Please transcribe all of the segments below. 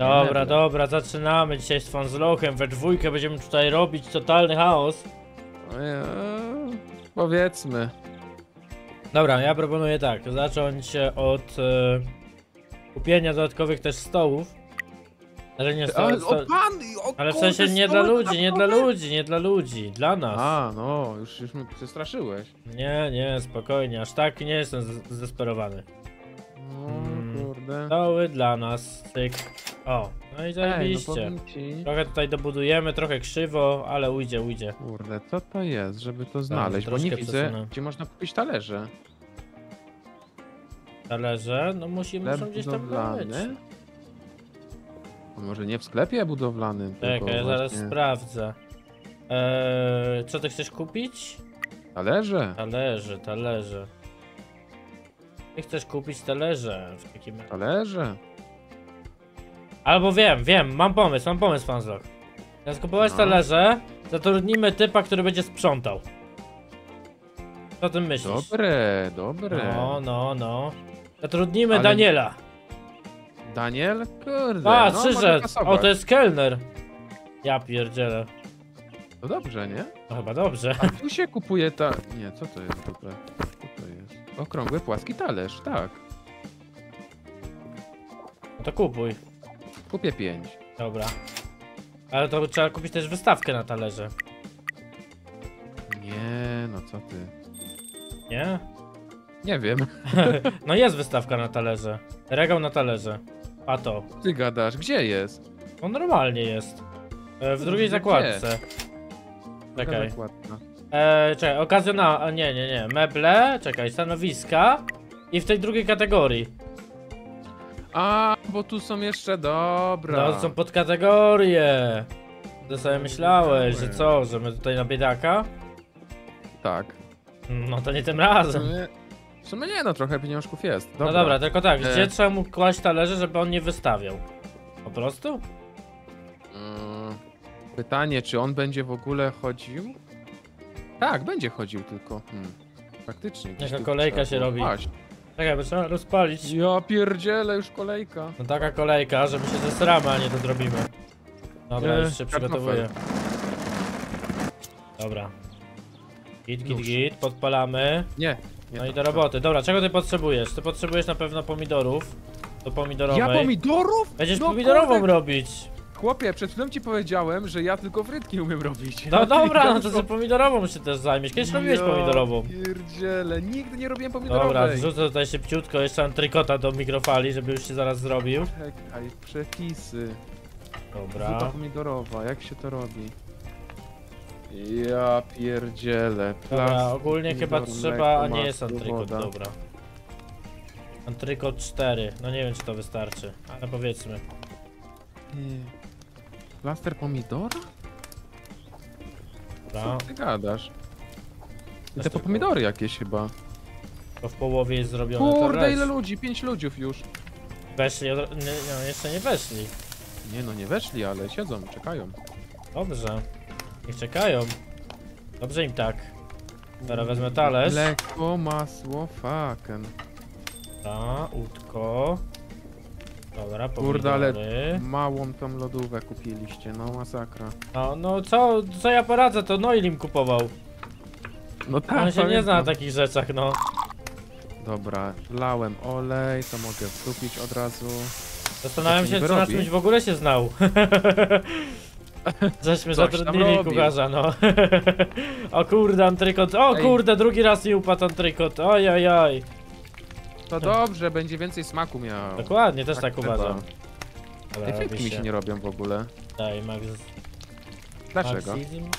Dobra, dobra, zaczynamy dzisiaj z Fanzlochem. We dwójkę będziemy tutaj robić totalny chaos. Powiedzmy. Dobra, ja proponuję tak, zacząć od kupienia dodatkowych też stołów. Ale nie ale w sensie nie dla ludzi, nie dla ludzi, dla nas. A, no, już mnie przestraszyłeś. Nie, spokojnie, aż tak nie jestem zdesperowany. No, kurde. Stoły dla nas, cyk. O, no i zajebiście. Trochę tutaj dobudujemy, trochę krzywo, ale ujdzie. Kurde, co to jest, żeby to znaleźć? Bo nie widzę, gdzie można kupić talerze. Talerze? No muszą gdzieś tam być. Może nie w sklepie budowlanym, tylko czekaj, ja zaraz właśnie... sprawdzę. Co ty chcesz kupić? Talerze? Talerze. Ty chcesz kupić talerze w takim... Talerze? Albo wiem, mam pomysł, Fanzloch. Zamiast kupować talerze, zatrudnimy typa, który będzie sprzątał. Co o tym myślisz? Dobre. No. Zatrudnimy Daniela. Daniel? Kurde, A, no, przyszedł. O, to jest kelner. Ja pierdzielę. To dobrze, nie? No chyba dobrze. A tu się kupuje Nie, co to jest w ogóle? Co to jest? Okrągły, płaski talerz, tak. No to kupuj. Kupię 5. Dobra. Ale to trzeba kupić też wystawkę na talerze. Nie, no co ty? Nie? Nie wiem. No jest wystawka na talerze. Regał na talerze. A to. Ty gadasz, gdzie jest? No normalnie jest. W drugiej zakładce. Czekaj. Zakładka. Czekaj, okazjonalne. Nie. Meble, czekaj, stanowiska. I w tej drugiej kategorii. A, bo tu są jeszcze, dobra. No, są podkategorie. Ty sobie myślałeś, że co, że my tutaj na biedaka? Tak. No to nie tym razem. W sumie nie, no trochę pieniążków jest. Dobra. No dobra, tylko tak, gdzie trzeba mu kłaść talerze, żeby on nie wystawiał? Po prostu? Pytanie, czy on będzie w ogóle chodził? Tak, będzie chodził tylko. Faktycznie. Jaka kolejka się robi. Czekaj, bo trzeba rozpalić. Ja pierdzielę, już kolejka. No taka kolejka, żeby się zesramy, a nie to zrobimy. Dobra, już się przygotowuję. Dobra. Git, podpalamy. Nie. No i do roboty. Dobra, czego ty potrzebujesz? Ty potrzebujesz na pewno pomidorów. Do pomidorowej. Ja pomidorów? Będziesz pomidorową robić. Chłopie, przed chwilą ci powiedziałem, że ja tylko frytki umiem robić. No dobra, no to z pomidorową się też zajmiesz. Kiedyś robiłeś pomidorową. Pierdziele, nigdy nie robiłem pomidorowej. Dobra, wrzucę tutaj szybciutko jeszcze antrykota do mikrofali, żeby już się zaraz zrobił. Czekaj, przepisy. Dobra. Zupa pomidorowa, jak się to robi? Ja pierdzielę. Dobra, ogólnie chyba trzeba, a nie jest masło, antrykot, woda. dobra. Antrykot 4, no nie wiem czy to wystarczy, ale powiedzmy. Plaster pomidora? Dobra, Co ty gadasz? I te tylko- pomidory jakieś chyba. to w połowie jest zrobione, to Kurde, leć. ile ludzi? 5 ludziów już. Weszli, no jeszcze nie weszli. Nie no, nie weszli, ale siedzą, czekają. Dobrze, niech czekają. Dobrze im tak. Teraz wezmę talerz. Mleko, masło, fucken. Dobra, łódko. Dobra, Kurde, ale pomidory. małą tą lodówkę kupiliście, no masakra. No co ja poradzę, to Noil im kupował. No tak, On się nie pamiętam. zna na takich rzeczach, no. Dobra, lałem olej, to mogę wstupić od razu. Zastanawiam się, niby czy na robi? czymś w ogóle się znał. Żeśmy Coś tam zatrudnili robił. kucharza, no. O kurde, antrykot. O Ej. kurde, drugi raz mi upadł antrykot. Ojojoj. To dobrze, będzie więcej smaku miał. Dokładnie, też tak trzeba. uważam. Dobra, Te frytki robi mi się nie robią w ogóle. Daj, Dlaczego?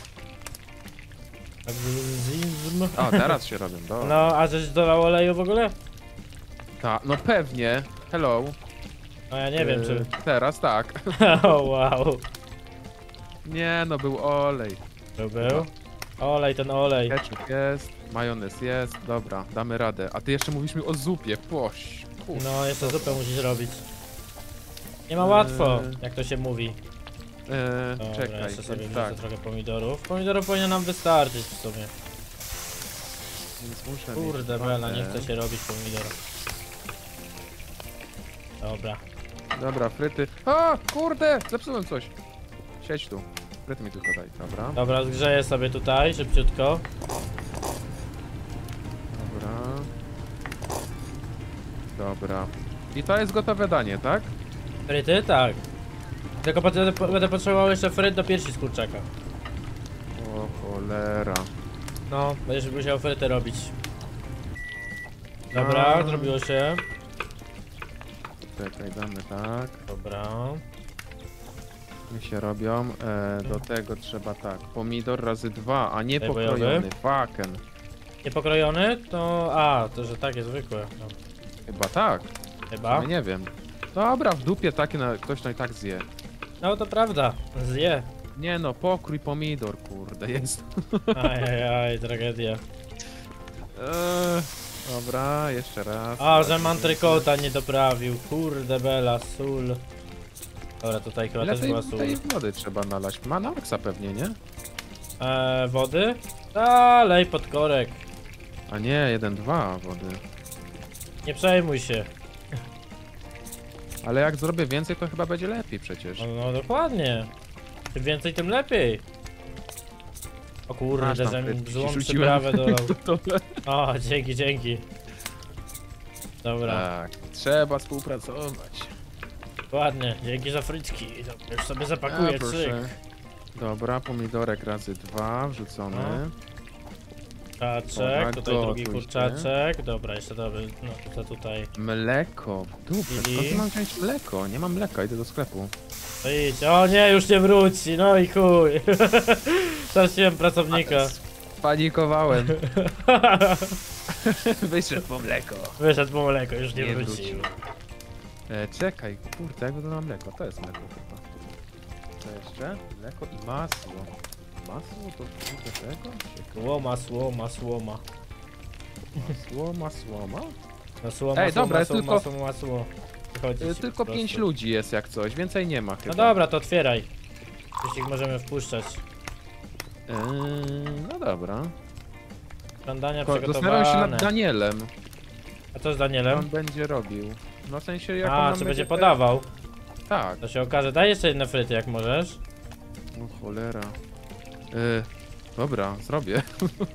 Maksizm. O, teraz się robią, dobra. No, a żeś dolał oleju w ogóle? No pewnie. Hello. No ja nie wiem, czy... Teraz tak. O, wow. Nie no, był olej. Był? Olej, ten olej. Ketchup jest, majonez jest, dobra, damy radę. A ty jeszcze mówisz mi o zupie, poś. No, jeszcze zupę musisz robić. Nie ma łatwo, jak to się mówi. Dobra, Czekaj, jeszcze sobie więc wrzucę tak, trochę pomidorów. Pomidorów powinno nam wystarczyć w sumie. więc muszę Kurde mieć Bela, nie wodę. chce się robić pomidor. Dobra. Dobra, fryty. O, kurde, zepsułem coś. Siedź tu. Fryty mi tylko daj, dobra. Dobra, zgrzeję sobie tutaj, szybciutko. Dobra. Dobra. I to jest gotowe danie, tak? Fryty? Tak. Tylko będę potrzebował jeszcze fryt do piersi z kurczaka. O cholera. No, będziesz musiał fryty robić. Dobra, zrobiło się. Czekaj, damy tak. Dobra. Mi się robią. Do tego trzeba tak. Pomidor razy 2, a nie Tutaj pokrojony. Fucken. Niepokrojony? To... A, to że takie zwykłe. No. Chyba tak. Chyba. No nie wiem. Dobra, w dupie takie ktoś to i tak zje. No to prawda. Zje. Nie no, pokrój pomidor, kurde, jest. Ajajaj, tragedia. Dobra, jeszcze raz. A, że mantrykota nie doprawił. Kurde bela, sól. Dobra, tutaj chyba Ile też była sól. tej wody trzeba nalać? Ma na maksa pewnie, nie? Wody? Dalej pod korek. A nie, 1-2 wody. Nie przejmuj się. Ale jak zrobię więcej, to chyba będzie lepiej przecież. No dokładnie. Tym więcej, tym lepiej. O Masz kurde, tam że frytki, złą rzuciłem. przyprawę dolał. O, dzięki, dzięki. Dobra, Tak, trzeba współpracować. ładnie. Dzięki za frytki. Dobra, już sobie zapakuję, cyk. Dobra, pomidorek razy 2 wrzucony. Kurczaczek, Dobra, tutaj drugi gotuj się. kurczaczek. Dobra, jeszcze dobry. No to tutaj. Mleko. Dupę, I- skąd mam wziąć mleko? Nie mam mleka, idę do sklepu. To idź. O nie, już nie wróci. No i chuj. Straciłem pracownika. Panikowałem. Wyszedł po mleko. Wyszedł po mleko, już nie Nie wrócił. wrócił. Czekaj, kurde, jak wygląda mleko? To jest mleko chyba. Co jeszcze? Mleko i masło. Masło to kurde tego? Słoma, słoma, słoma. Słoma? No słoma, Ej, dobra, jest słoma, tylko- słoma, masło. Wychodzi ci Tylko po 5 prostu. ludzi jest jak coś, więcej nie ma chyba. No dobra, to otwieraj. Jeśli ich możemy wpuszczać. No dobra. Żądania Zastanawiam się nad przygotowane. Danielem. A co z Co Danielem? on będzie robił? No w sensie jak on A, nam czy będzie te- podawał? Tak. To się okaże. Daj jeszcze jedne fryty, jak możesz. O cholera. Dobra, zrobię.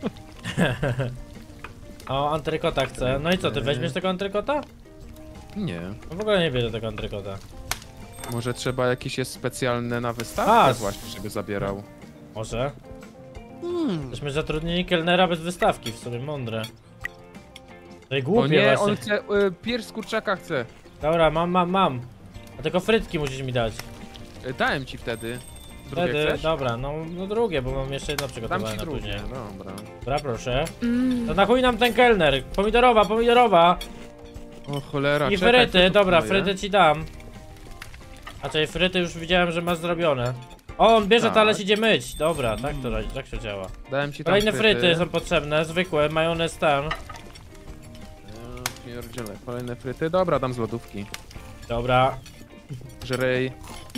O, antrykota chcę. No i co, ty weźmiesz tego antrykota? Nie. No w ogóle nie bierze tego antrykota. Może trzeba jakieś jest specjalne na wystawkę A, właśnie, żeby zabierał. Może. Myśmy zatrudnili kelnera bez wystawki, w sobie mądre. No i O głupie nie, właśnie. on chce, pierś z kurczaka chce. Dobra, mam. A tylko frytki musisz mi dać. Dałem ci wtedy. Drugie Wtedy, chcesz? dobra, no drugie, bo mam jeszcze jedno Dam przygotowane ci na drugie, później. dobra. Dobra, proszę. To na chuj nam ten kelner. Pomidorowa. O cholera, I czekaj, co fryty, tu dobra, próbuję? fryty ci dam. A czyli fryty już widziałem, że masz zrobione. O, on bierze Tak. talerz, idzie myć. Dobra, tak się działa. Dałem ci tam Kolejne fryty są potrzebne, zwykłe, majonez ten. Pierdziele, kolejne fryty. Dobra, dam z lodówki. Dobra. Żrej.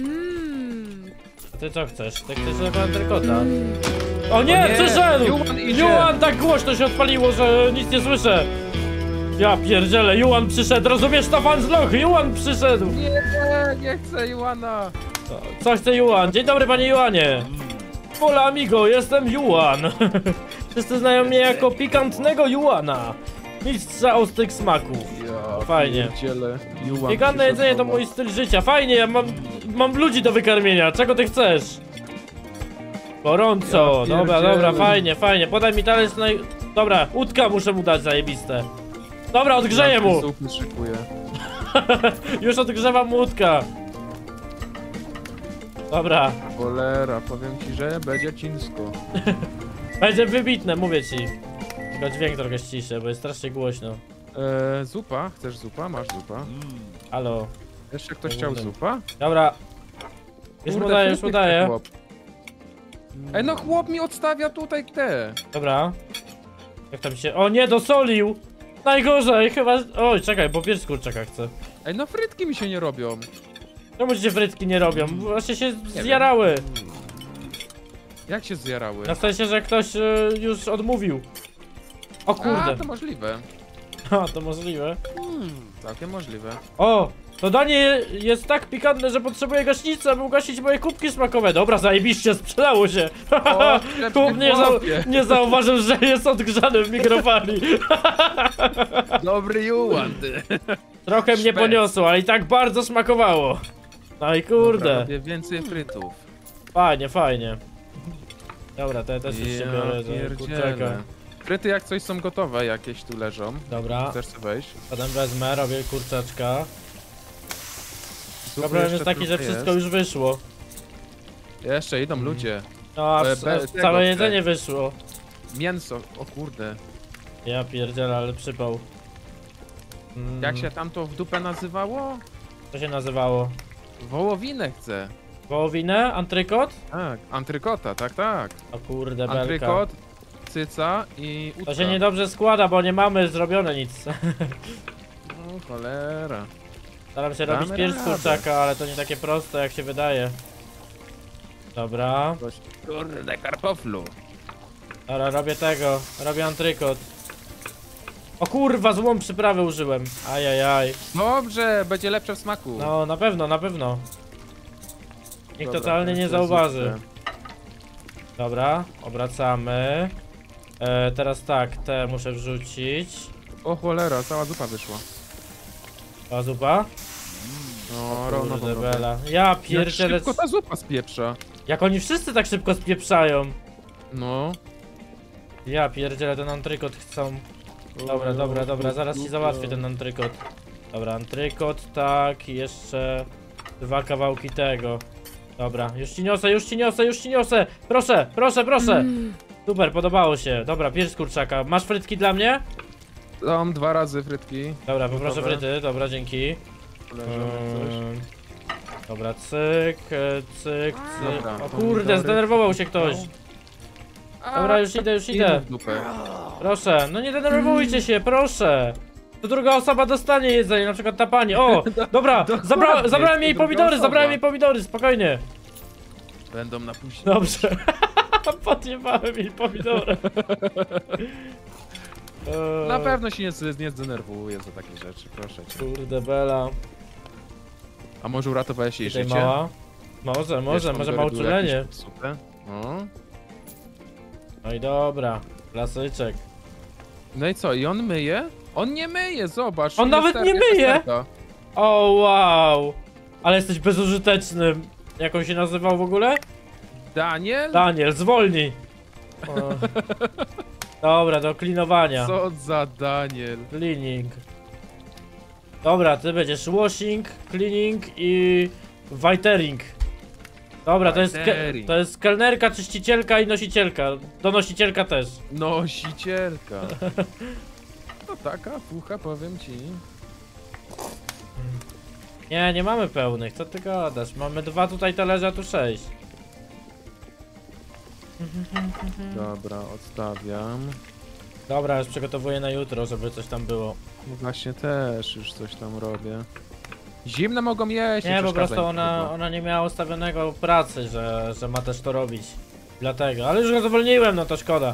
A ty co chcesz? Ty chcesz tego antrykota? O nie, nie, przyszedł! Juan idzie. Juan, tak głośno się odpaliło, że nic nie słyszę. Ja pierdzielę, Juan przyszedł, rozumiesz to, fan z loch? Juan przyszedł! Nie chcę Iwana. Co chce Juan? Dzień dobry, panie Juanie! Hola amigo, jestem Juan. Wszyscy znają mnie jako pikantnego Juana. Mistrza ostrych smaków. Ja Fajnie. pierdzielę. Juan Pikantne przyszedł jedzenie to obok. mój styl życia. Fajnie, ja mam ludzi do wykarmienia. Czego ty chcesz? Gorąco. Ja Dobra, pierdzielę. fajnie. Podaj mi talerz na... Dobra, łódka muszę mu dać, zajebiste. Dobra, odgrzeję mu. Zupy szykuję. Już odgrzewam mu łódka. Dobra. Cholera, powiem ci, że będzie ciężko. Będzie wybitne, mówię ci. Tylko dźwięk trochę ściszę, bo jest strasznie głośno. Zupa? Chcesz zupa? Masz zupa. Halo. Jeszcze ktoś Nie chciał będę. zupa? Dobra. Już mu Kurde, daję, już fryty mu chce daję. chłop. Ej, no chłop mi odstawia tutaj te. Dobra. Jak tam się... O nie, dosolił! Najgorzej, chyba... Oj, czekaj, bo pierś z kurczaka chcę. Ej, no frytki mi się nie robią. Czemu ci się frytki nie robią? Właśnie się zjarały. Jak się zjarały? Na sensie, że ktoś już odmówił. O A, kurde. to możliwe. A, to możliwe. Całkiem możliwe. O! To danie jest tak pikantne, że potrzebuję gaśnicy, aby ugasić moje kubki smakowe. Dobra, zajebiście, sprzedało się. O, Kup nie zauważył, że jest odgrzany w mikrofali. Dobry Juan, ty. Trochę mnie poniosło, ale i tak bardzo smakowało. No i kurde. Dobra, robię więcej frytów. Fajnie, fajnie. Dobra, to ja też już się biorę za kurczaka. pierdzielę. Fryty jak coś są gotowe, jakieś tu leżą. Dobra, Chcesz sobie wejść? potem wezmę, robię kurczaczka. Zupy Problem jest jeszcze taki, że trochę wszystko już wyszło. Jeszcze idą ludzie. No, a tego całe chcę. jedzenie wyszło. Mięso, o kurde. Ja pierdzielę, ale przypał. Jak się tamto w dupę nazywało? To się nazywało? Wołowinę chcę. Wołowinę? Antrykot? Tak, antrykota, tak, tak. O kurde, belka. Antrykot, cyca i To utka. się niedobrze składa, bo nie mamy zrobione nic. No cholera. Staram się Damy robić pierś radę. kurczaka, ale to nie takie proste jak się wydaje. Dobra. Kurde, kartoflu. Dobra, robię tego. Robię antrykot. O kurwa, złą przyprawę użyłem. Ajajaj. Dobrze, będzie lepsze w smaku. No, na pewno, na pewno. Nikt Dobra, totalnie nie jeszcze zauważy. zupkę. Dobra, obracamy. Teraz tak, te muszę wrzucić. O cholera, cała zupa wyszła. A zupa? No, równo Kurde powrotem. bela. Ja Jak pierdzielę. szybko ta zupa spieprza. Jak oni wszyscy tak szybko spieprzają. No. Ja pierdzielę, ten antrykot chcą. Dobra, dobra, dobra, zaraz ci załatwię ten antrykot. Dobra, antrykot, tak, i jeszcze 2 kawałki tego. Dobra, już ci niosę, już ci niosę, już ci niosę. Proszę, proszę, proszę. Super, podobało się. Dobra, pierś z kurczaka. Masz frytki dla mnie? Dam 2 razy frytki. Dobra, poproszę Gotowe. fryty, dobra, dzięki. Leżymy coś. Dobra, cyk, cyk, cyk. Dobra, O pomidory. kurde, zdenerwował się ktoś. Dobra, już idę, już I idę. w dupę. Proszę, no nie denerwujcie się, proszę. To druga osoba dostanie jedzenie, na przykład ta pani. O, dobra, Dokładnie, zabrałem jej druga pomidory, osoba. zabrałem jej pomidory, spokojnie. Będą na później. Dobrze. Podjebałem jej pomidory. Na pewno się nie zdenerwuję za takie rzeczy, proszę cię. Kurde bela. A może uratowałeś jej Tutaj życie? mała. Może Wiesz, ma pomidory były uczulenie. jakieś popsute? No. No i dobra, klasyczek. No i co, i on myje? On nie myje, zobacz. On nawet nie myje? Lusterka. O wow. Ale jesteś bezużytecznym. Jak on się nazywał w ogóle? Daniel? Daniel, zwolnij. O. Dobra, do klinowania. Co za Daniel? Cleaning. Dobra, ty będziesz washing, cleaning i whitering. Dobra, Whitering. to jest kelnerka, czyścicielka i nosicielka. Donosicielka też. Nosicielka. To taka fucha, powiem ci. Nie mamy pełnych, co ty gadasz? Mamy 2 tutaj talerze, a tu 6. Dobra, odstawiam. Dobra, już przygotowuję na jutro, żeby coś tam było. No właśnie też już coś tam robię. Zimne mogą jeść, Nie, po przeszkadza prostu im chyba. ona nie miała ustawionego pracy, że ma też to robić. Dlatego, ale już go zwolniłem, no to szkoda.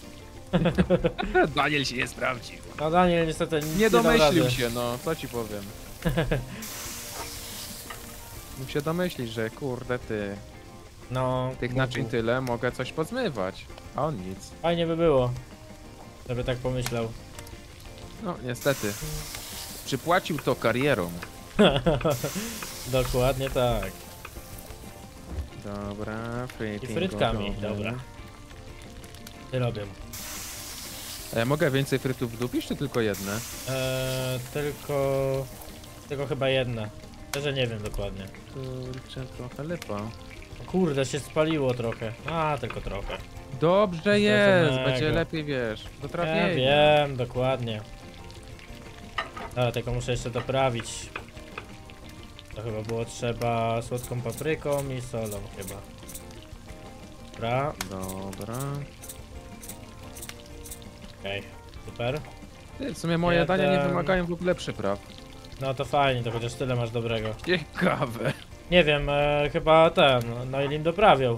Daniel się nie sprawdził. No Daniel niestety Nie dał domyślił rady. się, no, co ci powiem. Mógł się domyślić, że kurde ty, No, tych naczyń tyle, mogę coś pozmywać. A on nic. fajnie by było, żeby tak pomyślał. No, niestety. Przypłacił to karierą. Dokładnie tak. Dobra, frytki. I frytkami, gotowe. dobra. Ty robię. A ja mogę więcej frytów wdupić, czy tylko jedne? Tylko chyba jedna. Szczerze nie wiem dokładnie. Kurczę, trochę lipa. O kurde, się spaliło trochę. A, tylko trochę. Dobrze jest, Zgadzanego. będzie lepiej, wiesz, do Ja trawienia. wiem, dokładnie. Ale tylko muszę jeszcze doprawić. To chyba było trzeba słodką papryką i solą chyba. Dobra, Dobra. okej, super. Ty, w sumie moje Ja dania nie tam- wymagają w ogóle przypraw. No to fajnie, to chociaż tyle masz dobrego. Ciekawe. Nie wiem, chyba ten, no i im doprawiał.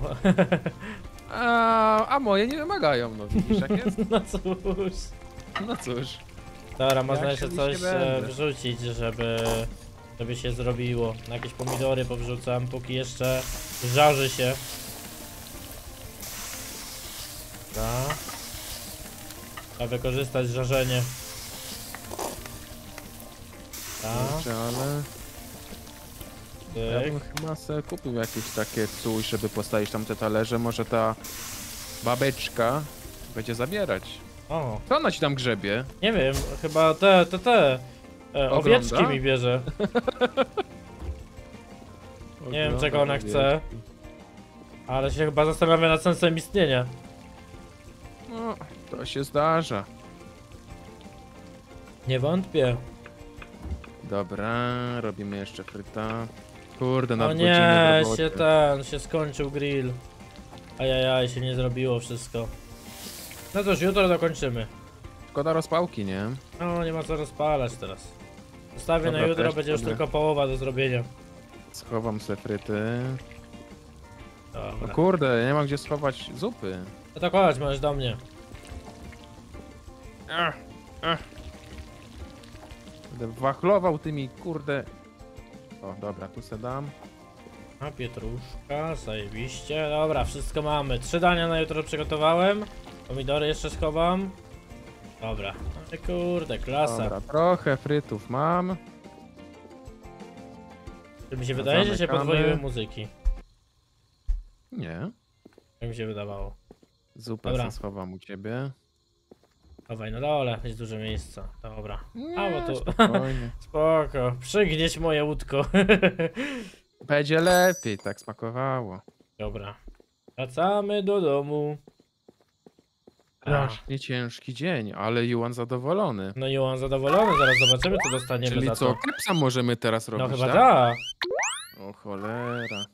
A moje nie wymagają, no widzisz jak jest? No cóż. No cóż. Dobra, można Jak jeszcze się coś nie będę. wrzucić, żeby żeby się zrobiło. Na jakieś pomidory powrzucam, póki jeszcze żarzy się. Dobra. Trzeba wykorzystać żarzenie. Tak. Kurczę, ale... Ja bym chyba sobie kupił jakieś takie coś, żeby postawić tam te talerze. Może ta babeczka będzie zabierać. O, Co ona ci tam grzebie? nie wiem, chyba owieczki mi bierze. Nie wiem, czego ona chce. Ale się chyba zastanawia nad sensem istnienia. No, to się zdarza. Nie wątpię. Dobra, robimy jeszcze fryta. Kurde, No nadgodziny nie, w robocie. się skończył grill. Ajajaj, się nie zrobiło wszystko. No to już jutro dokończymy. Szkoda rozpałki, nie? No, nie ma co rozpalać teraz. Zostawię Dobra, na jutro, też będzie już sobie. tylko połowa do zrobienia. Schowam se fryty. O Dobra. kurde, nie mam gdzie schować zupy. No to chodź, możesz do mnie. Będę wachlował tymi, kurde. O, dobra, tu se dam. A pietruszka, zajebiście. Dobra, wszystko mamy. 3 dania na jutro przygotowałem. Pomidory jeszcze schowam. Dobra. No kurde, klasa. Dobra, trochę frytów mam. Czy mi się wydaje, że się Zamykamy. podwoiły muzyki? Nie. Jak mi się wydawało. Zupę Dobra. se schowam u ciebie. Dawaj, na dole, jest duże miejsce. Dobra. A, bo tu... Spokojnie. Spoko, przygnieść moje łódko. Będzie lepiej, tak smakowało. Dobra. Wracamy do domu. Strasznie ciężki dzień, ale Juan zadowolony. No i on zadowolony, zaraz zobaczymy co dostaniemy Czyli za co, to. kepsa możemy teraz robić, No chyba tak? tak. O cholera.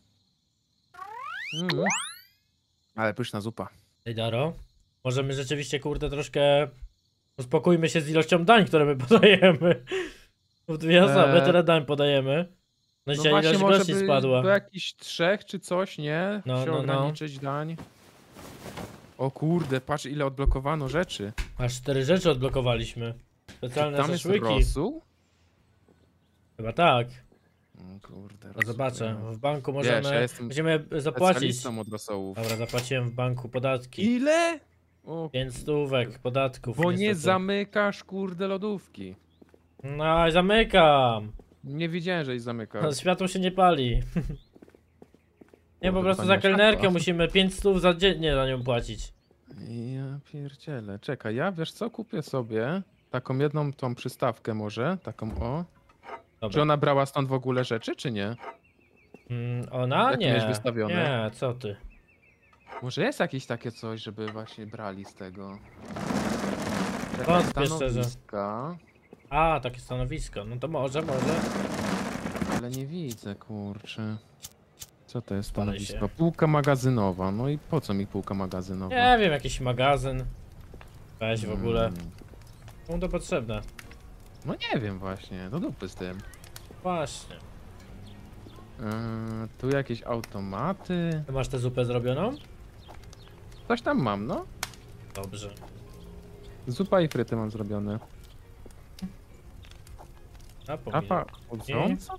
Ale pyszna zupa. Ej Daro, możemy rzeczywiście kurde troszkę uspokójmy się z ilością dań, które my podajemy. W dwie osoby tyle dań podajemy. No dzisiaj ilość może gości by spadła. do jakichś 3 czy coś, nie? No, Się no, no. ograniczyć dań. O kurde, patrz ile odblokowano rzeczy. Aż 4 rzeczy odblokowaliśmy. Specjalne Tam jest szaszłyki. rosół? Chyba tak. O kurde, No zobaczę. W banku Wiesz, ja możemy. jestem Będziemy zapłacić. specjalistą od rosołów. Dobra, zapłaciłem w banku podatki. Ile? O, 5 stówek podatków. bo nie niestety. zamykasz kurde lodówki. No i zamykam. Nie wiedziałem, że ich zamykasz. No, światło się nie pali. Nie, po Kurde, prostu to za nie kelnerkę światła. musimy 5 stów za dziennie za nią płacić. Ja pierdzielę. Czekaj, ja wiesz co, kupię sobie taką jedną tą przystawkę może, taką o. Czy Dobra. ona brała stąd w ogóle rzeczy, czy nie? Ona? Jak to Nie. miałeś wystawione? Nie, co ty? Może jest jakieś takie coś, żeby właśnie brali z tego. Wątpię szczerze. Stanowiska, A, takie stanowisko. No to może. ale nie widzę, kurczę. Co to jest Dalej się. stanowisko? Półka magazynowa. No i po co mi półka magazynowa? Nie wiem, jakiś magazyn. Weź w ogóle. Mm, Komu to potrzebne? No nie wiem właśnie, do dupy z tym. Właśnie. Tu jakieś automaty. Ty masz tę zupę zrobioną? Coś tam mam, no. Dobrze. Zupa i fryty mam zrobione. A Szapa chłodząca?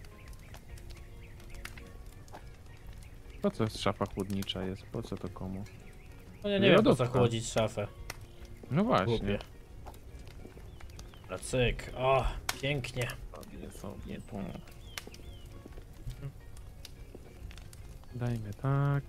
Po co jest szafa chłodnicza jest? Po co to komu? No ja nie wiem po co Lodówka. chłodzić szafę. No właśnie. Głupie. Dobra, cyk. O, pięknie. Sobie tu. Dajmy tak.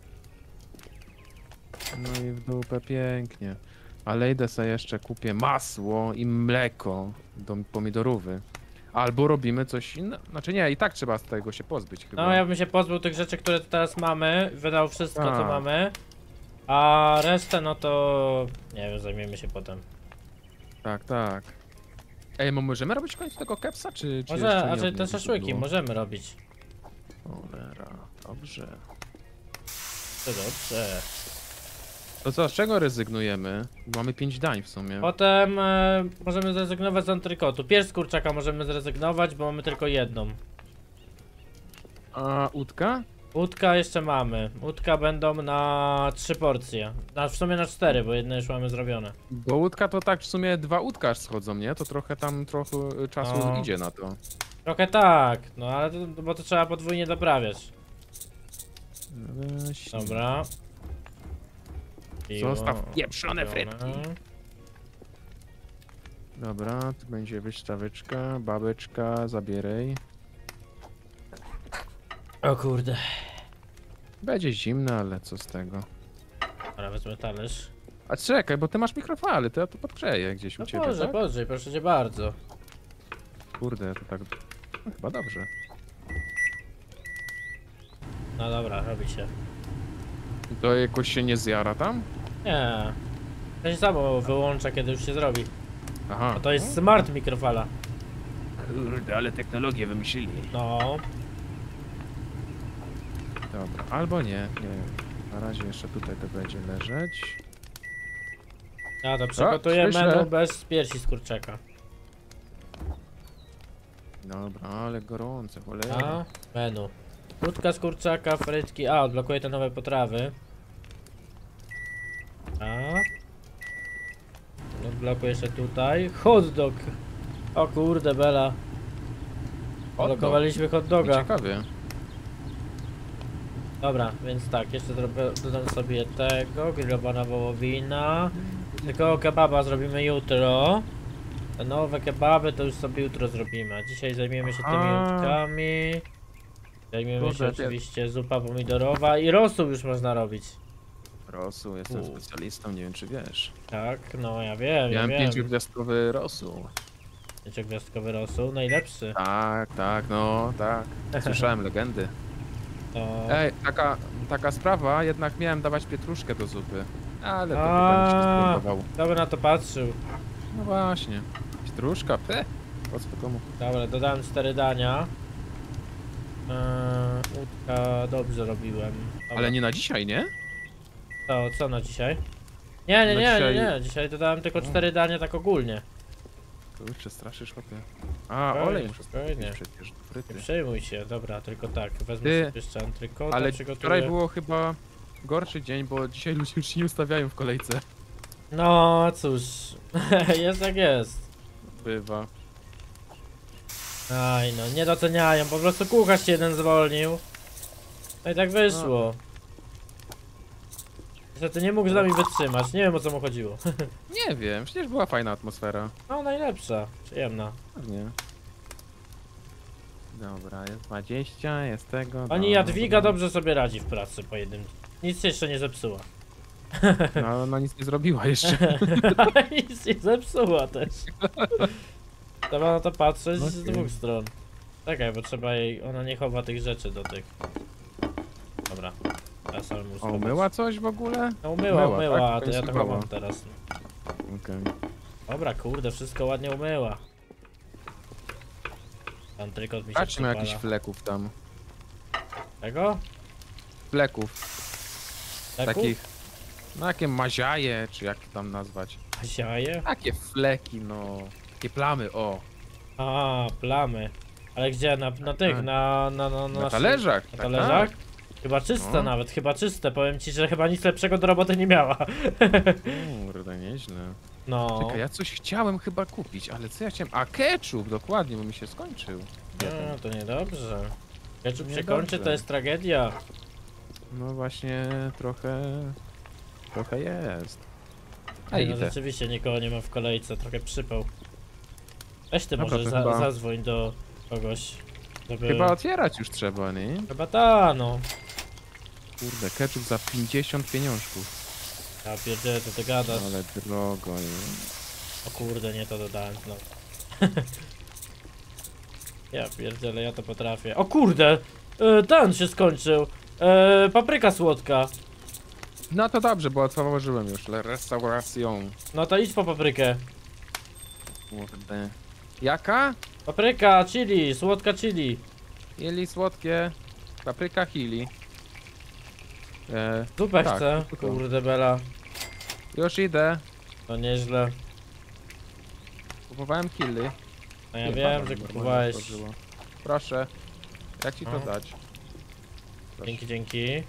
No i w dupę pięknie. Ale idę sobie jeszcze kupię masło i mleko do pomidorówy. Albo robimy coś innego. Znaczy nie, i tak trzeba z tego się pozbyć chyba. No ja bym się pozbył tych rzeczy, które teraz mamy. Wydał wszystko co Tak. mamy. A resztę no to... Nie wiem, zajmiemy się potem. Tak, tak. Ej, możemy robić w końcu tego kepsa, czy Może, jeszcze a nie czy od te niego szaszłyki było? możemy robić. Cholera, dobrze. To dobrze. To co, z czego rezygnujemy? Bo mamy 5 dań w sumie. Potem możemy zrezygnować z antrykotu. Pierś z kurczaka możemy zrezygnować, bo mamy tylko jedną. A łódka? Łódka jeszcze mamy. Łódka będą na 3 porcje. W sumie na 4, bo jedne już mamy zrobione. Bo łódka to tak w sumie 2 łódka aż schodzą, nie? To trochę tam czasu No. idzie na to. Trochę tak, no ale to, bo to trzeba podwójnie doprawiać. No właśnie. Dobra. Zostaw pieprzone zrobione. frytki. Dobra, tu będzie wystaweczka, babeczka, zabieraj. O kurde. Będzie zimno, ale co z tego. Dobra, wezmę talerz. A czekaj, bo ty masz mikrofale, to ja tu podgrzeję gdzieś No u ciebie, Boże, tak? Boże, proszę cię bardzo. Kurde, to tak... No, chyba dobrze. No dobra, robi się. To jakoś się nie zjara tam? Nie. To się samo wyłącza, kiedy już się zrobi. Aha. A to jest smart mikrofala. Kurde, ale technologię wymyślili. No. Dobra, albo nie. Na razie jeszcze tutaj to będzie leżeć. Ja to przygotuję słyszę. menu bez piersi z kurczaka. Dobra, ale gorące, A, cholera. menu. Krótka z kurczaka, frytki. A, odblokuję te nowe potrawy. A. Odblokuję jeszcze tutaj. Hot dog. O kurde, Bela. Odblokowaliśmy hot doga. Ciekawie. Dobra, więc tak, jeszcze dodam sobie tego, grillowana wołowina. Tylko kebaba zrobimy jutro. Te nowe kebaby to już sobie jutro zrobimy, a dzisiaj zajmiemy się tymi łódkami. Zajmiemy się Kurde, oczywiście zupa pomidorowa i rosół już można robić. Rosół, jestem specjalistą, nie wiem czy wiesz. Tak, no ja wiem, ja Miałem wiem. 5-gwiazdkowy rosół. 5-gwiazdkowy rosół, najlepszy. Tak, no tak. Słyszałem legendy. To... Ej, taka sprawa, jednak miałem dawać pietruszkę do zupy. Ale to chyba mi się A, spodobało. kto by na to patrzył? No właśnie. Pietruszka, po co komu? Dobra, dodałem 4 dania. Łódka, dobrze robiłem. Dobra. Ale nie na dzisiaj, nie? To co na dzisiaj? Nie, Na dzisiaj- dzisiaj dodałem tylko 4 dania tak ogólnie. Kurczę, straszysz chłopie. A, Spokojnie, olej muszę spokojnie. sprawdzić przecież, do fryty. Nie przejmuj się, dobra, tylko tak, wezmę Ty, sobie jeszcze antrykota, Ale przygotuję. wczoraj było chyba gorszy dzień, bo dzisiaj ludzie już się nie ustawiają w kolejce. No cóż, jest jak jest. Bywa. Aj no, nie doceniają, po prostu kucharz się jeden zwolnił. No i tak wyszło. Niestety nie mógł z nami wytrzymać, nie wiem o co mu chodziło. Nie wiem, przecież była fajna atmosfera. No najlepsza, przyjemna. Pewnie. Dobra, jest 20, jest tego. Pani Jadwiga dobrze sobie radzi w pracy po jednym. Nic się jeszcze nie zepsuła. No, ona nic nie zrobiła jeszcze. Nic nie zepsuła też. Trzeba na to patrzeć z Okej. dwóch stron. Czekaj, bo trzeba jej... Ona nie chowa tych rzeczy do tych. Dobra. Ja sam muszę O, schować. umyła coś w ogóle? No umyła, tak? a to ja to Pensywała. chowam teraz. Okej. Dobra, kurde, wszystko ładnie umyła. Tam trykot mi się Patrzmy przypala. jakichś fleków tam. Tego? Fleków, Leków? takich. No jakie maziaje, czy jak to tam nazwać. Ziaje? Takie fleki, no. Takie plamy, o. A, plamy. Ale gdzie? Na tych, Tak. na talerzach. Na tak, talerzach? tak. Chyba czyste No. nawet, chyba czyste. Powiem ci, że chyba nic lepszego do roboty nie miała. Kurde, nieźle. No. Czekaj, ja coś chciałem chyba kupić, ale co ja chciałem? A, ketchup, dokładnie, bo mi się skończył. No, to niedobrze. Ketchup się Niedobrze. kończy, to jest tragedia. No właśnie, trochę jest. A Ej, no idę. rzeczywiście nikogo nie ma w kolejce, trochę przypał. Weź ty Dobra, może to chyba- zadzwoń do kogoś, żeby... Chyba otwierać już trzeba, nie? Chyba ta, no. Kurde, ketchup za 50 pieniążków. Ja pierdzielę, co ty gadasz. Ale drogo jest. O kurde, nie to dodałem znowu. Ja pierdzielę, ja to potrafię. O kurde! Ten się skończył. Papryka słodka. No to dobrze, bo otworzyłem już. Restauracją. No to idź po paprykę. Kurde. Jaka? Papryka, chili, słodka chili. Jeli słodkie. Papryka chili. Zupę Tak, chcę. tylko. Kurde bela. Już idę. To nieźle. Kupowałem chili. No ja Nie, wiem, Paweł że normalnie kupowałeś. otworzyło. Proszę. Jak ci to No. dać? Proszę. Dzięki.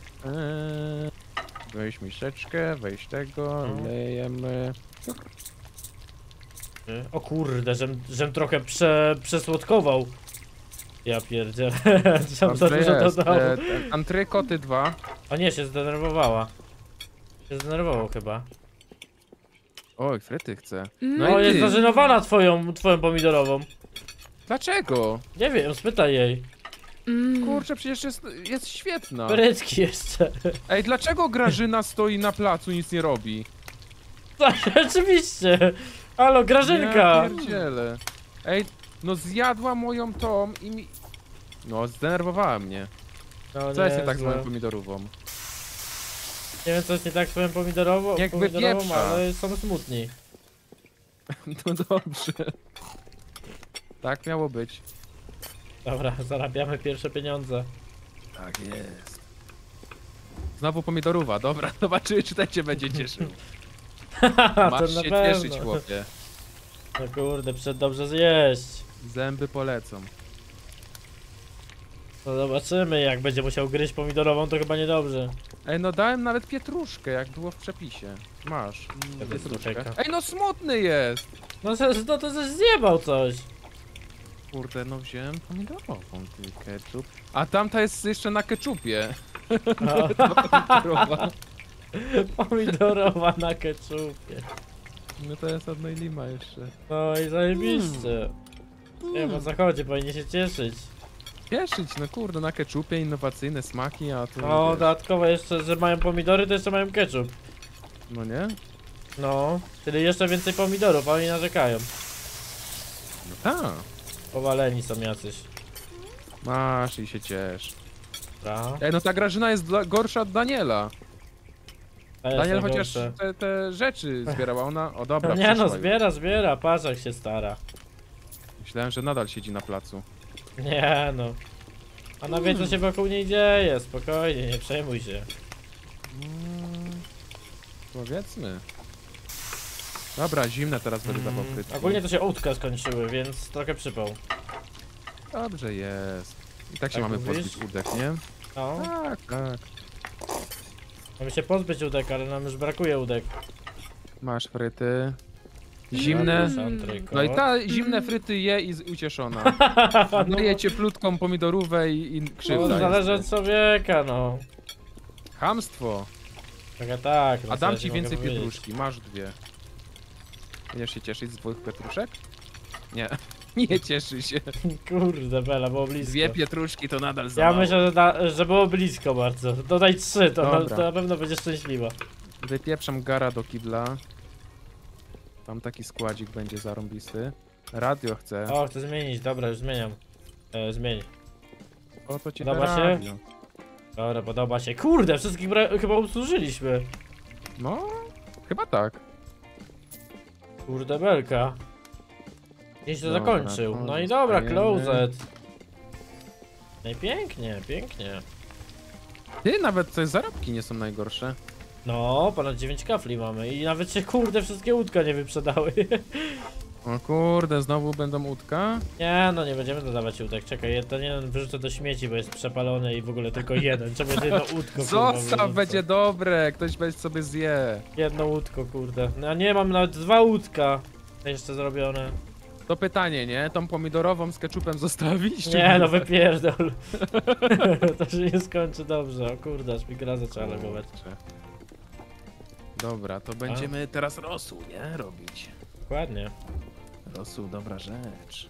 Weź miseczkę, weź tego, No. lejemy. O kurde, żem trochę przesłodkował. Ja pierdzielę. Trzeba za Dobrze dużo jest. dodało. Antrykoty 2. O nie, się zdenerwowała. Się zdenerwował chyba. Oj, fryty chcę. No No i jest ty. zażenowana twoją pomidorową. Dlaczego? Nie wiem, spytaj jej. Kurczę, przecież jest świetna. Frytki jeszcze. Ej, dlaczego Grażyna stoi na placu i nic nie robi? Tak, rzeczywiście. Halo, Grażynka. Ja pierdzielę. Ej, no zjadła moją tą i mi... No, zdenerwowała mnie. No, Co jest nie tak z niezłe. moją pomidorową? Nie wiem, co jest nie tak z twoją pomidorową, Jakby pieprza. ale są smutni. No dobrze. Tak miało być. Dobra, zarabiamy pierwsze pieniądze. Tak jest. Znowu pomidorówa, dobra, zobaczymy, czy ten cię będzie cieszył. To Masz na się pewno. cieszyć, chłopie. No kurde, przed dobrze zjeść. Zęby polecą. No zobaczymy, jak będzie musiał gryźć pomidorową, to chyba niedobrze. Ej, no dałem nawet pietruszkę, jak było w przepisie. Masz. Pietruszkę. pietruszka. Ej, no smutny jest! No to coś zjebał coś. Kurde, no wziąłem pomidorową, ty ketchup. A tamta jest jeszcze na keczupie. No. Pomidorowa. Pomidorowa na keczupie. No to jest od Najlima jeszcze. No i zajebiście. Nie wiem o co chodzi, powinien się cieszyć. Cieszyć, no kurde, na keczupie innowacyjne smaki, a tu No, wiesz, dodatkowo jeszcze, że mają pomidory, to jeszcze mają ketchup. no nie? No, czyli jeszcze więcej pomidorów, a oni narzekają. No tak. Powaleni są jacyś. Masz i się ciesz. Dobra. Ej, no ta Grażyna jest gorsza od Daniela. To jest Daniel chociaż najgorsze. te rzeczy zbierała, ona... O dobra, No nie no, przyszła już. zbiera, patrz jak się stara. Myślałem, że nadal siedzi na placu. Nie no. Ona wie co się wokół niej dzieje, spokojnie, nie przejmuj się. Powiedzmy. Dobra, zimne teraz będę dawał frytki. Ogólnie to się łódka skończyły, więc trochę przypał. Dobrze jest. I tak się Tak mamy mówisz? pozbyć łódek, nie? No, Tak, tak. mamy się pozbyć łódek, ale nam już brakuje łódek. Masz fryty. Zimne. No i ta zimne fryty je i ucieszona. Daje cieplutką pomidorówę i No, krzywda. zależy od jest. człowieka, no. Chamstwo. Tak, no A co dam ja ci ci mogę więcej powiedzieć? pietruszki, masz dwie. Będziesz się cieszyć z dwóch pietruszek? Nie, nie cieszy się. Kurde, Bela, było blisko. Dwie pietruszki to nadal za Ja mało. myślę, że było blisko bardzo. Dodaj 3, Dobra. to na pewno będzie szczęśliwa. Wypieprzam gara do kibla. Tam taki składzik będzie zarąbisty. Radio chcę. O, chcę zmienić, dobra, już zmieniam. Zmień. O to ci Podoba da się? radio. Dobra, podoba się. Kurde, wszystkich chyba usłużyliśmy. No, chyba tak. Kurde, belka. Gdzieś to Dobra, zakończył. to No i dobra, zostajemy. closet. No i pięknie, pięknie. Ty, nawet te zarobki nie są najgorsze. No, ponad 9 kafli mamy i nawet się kurde wszystkie łódka nie wyprzedały. O kurde, znowu będą łódka? Nie, no nie będziemy dodawać łódek. Czekaj, ten jeden wyrzucę do śmieci, bo jest przepalony i w ogóle tylko jeden. Trzeba będzie jedno łódko, kurwa, Zostaw, wyrzucę. będzie dobre, ktoś będzie sobie zje. Jedno łódko, kurde. No nie, mam nawet 2 łódka jeszcze zrobione. To pytanie, nie? Tą pomidorową z keczupem zostawić? czy Nie, no wypierdol. To się nie skończy dobrze. O kurde, aż mi gra zaczęła lagować. Kurczę. Dobra, to będziemy teraz rosół, nie? Robić. Dokładnie. Rosół, dobra rzecz.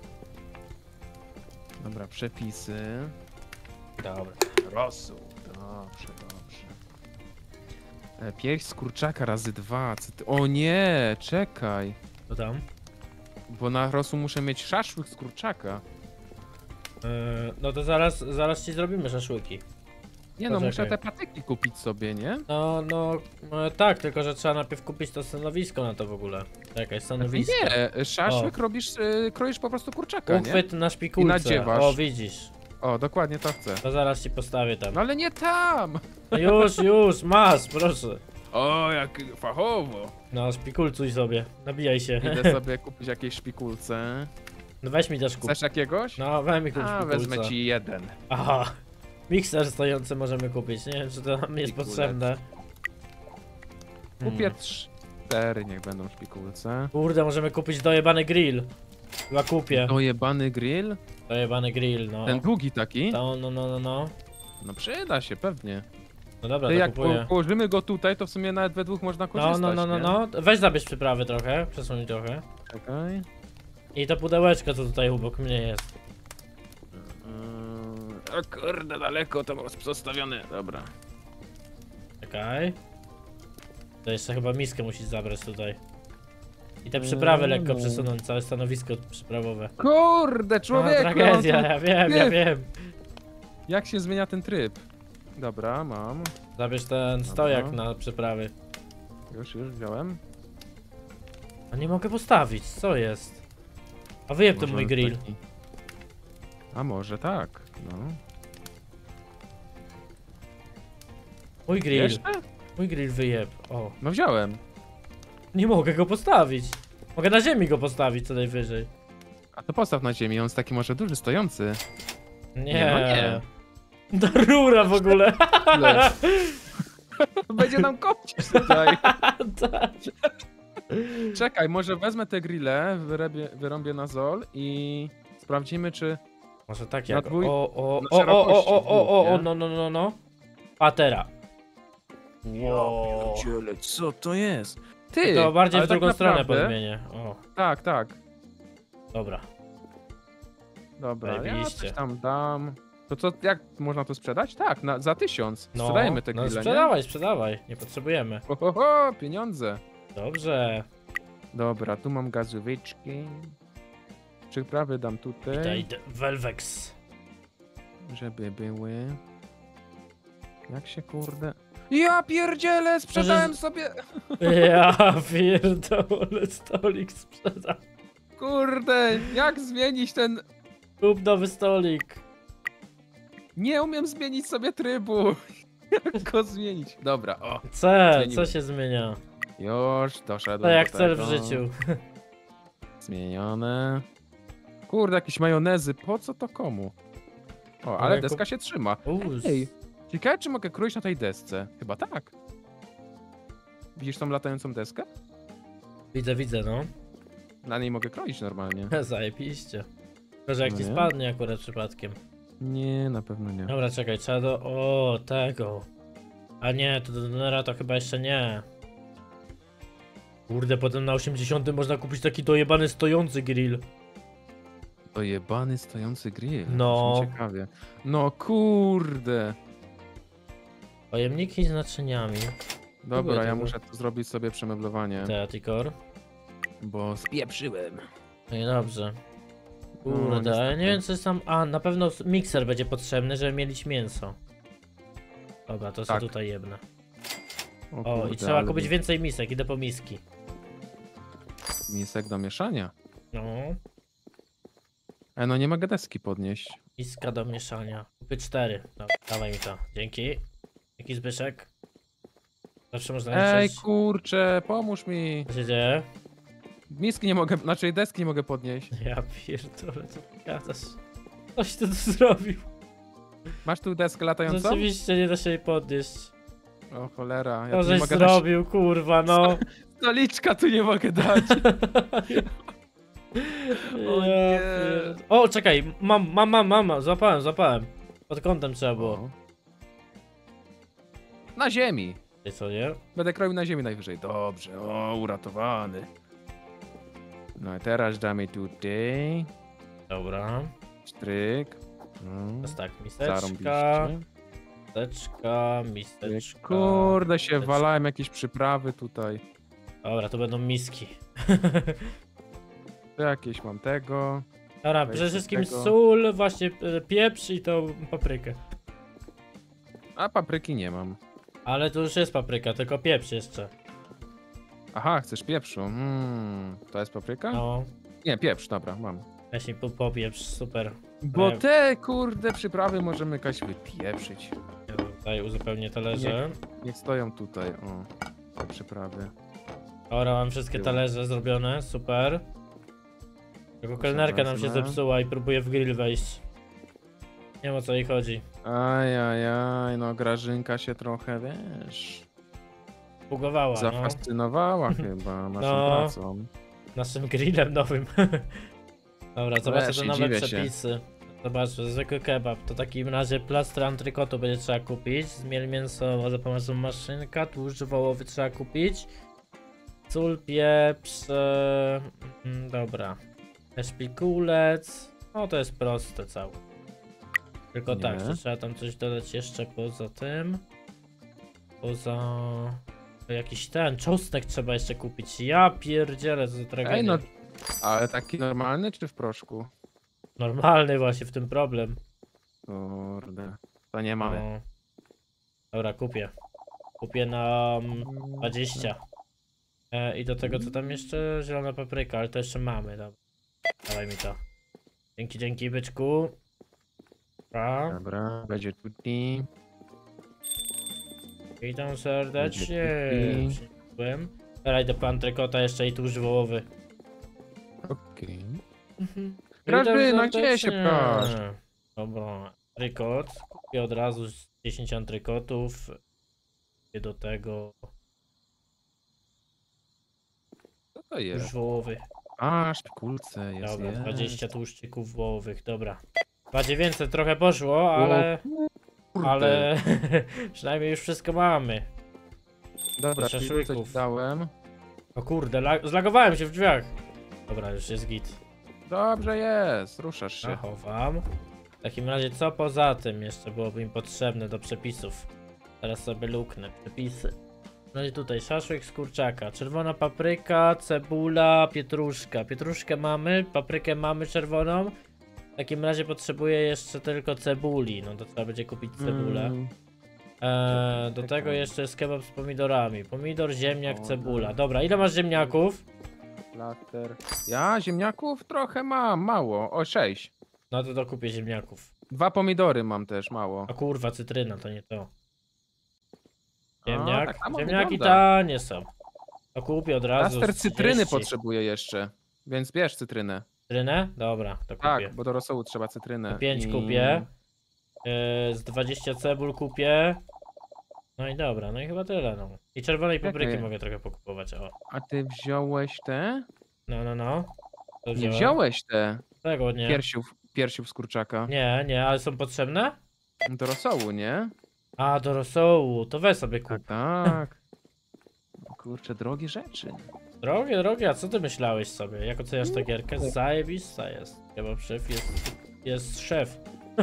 Dobra, przepisy. Dobra. Rosół, dobrze, dobrze. Pierś z kurczaka razy 2. O nie, czekaj. Co tam? Bo na rosół muszę mieć szaszłyk z kurczaka. No to zaraz ci zrobimy szaszłyki. Nie no, Poczekaj. muszę te patyki kupić sobie, nie? No, tak, tylko że trzeba najpierw kupić to stanowisko na to w ogóle. Czekaj, stanowisko. Nie, szaszłyk robisz, kroisz po prostu kurczaka, nie? Uchwyt na szpikulce. I nadziewasz. O, widzisz. O, dokładnie to chcę. To zaraz ci postawię tam. No ale nie tam! No już, masz, proszę. O, jak fachowo. No, szpikulcuj sobie, nabijaj się. Idę sobie kupić jakieś szpikulce. No weź mi też kup. Chcesz jakiegoś? No, weź mi kup A, szpikulca. wezmę ci jeden. Aha. Mikser stojący możemy kupić, nie wiem czy to nam jest Szpikulec. potrzebne. Kupię 4, niech będą szpikulce. Kurde, możemy kupić dojebany grill. Chyba kupię. Dojebany grill? Dojebany grill, no. Ten długi taki? No. No przyda się, pewnie. No dobra, To to jak kupuję. położymy go tutaj, to w sumie nawet we dwóch można korzystać, No. Weź zabierz przyprawy trochę, przesuń trochę. Czekaj. I to pudełeczko, co tutaj obok mnie jest. O kurde, daleko to było zostawione. Dobra. Czekaj. To jeszcze chyba miskę musisz zabrać tutaj. I te przyprawy lekko przesunąć, całe stanowisko przyprawowe. Kurde, No, człowieku! tragedia, no to- ja wiem. Jak się zmienia ten tryb? Dobra, mam. Zabierz ten stojak na przyprawy. Już wziąłem. A nie mogę postawić, co jest? A wyjeb ten Może mój grill. taki- A może tak, no. Mój grill. Jeszcze? Mój grill wyjeb. O. No wziąłem. Nie mogę go postawić. Mogę na ziemi go postawić co najwyżej. A to postaw na ziemi, on jest taki może duży, stojący. Nie. Nie. Ta rura w ogóle. Ale- Będzie nam kopcić tutaj. Tak. Czekaj, może wezmę te grille, wyrąbię na zol i sprawdzimy, czy... Może tak Na jak. dwój- O, na szerokości dwóch, nie? no. Patera. Wow. Co to jest? Ty, To bardziej ale w drugą tak stronę naprawdę- podmienię. O, Tak. dobra. Dobra, ja Zajebiście. coś tam dam. To co, jak można to sprzedać? Tak, za 1000. Sprzedajemy te no grille, sprzedawaj, nie potrzebujemy. nie? Ho, pieniądze. Dobrze. Dobra, tu mam gazóweczki. Przyprawy dam tutaj, Witaj, Velvex. żeby były. Jak się kurde... Ja pierdzielę, sprzedałem sobie... Ja pierdolę, stolik sprzedam. Kurde, jak zmienić ten... Kup nowy stolik. Nie umiem zmienić sobie trybu. Jak go zmienić? Dobra, o. Co Zmieniłem. się zmienia? Już To doszedłem jak do cel w tego. życiu. Zmienione. Kurde, jakieś majonezy. Po co to komu? O, ale jako- deska się trzyma. Uż. Ej, ciekawe czy mogę kroić na tej desce? Chyba tak. Widzisz tą latającą deskę? Widzę, no. Na niej mogę kroić normalnie. Zajebiście. Tylko, że jak No ci nie? spadnie akurat przypadkiem. Nie, na pewno nie. Dobra, czekaj, trzeba do... O, tego. A nie, to do donera to chyba jeszcze nie. Kurde, potem na 80 można kupić taki dojebany stojący grill. To jebany stojący grill. No. Brzmi ciekawie. No kurde. Pojemniki z naczyniami. Dobra, ja tego. muszę tu zrobić sobie przemeblowanie. Teatikor. Bo spieprzyłem. No i dobrze. No, Kurde, ale nie niestety. wiem co jest tam... A, na pewno mikser będzie potrzebny, żeby mieć mięso. Dobra, to sobie Tak. tutaj jebnę. O, kurde, i trzeba ale kupić więcej misek, idę po miski. misek do mieszania. No, No nie mogę deski podnieść. miska do mieszania. Kupię 4. Dobra, dawaj mi to. Dzięki. Dzięki Zbyszek. Zawsze można Ej, liczyć. kurczę, pomóż mi. Co się dzieje? Miski nie mogę, znaczy deski nie mogę podnieść. Ja pierdolę, co ty gadasz? Coś ty tu zrobił. Masz tu deskę latającą? Rzeczywiście nie da się jej podnieść. O cholera, ja To tu nie żeś mogę dać. zrobił, kurwa, no. Stoliczka tu nie mogę dać. O nie. O, czekaj, mam, złapałem. Pod kątem trzeba było. O. Na ziemi. I co, nie? Będę kroił na ziemi najwyżej. Dobrze, o, uratowany. No i teraz damy tutaj. Dobra. Stryk. No. Teraz tak, miseczka, Zarąbiście. miseczka. Kurde, się miseczka. walałem jakieś przyprawy tutaj. Dobra, to będą miski. To jakieś mam tego. Dobra, Weź przede z wszystkim tego. sól, właśnie pieprz i tą paprykę. A papryki nie mam. Ale to już jest papryka, tylko pieprz jeszcze. Aha, chcesz pieprzu. To jest papryka? No, Nie, pieprz, dobra, mam. weź mi popieprz, super. Bo Nie. te kurde przyprawy możemy jakoś wypieprzyć. Ja tutaj uzupełnię talerze. Niech stoją tutaj, o. Te przyprawy. Dobra, mam wszystkie Było. talerze zrobione, super. Tylko kelnerka nam się wezmę. zepsuła i próbuje w grill wejść. Nie wiem o co jej chodzi. Ajajaj, no Grażynka się trochę, wiesz, Bugowała, no. zafascynowała chyba naszą No. pracą. Naszym grillem nowym. Dobra, zobaczę te Wreszcie, nowe dziwię się. przepisy. Zobacz, zwykły kebab, to w takim razie plaster antrykotu będzie trzeba kupić. Zmiel mięso za pomocą maszynka, tłuszcz wołowy trzeba kupić. Sól, pieprz, dobra. Szpikulec, no to jest proste całe. Tylko Nie. tak, to trzeba tam coś dodać jeszcze poza tym. Jakiś ten, czosnek trzeba jeszcze kupić. Ja pierdzielę, co za tragedia. Ej, no, ale taki normalny czy w proszku? Normalny właśnie, w tym problem. Kurde, to nie mamy. No. Dobra, kupię. Kupię na 20. I do tego co tam jeszcze? Zielona papryka, ale to jeszcze mamy. Dobra. Dawaj mi to. Dzięki, byczku. Dobra. Dobra, będzie tutaj. Witam serdecznie. Będzie Byłem. Teraz idę po antrykota jeszcze i tłuszcz wołowy. Okej. Witam Grażyna, gdzie się serdecznie. pchasz? Dobra, antrykot. Kupię od razu 10 antrykotów. I do tego Co to jest? tłuszcz wołowy. A, szpikulce jest. Dobra, jest. 20 tłuszczyków wołowych, dobra. 2900 trochę poszło, ale... Kurde. Ale... przynajmniej już wszystko mamy. Dobra, szaszłyków. szpikulce ci dałem. O kurde, zlagowałem się w drzwiach. Dobra, już jest git. Dobrze jest, ruszasz się. Zachowam. W takim razie co poza tym jeszcze byłoby im potrzebne do przepisów? Teraz sobie luknę przepisy. No i tutaj szaszłyk z kurczaka, czerwona papryka, cebula, pietruszka. Pietruszkę mamy, paprykę mamy czerwoną. W takim razie potrzebuję jeszcze tylko cebuli, no to trzeba będzie kupić cebulę. Do tego jeszcze jest kebab z pomidorami. Pomidor, ziemniak, cebula. Dobra, ile masz ziemniaków? Plaster. Ja ziemniaków trochę mam, mało. O, 6. No to dokupię ziemniaków. 2 pomidory mam też, mało. A kurwa, cytryna, to nie to. A, Ziemniak. tak samo Ziemniaki wygląda. tanie są. To kupię od razu. Plaster z cytryny 30. potrzebuję jeszcze. Więc bierz cytrynę. Cytrynę? Dobra, to kupię. Tak, bo do rosołu trzeba cytrynę. To 5 kupię. Z 20 cebul kupię. No i dobra, no i chyba tyle, no. I czerwonej papryki Czekaj. mogę trochę pokupować, o. A ty wziąłeś te? No. To Nie wziąłem. wziąłeś te Tego nie. piersiów z kurczaka. Nie, ale są potrzebne? Do rosołu, nie? A, do rosołu, to weź sobie kup. Tak. Kurczę, drogie rzeczy. Drogie, a co ty myślałeś sobie? Jak oceniasz tę gierkę? Zajebista jest. Chyba szef jest szef.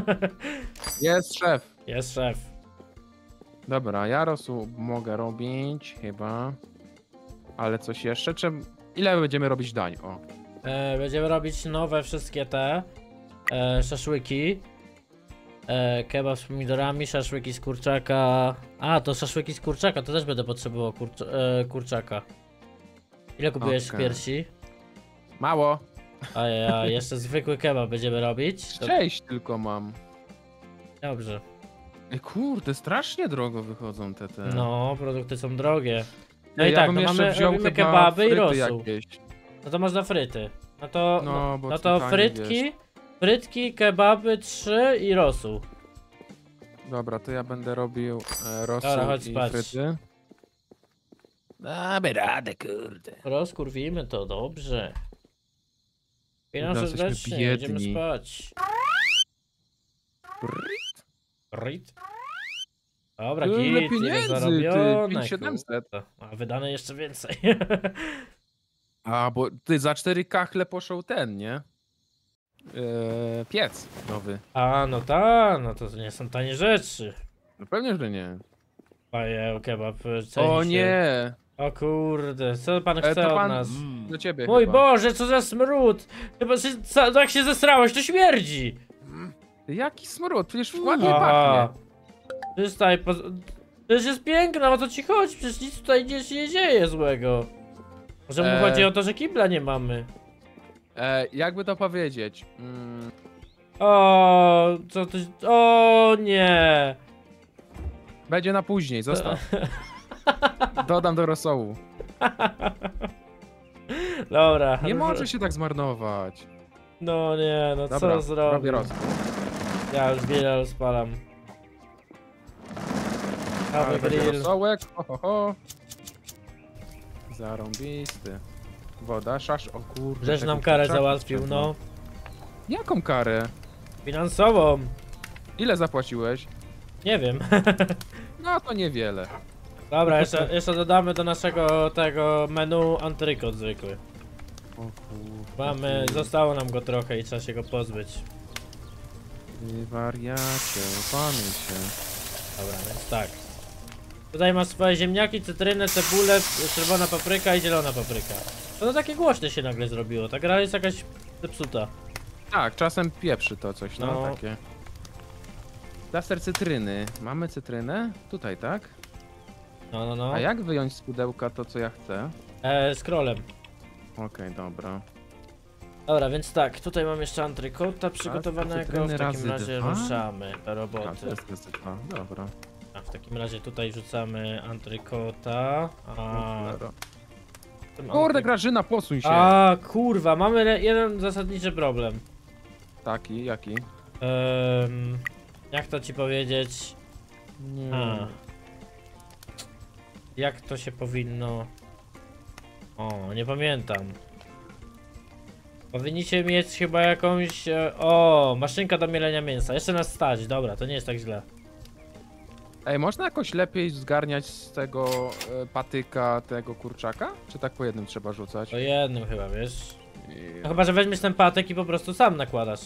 Jest szef. Jest szef. Dobra, ja rosół mogę robić, chyba. Ale coś jeszcze? Ile będziemy robić dań? O. Będziemy robić nowe wszystkie te szaszłyki. Kebab z pomidorami, szaszłyki z kurczaka. A, to szaszłyki z kurczaka, to też będę potrzebował kurczaka. Ile kupujesz Okej. piersi? Mało. A jeszcze zwykły kebab będziemy robić. To... 6 tylko mam. Dobrze. Ej, kurde, strasznie drogo wychodzą te. No, produkty są drogie. No Ej, i ja tak, bym no jeszcze mamy wziął robimy chyba kebaby i fryty rosół. jakieś. No to można fryty. No to, No, bo no to cukanie, frytki, frytki, kebaby 3 i rosół. Dobra, to ja będę robił rosół Dobra, chodź i spać. fryty. Damy radę, kurde. Rozkurwimy to, dobrze. Witam Kurde, jesteśmy serdecznie, biedni. idziemy spać. Rit. Dobra, Tyle git, ile pieniędzy, ty, zarobione. 5700. kurde. A wydane jeszcze więcej. A, bo ty za 4 kachle poszł ten, nie? Piec nowy. A, no ta, no to nie są tanie rzeczy. No pewnie, że nie. Paję kebab ceni O się. nie! O kurde, co pan chce to od pan- nas? Do ciebie Mój chyba. Boże, co za smród! Chyba się, jak się zesrałeś, to śmierdzi! Jaki smród? Przecież ładnie Aha. pachnie. Przestań, przecież jest piękna, o co ci chodzi? Przecież nic tutaj nie dzieje złego. Może mu chodzi o to, że kibla nie mamy. Jakby to powiedzieć? O, co ty... O nie! Będzie na później, zostaw. Dodam do rosołu. Dobra. Nie może się tak zmarnować. No nie, no Dobra, co zrobię? robię rosoł. Ja już wiele rozpalam. Cały Będzie grill. rosołek, ho. Zarąbisty. Woda, szasz, o kurde. Żeś tego nam karę kurczaka załatwił, trzeba. no. Jaką karę? Finansową. Ile zapłaciłeś? Nie wiem. No to niewiele. Dobra, jeszcze dodamy do naszego tego menu antrykot zwykły. O kurde. Zostało nam go trochę i trzeba się go pozbyć. Ty wariacie, opanuj się. Dobra, więc tak. Tutaj masz swoje ziemniaki, cytrynę, cebulę, czerwona papryka i zielona papryka. To takie głośne się nagle zrobiło, ta gra jest jakaś zepsuta. Tak, czasem pieprzy to coś, no, No. takie. Plaster cytryny. Mamy cytrynę? Tutaj, tak? No. A jak wyjąć z pudełka to, co ja chcę? Scrollem. Okej, dobra. Dobra, więc tak, tutaj mam jeszcze antrykota przygotowanego, cytryny w takim razy razie dwa? ruszamy do A, roboty. to jest ryzyko. Dobra. A w takim razie tutaj rzucamy antrykota, a... tym Kurde, Grażyna, posuń się! A kurwa, mamy jeden zasadniczy problem. Taki, jaki? Jak to ci powiedzieć? Nie. Jak to się powinno... O, nie pamiętam. Powinniście mieć chyba jakąś... maszynka do mielenia mięsa. Jeszcze nas stać, dobra, to nie jest tak źle. Ej, można jakoś lepiej zgarniać z tego patyka tego kurczaka? Czy tak po jednym trzeba rzucać? To jednym chyba, wiesz? I- No chyba, że weźmiesz ten patek i po prostu sam nakładasz.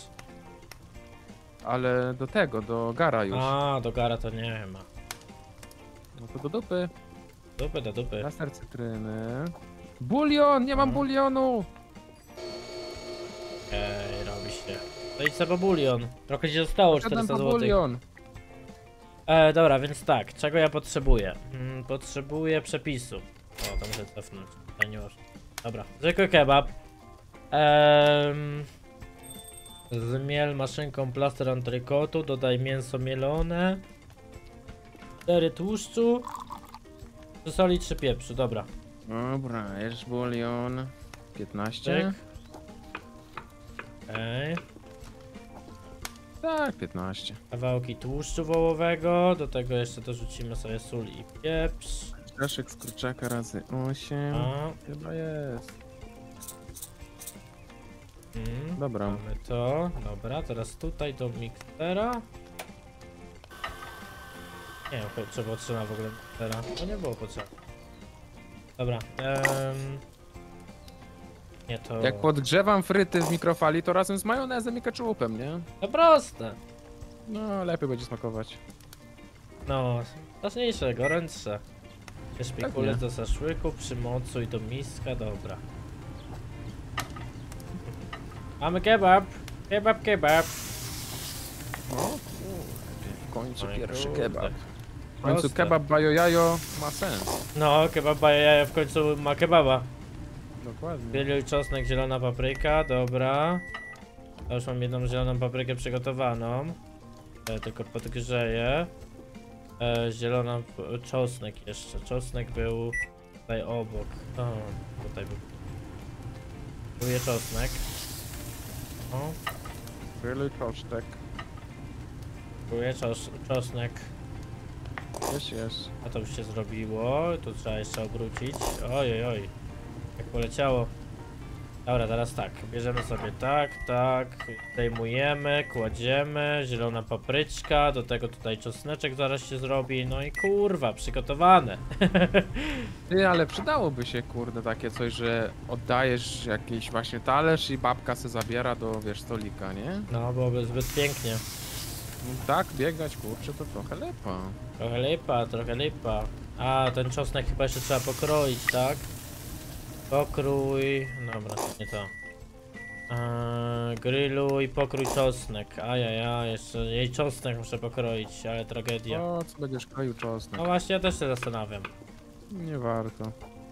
Ale do tego, do gara już. A, do gara to nie ma. No to do dupy. Dupy do dupy. Plaster cytryny. Bulion! Nie mam No. bulionu! Ej, robi się. To idź sobie po bulion. Trochę ci zostało, Szedłem 400 po zł. bulion. Dobra, więc tak, czego ja potrzebuję? Potrzebuję przepisu. O, to muszę cofnąć. Tutaj nie można. Dobra, zwykły kebab. Zmiel maszynką plaster antrykotu, dodaj mięso mielone. 4 tłuszczu. 3 soli, 3 pieprzu, dobra. Dobra, jest bulion. 15? Cyk. Okej. Tak, 15. Kawałki tłuszczu wołowego, do tego jeszcze dorzucimy sobie sól i pieprz. Kaszek z kurczaka razy 8. A, Chyba jest. mm. Dobra. Mamy to, dobra, teraz tutaj do miksera. Nie wiem, czy potrzeba w ogóle miksera, to nie było potrzeba. Dobra, nie to... Jak podgrzewam fryty w mikrofali, to razem z majonezem i ketchupem, nie? To proste. No, lepiej będzie smakować. No, ważniejsze, gorętsze. Szpikulec Pewnie. do zaszłyku, przymocuj do miska, dobra. Mamy kebab, kebab. O kurde, w końcu Oj, pierwszy kurde. kebab. W końcu Proste. kebab bajo jajo ma sens. No, kebab jaja w końcu ma kebaba. Dokładnie. Bielił czosnek, zielona papryka, dobra. Ja już mam jedną zieloną paprykę przygotowaną. Tylko podgrzeję. Czosnek jeszcze. Czosnek był tutaj obok. O, tutaj był. Próbuję czosnek. O, Really kosztek. próbuję czosnek. Jest. A to już się zrobiło. Tu trzeba jeszcze obrócić. Oj. Jak poleciało. Dobra, teraz tak. Bierzemy sobie tak. Zdejmujemy, kładziemy. Zielona papryczka. Do tego tutaj czosneczek zaraz się zrobi. No i kurwa, przygotowane. Ty, ale przydałoby się, kurde, takie coś, że oddajesz jakiś właśnie talerz i babka se zabiera do, wiesz, stolika, nie? No, byłoby zbyt pięknie. No tak, biegać, kurczę, to trochę lepa. Trochę lipa. A, ten czosnek chyba jeszcze trzeba pokroić, tak? Pokrój... Dobra, to nie to. Grilluj, pokrój czosnek. Ajajaj, jeszcze jej czosnek muszę pokroić, ale tragedia. O, co będziesz kroił czosnek? No właśnie, ja też się zastanawiam. Nie warto.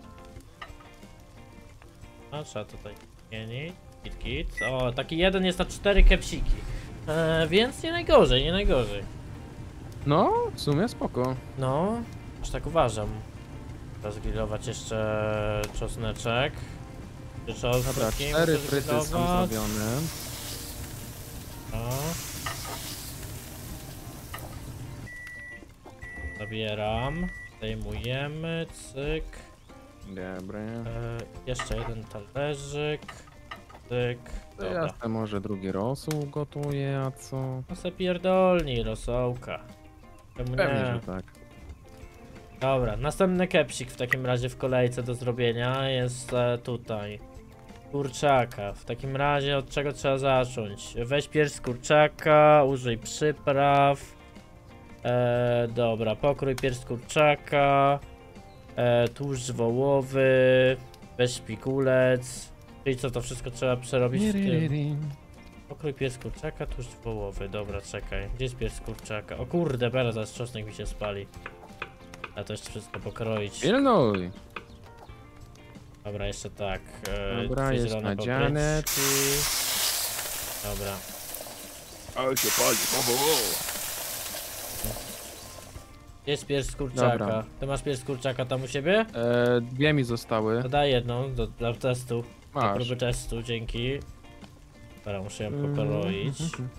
A trzeba tutaj zmienić. Kit. O, taki jeden jest na 4 kepsiki. Więc nie najgorzej. No, w sumie spoko. No, już tak uważam. Teraz grillować jeszcze czosneczek. Dobra, 4 fryty są zrobione. No. Zabieram. Zdejmujemy, cyk. Dobry. Jeszcze jeden talerzyk. Tyk. To Dobra. ja sobie może drugi rosół gotuję, a co? No se pierdolnij, rosołka. Czemu Pewnie, nie? że tak. Dobra, następny kepsik w takim razie w kolejce do zrobienia jest tutaj. Kurczaka. W takim razie od czego trzeba zacząć? Weź pierś z kurczaka, użyj przypraw. Dobra, pokrój pierś z kurczaka. Tłuszcz wołowy. Weź szpikulec. Czyli co, to wszystko trzeba przerobić w tym? Pokrój pierś z kurczaka, tłuszcz wołowy. Dobra, czekaj. Gdzie jest pierś z kurczaka? O kurde, teraz zaraz czosnek mi się spali. A to jeszcze wszystko pokroić. Pilnuj! Dobra, jeszcze tak. Dobra, dwie jest zielone nadziane. papryczki. Dobra. Ale się pali, Jest pierś z kurczaka. Dobra. Ty masz pierś z kurczaka tam u siebie? Dwie mi zostały. To daj jedną dla testu. Dla Masz. próby testu, dzięki. Dobra, muszę ją pokroić.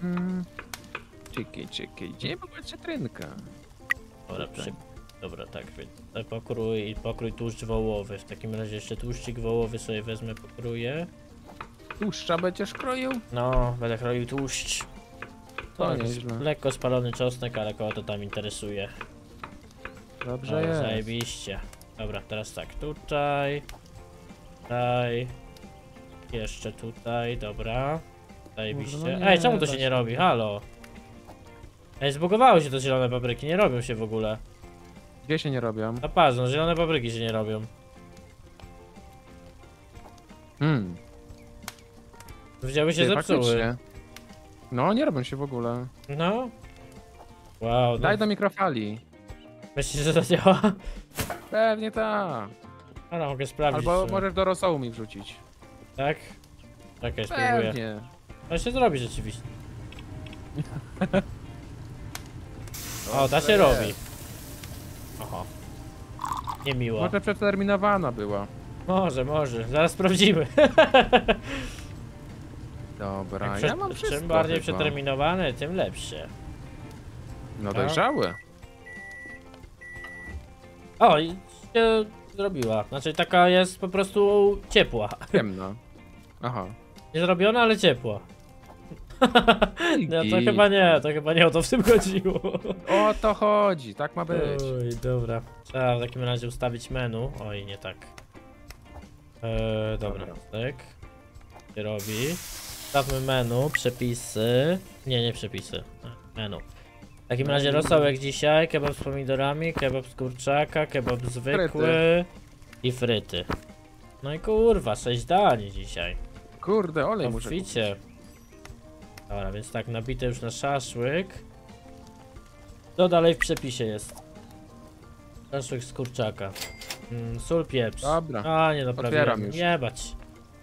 Czekaj, gdzie była cytrynka? Dobra, Tutaj. Dobra, tak, więc pokrój tłuszcz wołowy. W takim razie jeszcze tłuszczyk wołowy sobie wezmę, pokróję. Tłuszcza będziesz kroił? No, będę kroił tłuszcz. To jest nieźle. lekko spalony czosnek, ale kogo to tam interesuje. Dobrze No, jest. zajebiście. Dobra, teraz tak, tutaj. Tutaj. Jeszcze tutaj, dobra. Zajebiście. Kurde, no nie, Ej, czemu to da się się. nie robi? Halo. Ej, zbugowały się te zielone papryki, nie robią się w ogóle. Gdzie się nie robią? No patrz, no zielone papryki się nie robią. Wzięły się Ty, zepsuły. faktycznie. No, nie robią się w ogóle. No. Wow, no. Daj do mikrofali. Myślisz, że to działa? Pewnie tak. Ale mogę sprawdzić. Albo czy- możesz do rosołu mi wrzucić. Tak? Czekaj, spróbuję. Pewnie. To się zrobi rzeczywiście. O, da się Dobrze robi. jest. Oho. Niemiło. Może przeterminowana była. Może. Zaraz sprawdzimy. Dobra, Jak ja mam wszystko Czym bardziej chyba. przeterminowane, tym lepsze. No dojrzałe. O, i się zrobiła. Znaczy taka jest po prostu ciepła. Ciemna. Aha. Nie zrobiona, ale ciepła. No to I- chyba nie o to w tym chodziło. O to chodzi, tak ma być. Oj, dobra. Trzeba w takim razie ustawić menu. Oj, nie tak. Dobra, tak. Się robi. Ustawmy menu, przepisy. Nie przepisy. Menu. W takim razie rosołek dzisiaj, kebab z pomidorami, kebab z kurczaka, kebab zwykły i fryty. No i kurwa, 6 dań dzisiaj. Kurde, olej muszę kupić. Obficie. Dobra, więc tak, nabite już na szaszłyk. To dalej w przepisie jest. Szaszłyk z kurczaka. Sól, pieprz. Dobra. A, nie naprawiłem. Otwieram już. Jebać.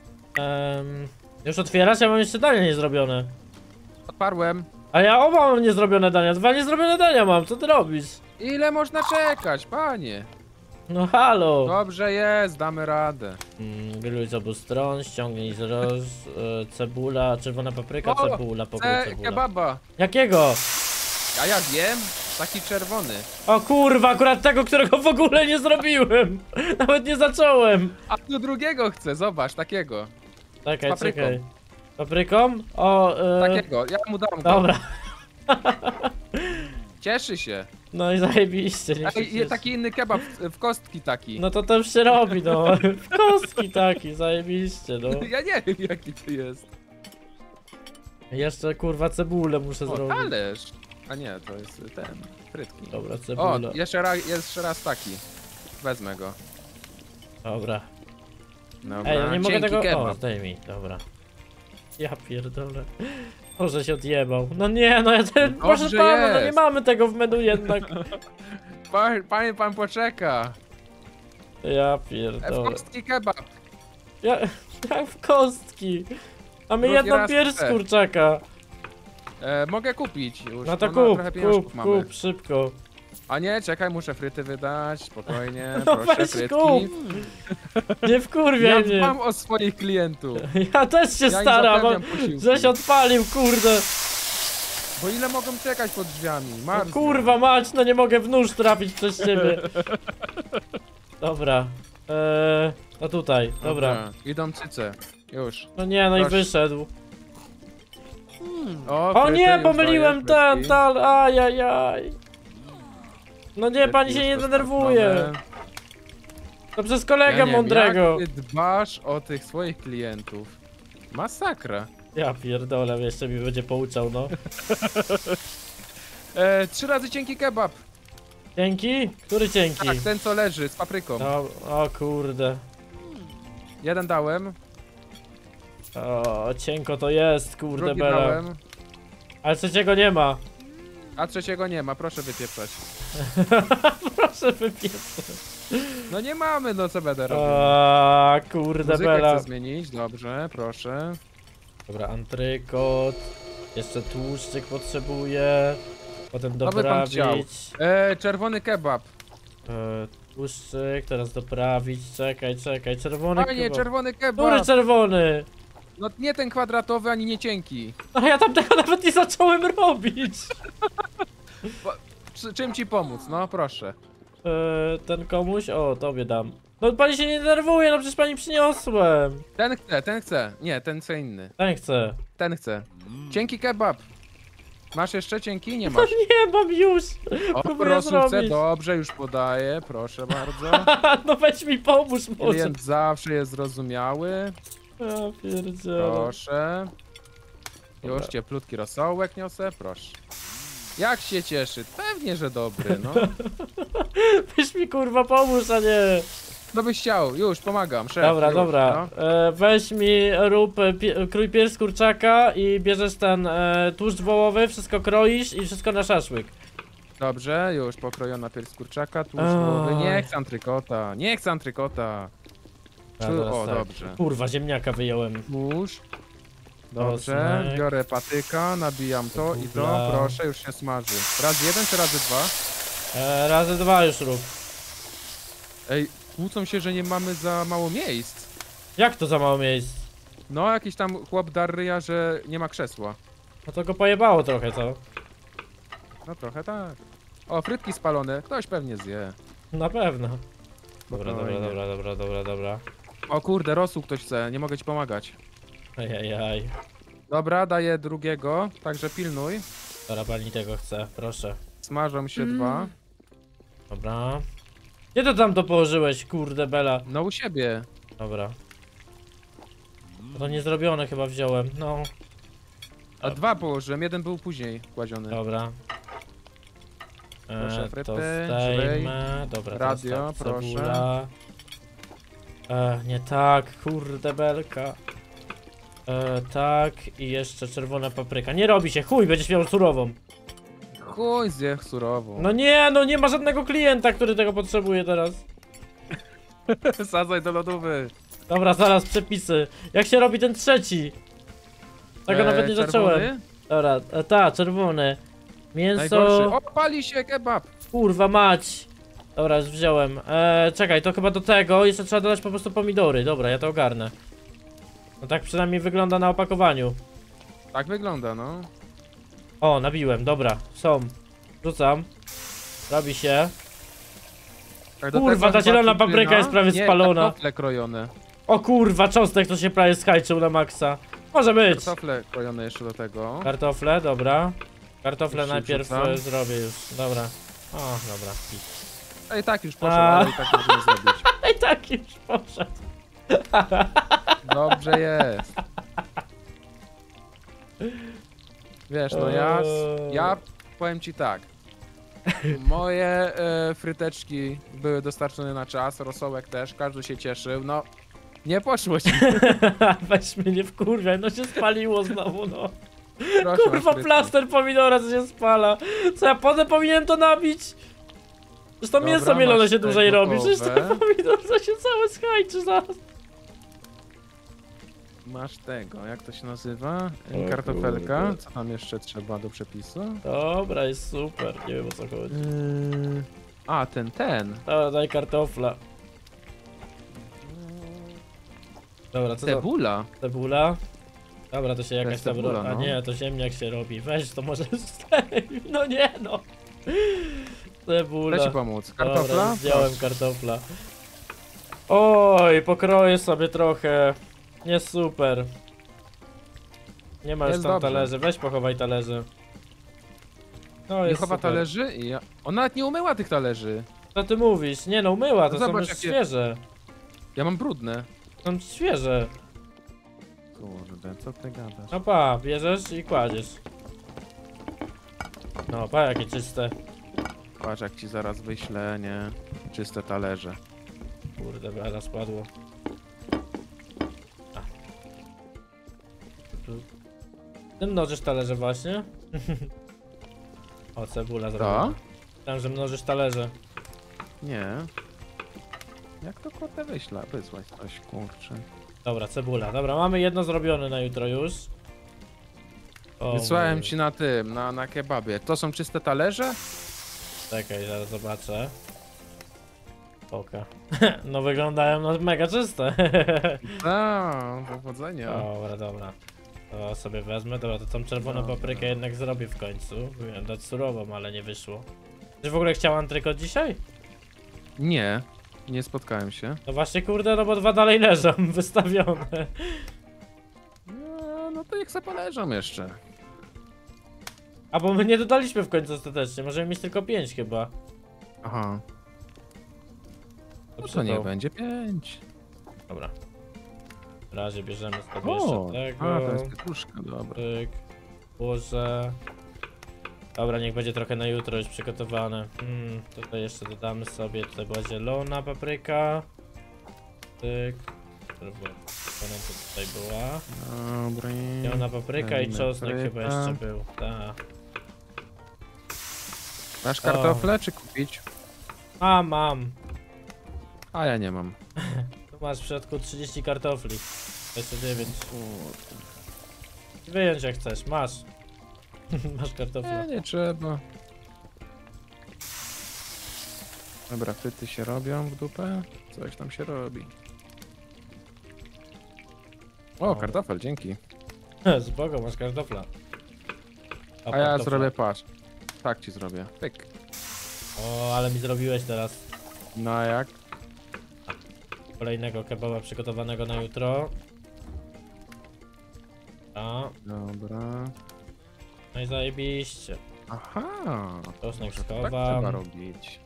Już otwierasz? Ja mam jeszcze dania niezrobione. Odparłem. A ja oba mam niezrobione dania. 2 niezrobione dania mam. Co ty robisz? Ile można czekać, panie? No halo. Dobrze jest, damy radę. Grilluj z obu stron, ściągnij z cebula, czerwona papryka, O, cebula, pokrój cebula. Kebaba. Jakiego? A ja wiem, taki czerwony. O kurwa, akurat tego, którego w ogóle nie zrobiłem. Nawet nie zacząłem. A tu drugiego chcę, zobacz, takiego. Czekaj, Z papryką. czekaj. Papryką? O, Takiego, ja mu dam go. dobra. Cieszy się. No i zajebiście. niech się Ej, cieszy. taki inny kebab, w kostki taki. No to już się robi, no. W kostki taki, zajebiście, no. Ja nie wiem jaki to jest. Jeszcze kurwa cebulę muszę O, zrobić. talerz. A nie, to jest ten, frytki. Dobra, O, cebula. jeszcze raz taki. Wezmę go. Dobra. Dobra, Ej, no nie mogę cienki tego... O, kebab. zdaj mi, dobra. Ja pierdolę. Może się odjebał. No nie, no ja ten... No Proszę dobrze pana, no nie jest. mamy tego w menu jednak. Panie, pan poczeka. Ja W pierdolę. kostki kebab. Jak w kostki. Mamy Drugi jedną raz pierś z chcę. kurczaka. Mogę kupić już. No to bo kup, trochę pieniążków mamy. kup, szybko. A nie, czekaj, muszę fryty wydać, spokojnie, No proszę, weź frytki. kup. Nie wkurwiaj Ja mnie. dbam o swoich klientów. Ja też się Ja im staram, zapewniam posiłki. żeś odpalił, kurde. Bo ile mogą czekać pod drzwiami? No Marzną. kurwa mać, no nie mogę w nóż trafić przez ciebie. Dobra. No tutaj, dobra. Idą cyce. Już. No nie, no i Proszę. wyszedł. O, O fryty nie, już pomyliłem daję, ten, frytki. ajajaj. No nie, pani się Frytki nie już denerwuje. dostarczone. To przez kolegę Ja nie wiem, mądrego. Jak ty dbasz o tych swoich klientów? Masakra. Ja pierdolę, jeszcze mi będzie pouczał, no. 3 razy cienki kebab. Dzięki? Który dzięki? Tak, ten co leży z papryką. No, o kurde. Jeden dałem, O, cienko to jest, kurde drugi bela. dałem, Ale trzeciego nie ma. a trzeciego nie ma, proszę wypieprzać. Proszę wypierdolę. No nie mamy, no co będę robił? A, kurde Muzykę bela. chcę zmienić, dobrze, proszę. Dobra, antrykot. Jeszcze tłuszczyk potrzebuję. Potem by pan chciał? doprawić. Czerwony kebab. Tłuszczyk, teraz doprawić. Czekaj, czerwony Panie, kebab. czerwony Który kebab. czerwony? No nie ten kwadratowy, ani nie cienki. A ja tam tego nawet nie zacząłem robić. Czym ci pomóc? No proszę. Ten komuś? O, tobie dam. No pani się nie denerwuje, no przecież pani przyniosłem. Ten chce. Nie, ten chce inny. Ten chce. Ten chce. Cienki kebab. Masz jeszcze cienki? Nie masz. Nie mam już. O, Próbuję proszę, chce. zrobić. Dobrze, już podaję. Proszę bardzo. No weź mi pomóż może. Klient zawsze jest zrozumiały. Ja pierdzielę. Proszę. Już Dobra. cieplutki rosołek niosę, proszę. Jak się cieszy? Pewnie, że dobry, no. Weź mi kurwa pomóż, a nie. No byś chciał, już pomagam, szef. Dobra, już, dobra. No. Weź mi rób krój pierś z kurczaka i bierzesz ten tłuszcz wołowy, wszystko kroisz i wszystko na szaszłyk. Dobrze, już pokrojona pierś z kurczaka, tłuszcz wołowy. Nie chcę antrykota, nie chcę antrykota. Dobra, O, tak. dobrze. Kurwa, ziemniaka wyjąłem. Tłuszcz. Dobrze, Osnek. biorę patyka, nabijam to i to, Dobra. proszę, już się smaży. Raz jeden czy razy dwa? Razy dwa już rób. Ej, kłócą się, że nie mamy za mało miejsc. Jak to za mało miejsc? No, jakiś tam chłop darryja, że nie ma krzesła. No to go pojebało trochę, co? No trochę tak. O, frytki spalone, ktoś pewnie zje. Na pewno. Dobra, Spokojnie. dobra. O kurde, rosół ktoś chce, nie mogę ci pomagać. Ajajaj. Dobra, daję drugiego, także pilnuj. Dobra, pani tego chce, proszę. Smażą się dwa. Dobra. Gdzie to tam to położyłeś, kurde bela? No u siebie. Dobra. No to nie zrobione chyba wziąłem, no. A dwa położyłem, jeden był później kładziony. Dobra. Proszę, fryty, To żwej, zdejmę. Dobra, teraz radio, tak, proszę. cebula. Nie tak, kurde belka. Tak i jeszcze czerwona papryka. Nie robi się, chuj, będziesz miał surową. Chuj, zjech surową. No nie ma żadnego klienta, który tego potrzebuje teraz. Sadzaj do lodówy. Dobra, zaraz przepisy. Jak się robi ten trzeci? Tego nawet nie zacząłem. czerwony? Dobra, czerwone. Najgorszy. Mięso. O, pali się kebab. Kurwa mać. Dobra, już wziąłem. Czekaj, to chyba do tego jeszcze trzeba dodać po prostu pomidory. Dobra, ja to ogarnę. No tak przynajmniej wygląda na opakowaniu. Tak wygląda, no. O, nabiłem, dobra, są. Rzucam. Robi się. Tak, do Kurwa, tego ta zielona chyba papryka cytryna. jest prawie Nie, spalona. kartofle krojone. O kurwa, cząstek to się prawie skajczył na maksa. Może być. Kartofle krojone jeszcze do tego. Kartofle, dobra. Kartofle Już się najpierw wrzucam. zrobię już. Dobra. O, dobra. I tak już poszło, A. ale i tak możemy zrobić. I tak już poszedł. Dobrze jest. Wiesz, no ja powiem ci tak. Moje fryteczki były dostarczone na czas, rosołek też, każdy się cieszył, no nie poszło ci. Weź mnie nie wkurwiaj, no się spaliło znowu, no. Proszę, Kurwa, frytki. plaster pomidora, co się spala. Co ja potem powinienem to nabić? Przecież to Dobra, mięso mielone masz się te dłużej robi, gotowe. przecież ten pomidor to się całe schajczy zaraz. Masz tego, jak to się nazywa? O Kartofelka, kurde. co tam jeszcze trzeba do przepisu? Dobra, jest super, nie wiem o co chodzi. A, ten. Dobra, daj kartofla. Dobra, co to? Cebula. Cebula? Dobra, to się jakaś jest tam cebula, robi. A no. nie, to ziemniak się robi. Weź to może zdejmij. No nie no. Cebula. Chcę ci pomóc. Dobra, Kartofla? zdjąłem kartofla. Oj, pokroję sobie trochę. Jest super. Nie ma już Jest tam dobrze. talerzy, weź pochowaj talerzy. No Nie jest chowa super. talerzy? Ona nawet nie umyła tych talerzy. Co ty mówisz? Nie no, umyła, to No są zobacz, już jakie- świeże. Ja mam brudne. Są świeże. Kurde, co ty gadasz? No pa, bierzesz i kładziesz. No pa, jakie czyste. Patrz jak ci zaraz wyślę, nie? Czyste talerze. Kurde, zaraz spadło. A. Ty mnożysz talerze właśnie? O, cebula zrobiona. Myślałem, że mnożysz talerze. Nie. Jak to kurde wyślę? Wysłać coś, kurczę. Dobra, cebula. Dobra, mamy jedno zrobione na jutro już. O, Wysłałem mój. ci na tym, na kebabie. To są czyste talerze? Czekaj, zaraz zobaczę. Oka. No wyglądają no mega czyste. Powodzenia. Dobra, dobra. To sobie wezmę. Dobra, to tą czerwoną Dobra. paprykę jednak zrobię w końcu. Miałem dać surową, ale nie wyszło. Czy w ogóle chciał antrykot dzisiaj? Nie, nie spotkałem się. No właśnie kurde, no bo dwa dalej leżą, wystawione. No to jak se poleżą jeszcze. A bo my nie dodaliśmy w końcu ostatecznie, możemy mieć tylko 5 chyba. Aha. To No to nie przypał. będzie 5. Dobra. W razie bierzemy sobie O, jeszcze tego. a to jest pietruszka, dobra. Pyk. Włożę. Dobra, niech będzie trochę na jutro już przygotowane. Tutaj jeszcze dodamy sobie, tutaj była zielona papryka. Pyk. Czerwona to tutaj była. Dobry. Zielona papryka i czosnek chyba Papryka. jeszcze był. Tak. Masz kartofle czy kupić? Mam. A ja nie mam. Tu masz w środku 30 kartofli. 29. Kurde. Wyjąć jak chcesz, masz. Masz kartofle. Nie trzeba. Dobra, fryty się robią w dupę. Coś tam się robi. O, kartofel, dzięki. Spoko, masz kartofla. O, A ja kartofla. zrobię, patrz. Tak ci zrobię. Pyk. O, ale mi zrobiłeś teraz No a jak? kolejnego kebaba przygotowanego na jutro. A, Dobra. no i zajebiście. Aha. Czosnek Może to tak schowam. trzeba robić.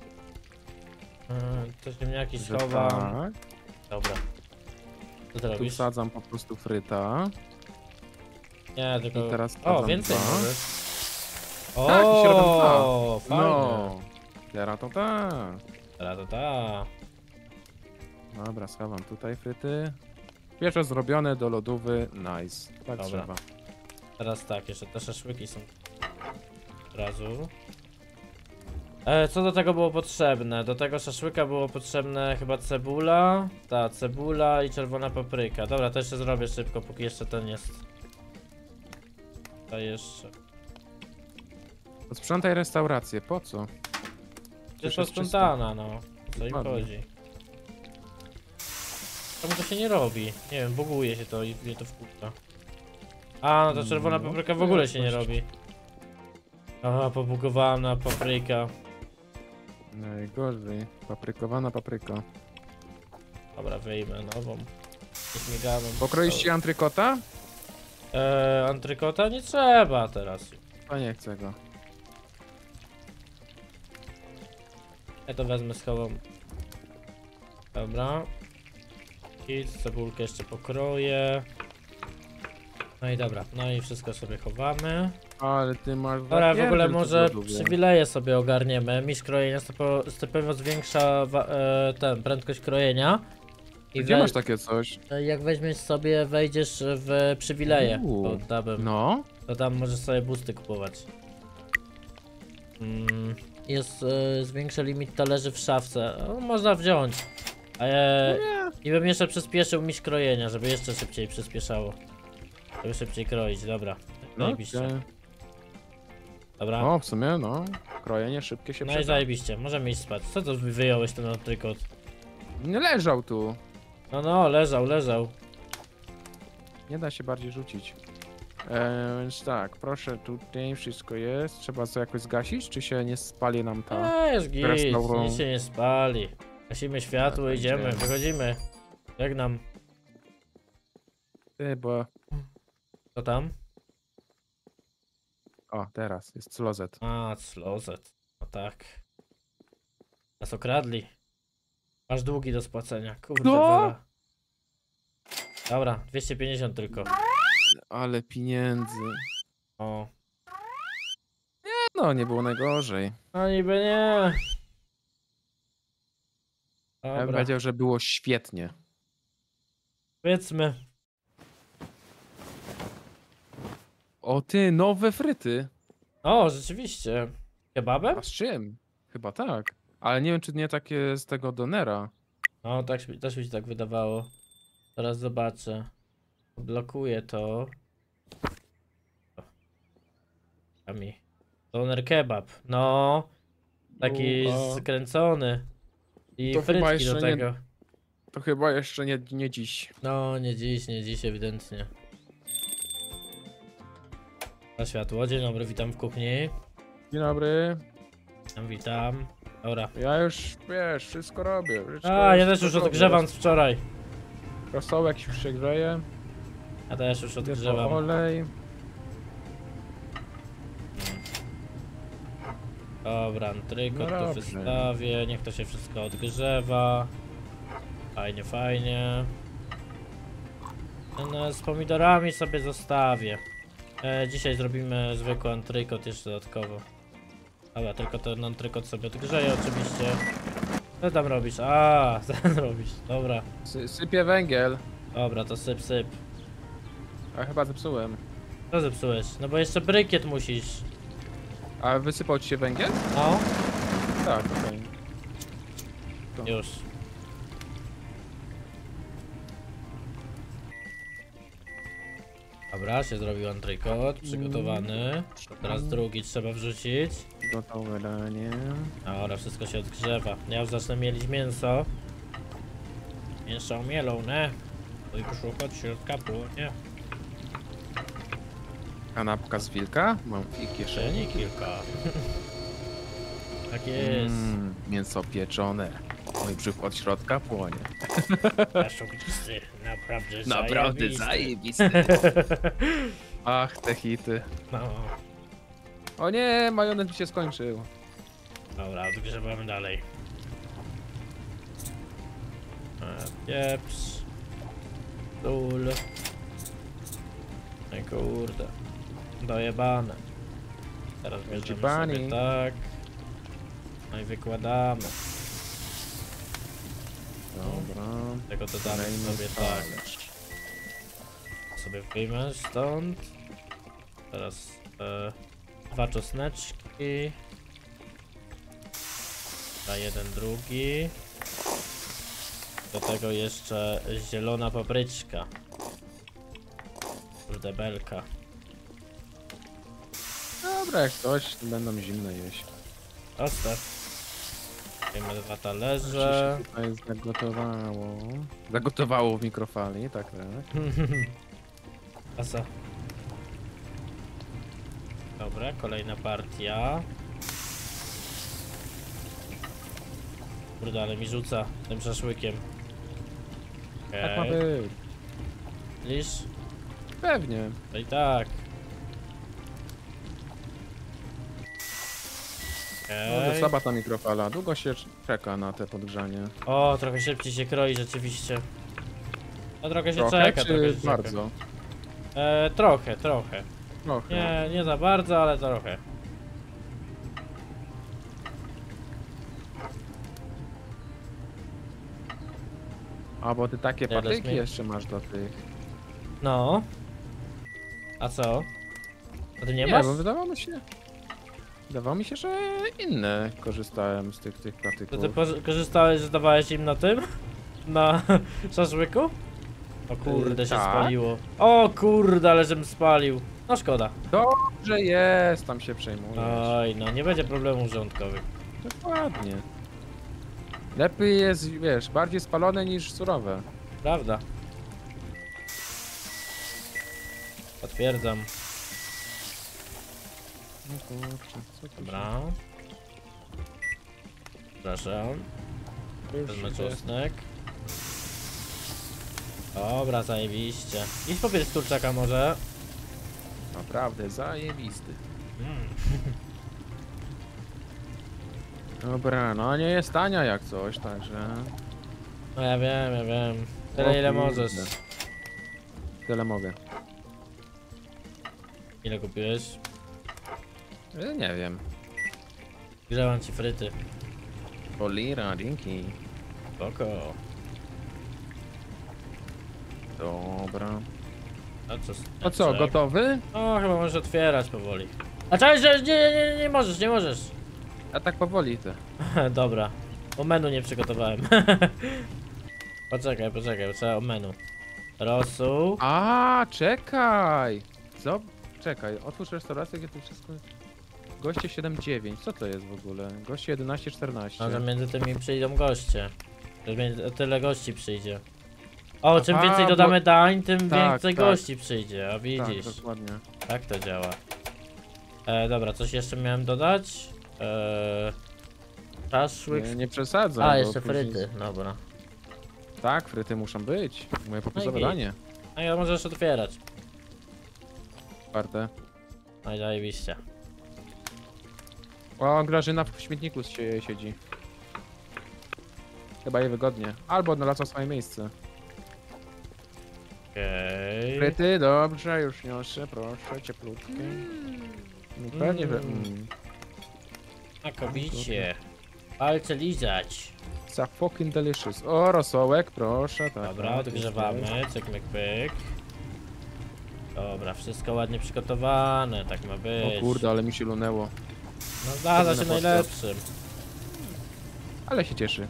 Te ziemniaki Że schowam. tak. Dobra. Co ty Tu robisz? wsadzam po prostu fryta. Nie, tylko... I teraz O, wsadzam więcej dwa. możesz. Tak, i się robią dwa. O, fajnie. No. Teraz to tak. Teraz to ta. Dobra, schowam tutaj fryty. Pierwsze zrobione do lodówy. Nice. Tak Dobra. trzeba. Teraz tak, jeszcze te szaszłyki są od razu. Co do tego było potrzebne? Do tego szaszłyka było potrzebne chyba cebula. Ta, cebula i czerwona papryka. Dobra, to jeszcze zrobię szybko, póki jeszcze ten jest. To jeszcze. Sprzątaj restaurację, po co? To jest jest posprzątana, no. O co im Ładnie. chodzi? Czemu to się nie robi? Nie wiem, buguje się to i mnie to wkurza. A, no to czerwona No, papryka w ogóle się nie jakoś. robi. Aha, pobugowana papryka. Najgorzej. Paprykowana papryka. Dobra, wyjmę nową. Śmiganą. Pokroisz ci antrykota? Antrykota nie trzeba teraz. A nie chcę go. Ja to wezmę, schowam. Dobra. I cebulkę jeszcze pokroję. No i dobra, no i wszystko sobie chowamy. Ale ty masz... Dobra, w ogóle zapierdziel może tu w lodówie. przywileje sobie ogarniemy. Mistrz krojenia stopniowo zwiększa prędkość krojenia. I Gdzie masz takie coś? jak weźmiesz sobie, wejdziesz w przywileje, Uuu, to tabem, No. to tam możesz sobie boosty kupować. Jest zwiększa limit talerzy w szafce. Można wziąć. I bym jeszcze przyspieszył mistrz krojenia, żeby jeszcze szybciej przyspieszało. Żeby szybciej kroić, dobra. Zajebiście. Okej. Dobra. O, w sumie, no. Krojenie szybkie się No i przyda. zajebiście, możemy iść spać. Co to wyjąłeś ten antrykot? Nie leżał tu. No, leżał. Nie da się bardziej rzucić. Więc tak, proszę, tutaj wszystko jest. Trzeba to jakoś zgasić, czy się nie spali nam ta... Jest git, restaurą. nic się nie spali. Gasimy światło, Tak, idziemy, idziemy. wychodzimy. Jak nam? Ty, bo... Co tam? O, teraz jest clozet. A, closet. No tak. Nas okradli. Masz długi do spłacenia. Kurde, Co? bela. Dobra, 250 tylko. Ale pieniędzy. O. No, nie było najgorzej. No niby nie. Ja bym Dobra, powiedział, że było świetnie. powiedzmy. O ty, nowe fryty. O, rzeczywiście. Kebabem? A z czym? Chyba tak. Ale nie wiem, czy nie takie z tego donera. No, tak, też mi się tak wydawało. Teraz zobaczę. Blokuję to. Ami. Doner kebab. No. Taki skręcony. I To chyba frytki do jeszcze nie- tego. To chyba jeszcze nie dziś. No, nie dziś ewidentnie. Na światło, dzień dobry, witam w kuchni. Dzień dobry. Witam. Dobra. Ja już, wiesz, wszystko robię. A, ja też już odgrzewam z wczoraj. Rosołek już się grzeje. Ja też już Idę po odgrzewam. olej. Dobra, antrykot No tu dobrze. wystawię, niech to się wszystko odgrzewa. Fajnie, fajnie. Ten z pomidorami sobie zostawię. Dzisiaj zrobimy zwykły antrykot jeszcze dodatkowo. Dobra, tylko ten antrykot sobie odgrzeję oczywiście. Co tam robisz? A, co tam robisz? Dobra, Sypię węgiel. dobra, to syp, syp. A chyba zepsułem. Co zepsułeś? No bo jeszcze brykiet musisz. A wysypał ci się węgiel? No, Tak, okej. już. Dobra, się zrobił antrykot, przygotowany. Teraz drugi trzeba wrzucić. Gotowe danie. Dobra, wszystko się odgrzewa. Ja już zacznę mielić mięso. Mięso mielone. To już od środka płonie. Kanapka z wilka. Mam i Kieszeni kieszeni. kilka. Tak jest. Mięso pieczone. Mój brzuch od środka płonie. Osobisty, naprawdę zajebisty. Ach, te hity. No, O nie, majonez mi się skończył. dobra, odgrzewamy dalej. Pieprz. Sól. No i kurde. Dojebane. Teraz bierzemy Dojebani. sobie tak. No i wykładamy. Dobra. Tego dodamy Kolejny sobie tak. talerz. Sobie wyjmę stąd. Teraz dwa czosneczki. Na jeden drugi. Do tego jeszcze zielona papryczka. Kurde belka. Dobra, jak coś, to będą zimne jeść. Zostaw. Weźmiemy dwa Że talerze. się tutaj zagotowało. Zagotowało w mikrofali, tak, tak. Asa. Dobra, kolejna partia. Kurde, ale mi rzuca tym szaszłykiem. Tak ma Okej. być. Widzisz? Pewnie. No i tak. No, Okej. słaba ta mikrofala. Długo się czeka na te podgrzanie. O, trochę szybciej się kroi rzeczywiście. No trochę się Trochę, czeka, czy trochę się czeka. bardzo? Trochę. Trochę. Nie za bardzo, ale trochę. A bo ty takie Teraz patyki mi- jeszcze masz do tych. No. A co? A ty nie Nie, masz? bo wydawało mi się, że inne korzystałem z tych To patyków. ty korzystałeś, że dawałeś im na tym? Na szaszłyku? O kurde, się tak. spaliło. O kurde, ale żem spalił. No szkoda. Dobrze jest, tam się przejmujesz. Oj, no nie będzie problemów rządkowych. Dokładnie. Lepiej jest, wiesz, bardziej spalone niż surowe. Prawda. Potwierdzam. No kurczę, co tu Dobra. Przepraszam. się- już Wezmę jest. czosnek. Dobra, zajebiście. Idź powiedz z kurczaka może. Naprawdę, zajebisty. Mm. Dobra, no nie jest tania jak coś, także... No ja wiem, ja wiem. Tyle O ile kurde. możesz. Tyle mogę. Ile kupiłeś? Nie wiem. Grzewam ci fryty. Polira, dzięki. Spoko. Dobra. A co? No co, gotowy? No chyba możesz otwierać powoli. A czekaj, że nie możesz, nie możesz. A tak powoli ty. Dobra. O menu nie przygotowałem. Poczekaj, trzeba o menu. Rosół. A, czekaj! Czekaj, otwórz restaurację, gdzie tu wszystko... Goście 7-9, co to jest w ogóle? Goście 11-14. Może między tymi przyjdą goście. Tyle gości przyjdzie. O, czym Aha, więcej dodamy dań, tym tak, więcej tak. gości przyjdzie, a widzisz. Tak, dokładnie. Tak to działa. Dobra, coś jeszcze miałem dodać? Szaszłyk. Nie przesadzam. A, bo jeszcze później- fryty, dobra. Tak, fryty muszą być. Moje popisowe git. danie. A ja możesz otwierać. Czwarte. No i zajebiście. O, Grażyna w śmietniku siedzi. Chyba jej wygodnie. Albo odnalazła swoje miejsce. Okej. Fryty, dobrze, już niosę, proszę, cieplutkie. No pewnie, że... Smakowicie. Palce lizać. Za fucking delicious. O, rosołek, proszę. Tak, Dobra, tak, odgrzewamy, cyk, myk, pyk. Dobra, wszystko ładnie przygotowane, tak ma być. O kurde, ale mi się lunęło. No zdarza się Podobne najlepszym. Ale się cieszy.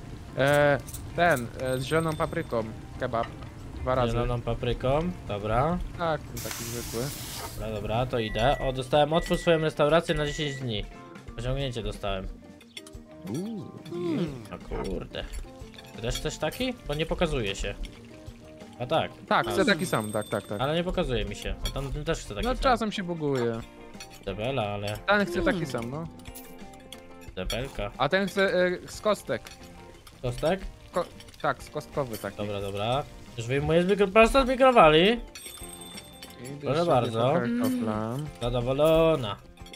Z zieloną papryką. Kebab. 2 razy. Zieloną papryką, dobra. Tak, ten taki zwykły. Dobra, to idę. O, dostałem otwórz swoją restaurację na 10 dni. Osiągnięcie dostałem. O kurde. Ty też chcesz taki? Bo nie pokazuje się. A tak. Tak, A, chcę taki sam, tak. Ale nie pokazuje mi się. A tam też chce taki No sam. czasem się buguje. Debela, ale... Ten chce taki sam, no. Debelka. A ten chce z kostek. Kostek? Tak, z kostkowy taki. Dobra. Już wyjmuję pasta z mikrowali. Idę Proszę sobie bardzo. po kartofla. Zadowolona.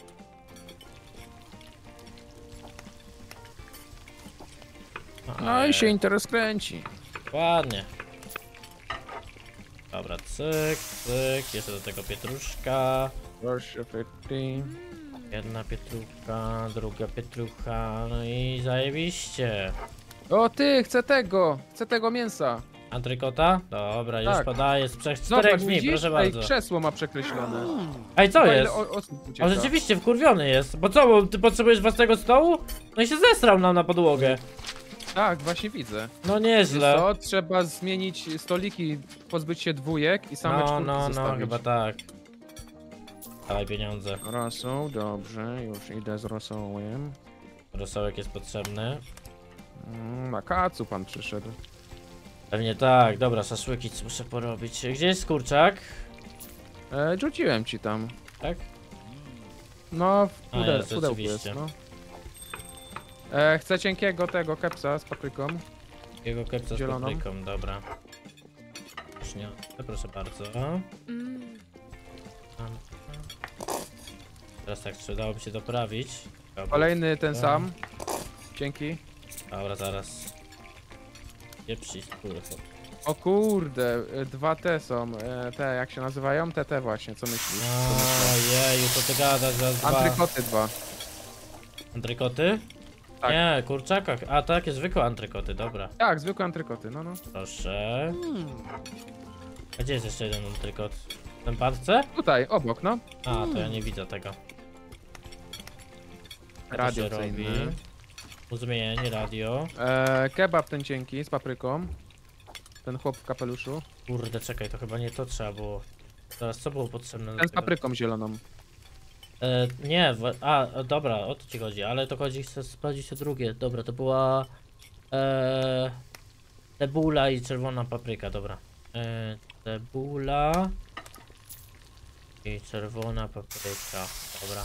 No i się interes kręci. Ładnie. Dobra, cyk. Jeszcze do tego pietruszka. Proszę, frytki. Jedna pietrucha, druga pietrucha, no i zajebiście. O ty, chcę tego mięsa. Antrykota? Dobra, już Tak. podaję sprzed 4 Zobacz, dni, widzisz? proszę Ej, bardzo. krzesło ma przekreślone. Ej, co Chyba jest? ile osób O, ucieka. rzeczywiście wkurwiony jest. Bo co, bo ty potrzebujesz własnego stołu? No i się zesrał nam na podłogę. Tak, właśnie widzę. No nieźle. Co? Trzeba zmienić stoliki, pozbyć się dwójek i same czwórki No, zostawić. chyba tak. Dawaj pieniądze. Rosół, dobrze, już idę z rosołem. Rosołek jest potrzebny. Na kacu pan przyszedł. Pewnie tak, dobra, szaszłyki muszę porobić. Gdzie jest kurczak? Rzuciłem ci tam. Tak? No, w jest, pudełku jest, rzeczywiście. no. Chcę cienkiego tego kepsa z papryką. Jego kepsa z Zieloną. papryką, dobra. Już nie, proszę bardzo. Teraz tak, przydałoby się doprawić. Dobra, Kolejny ten sam. Dzięki. Dobra, zaraz. Pieprzyć, kurwa. O kurde, 2 te są. Te jak się nazywają? Te właśnie, co myślisz? Ojeju, to ty gadasz za dwa. Antrykoty 2. Antrykoty? Tak. Nie, kurczaka. A, takie zwykłe antrykoty, dobra. Tak, zwykłe antrykoty, no. Proszę. A gdzie jest jeszcze jeden antrykot? W tym parce? Tutaj, obok, no. A, to ja nie widzę tego. A to Radio się robi. cejne. Uzmienienie, radio. Kebab ten cienki z papryką. Ten chłop w kapeluszu. Kurde, czekaj, to chyba nie to trzeba było. Teraz co było potrzebne do Ten z tego? papryką zieloną. Nie, dobra, o to ci chodzi, ale to chodzi, chcę sprawdzić to drugie. Dobra, to była cebula i czerwona papryka, dobra. Cebula i czerwona papryka, dobra.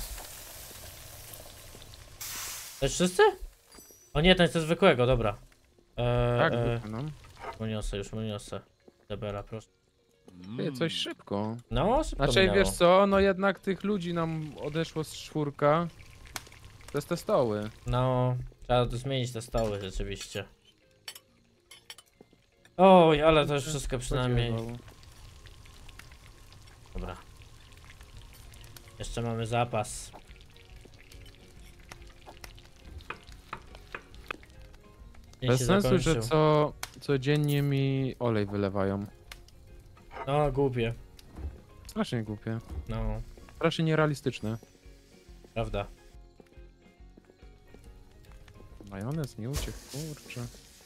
To jest wszyscy? O nie, ten jest ze zwykłego, dobra. Tak, zwykłe, no. Już mu niosę. Debela, proszę. Ty, coś szybko. No, szybko Znaczy, minęło. wiesz co, no jednak tych ludzi nam odeszło z 4. To jest te stoły. No, trzeba tu zmienić te stoły rzeczywiście. Oj, ale to już wszystko przynajmniej. Dobra. Jeszcze mamy zapas. Dzień Bez się sensu, że zakończył. codziennie mi olej wylewają. No, głupie. Strasznie głupie. No, Strasznie nierealistyczne. prawda. Majonez mi uciekł, kurczę.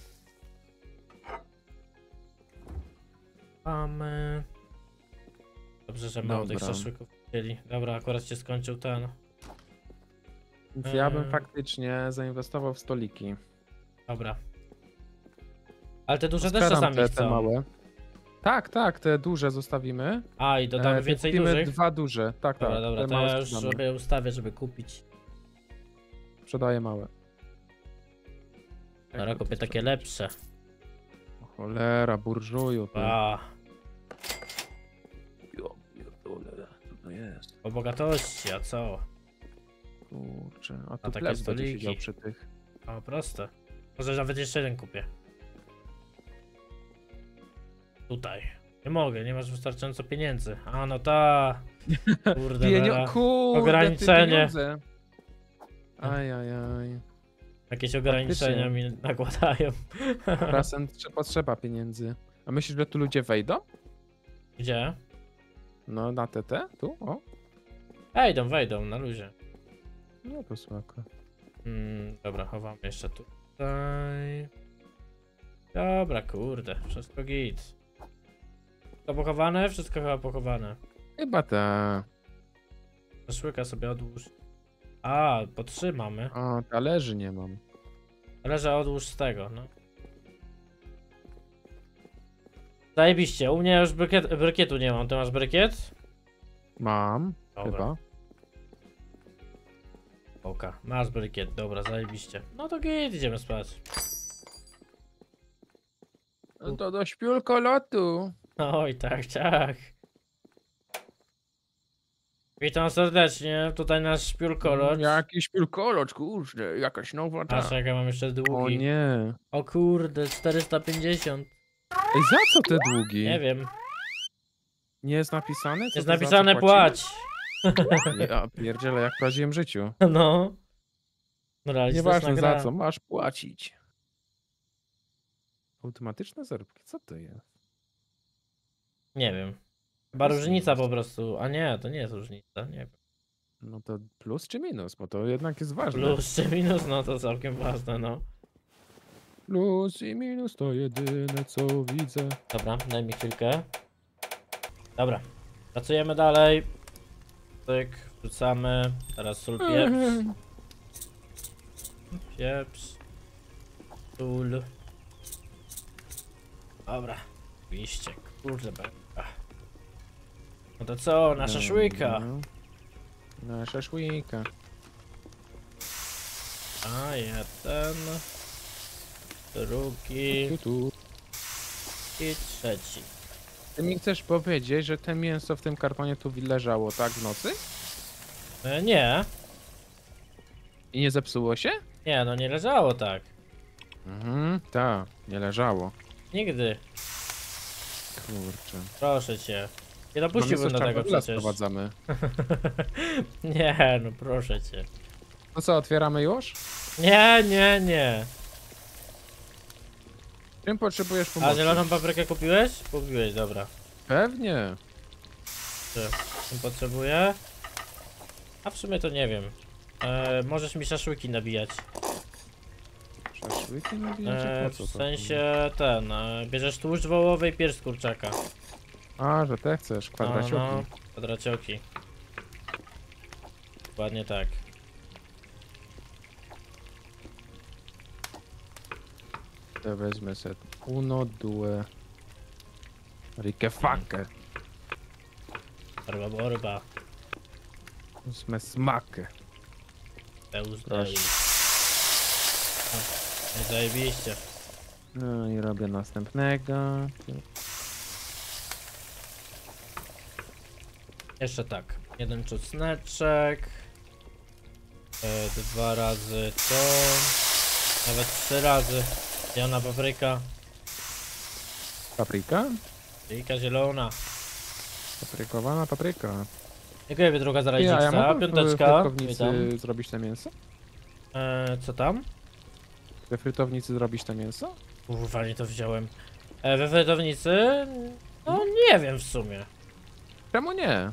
Mamy... Dobrze, że mało tych Dobra. szaszłyków chcieli. Dobra, akurat się skończył ten. Więc ja bym faktycznie zainwestował w stoliki. Dobra. Ale te duże też Staram czasami te chcą. małe. Tak, tak, te duże zostawimy. A, i dodamy Te więcej kupimy dużych? 2 duże. Tak, Dobra, tak. dobra, te to małe ja już sprzedamy. sobie ustawię, żeby kupić. Sprzedaję małe. Dobra, kupię takie lepsze. O cholera, burżuju. ty. A, Jo, pierdolę, co to jest? po bogatości, a co? Kurczę, a tu takie pleb będzie stoliki. siedział przy tych. O, proste. Może nawet jeszcze jeden kupię. Tutaj. Nie mogę, nie masz wystarczająco pieniędzy. A, no ta. Kurde, Vera. Kurde, Ograniczenie. pieniądze. Ajajaj. Jakieś ograniczenia mi nakładają. Czasem potrzeba pieniędzy. A myślisz, że tu ludzie wejdą? Gdzie? No na TT? Tu? O. Wejdą, na luzie. No to słako. Dobra, chowamy jeszcze tutaj. Dobra, kurde, wszystko git. Wszystko pochowane? Wszystko chyba pochowane. Chyba ta. Szaszłyka sobie odłóż. A, po 3 mamy. O, talerzy nie mam. Leży odłóż z tego, no. Zajebiście, u mnie już brykietu nie mam. Ty masz brykiet? Mam, Dobra. chyba. Oka, masz brykiet, dobra, zajebiście. No to git, idziemy spać. No to do śpiulkolotu. Oj, tak, tak. Witam serdecznie, tutaj nasz szpiulkolot. Jaki śpiulkolot, kurde, jakaś nowa ta. Patrz, jak ja mam jeszcze O długi. nie. O kurde, 450. Ej, za co te długi? Nie wiem. Nie jest napisane? Co Jest to za co napisane płacimy? płać. Ja pierdzielę, jak w prawdziwym życiu. No. Realistyczna Nieważne gra. za co, masz płacić. Automatyczne zarobki, co to jest? Nie wiem. Chyba Plus różnica minus. po prostu. A nie, to nie jest różnica, nie wiem. No to plus czy minus, bo to jednak jest ważne. Plus czy minus, no to całkiem ważne, no. Plus i minus to jedyne co widzę. Dobra, daj mi chwilkę. Dobra, pracujemy dalej. Tyk, wrzucamy. Teraz sól, pieprz. Pieprz. Sól. Dobra, oczywiście, kurde beka. No to co, nasza szłyka. Nasza szłyka. A jeden. Drugi Tu. i trzeci. Ty mi chcesz powiedzieć, że te mięso w tym kartonie tu leżało, tak, w nocy? Nie, I nie zepsuło się? nie, no nie leżało tak. Tak, nie leżało. Nigdy. Kurczę. Proszę cię. Nie Bo dopuściłbym mięso do z tego Czarnogóra przecież. sprowadzamy. Nie, no proszę cię. No co, otwieramy już? Nie. Czym potrzebujesz pomocy? A zieloną paprykę kupiłeś? Kupiłeś, dobra. Pewnie. Czym potrzebuję? A w sumie to nie wiem. Możesz mi szaszłyki nabijać. Szaszłyki nabijacie? Po co W to? sensie ten, bierzesz tłuszcz wołowy i pierś z kurczaka. A, że te chcesz, kwadracioki. No, kwadracioki. Dokładnie tak. To wezmę set. Uno, due. Rikefake. Borba. Wezmę smakę. Deus Proszę. Deus. No, zajebiście. No i robię następnego. Jeszcze tak. Jeden czosneczek. 2 razy to. Nawet 3 razy. Zielona papryka. Papryka? Papryka zielona. Paprykowana papryka. Dziękuję, Biedruga, za Ja rajdziksa. mogę w Piąteczka. frytownicy Witam. zrobić to mięso? Co tam? We frytownicy zrobić to mięso? Fajnie to wziąłem. We frytownicy? No nie wiem w sumie. Czemu nie?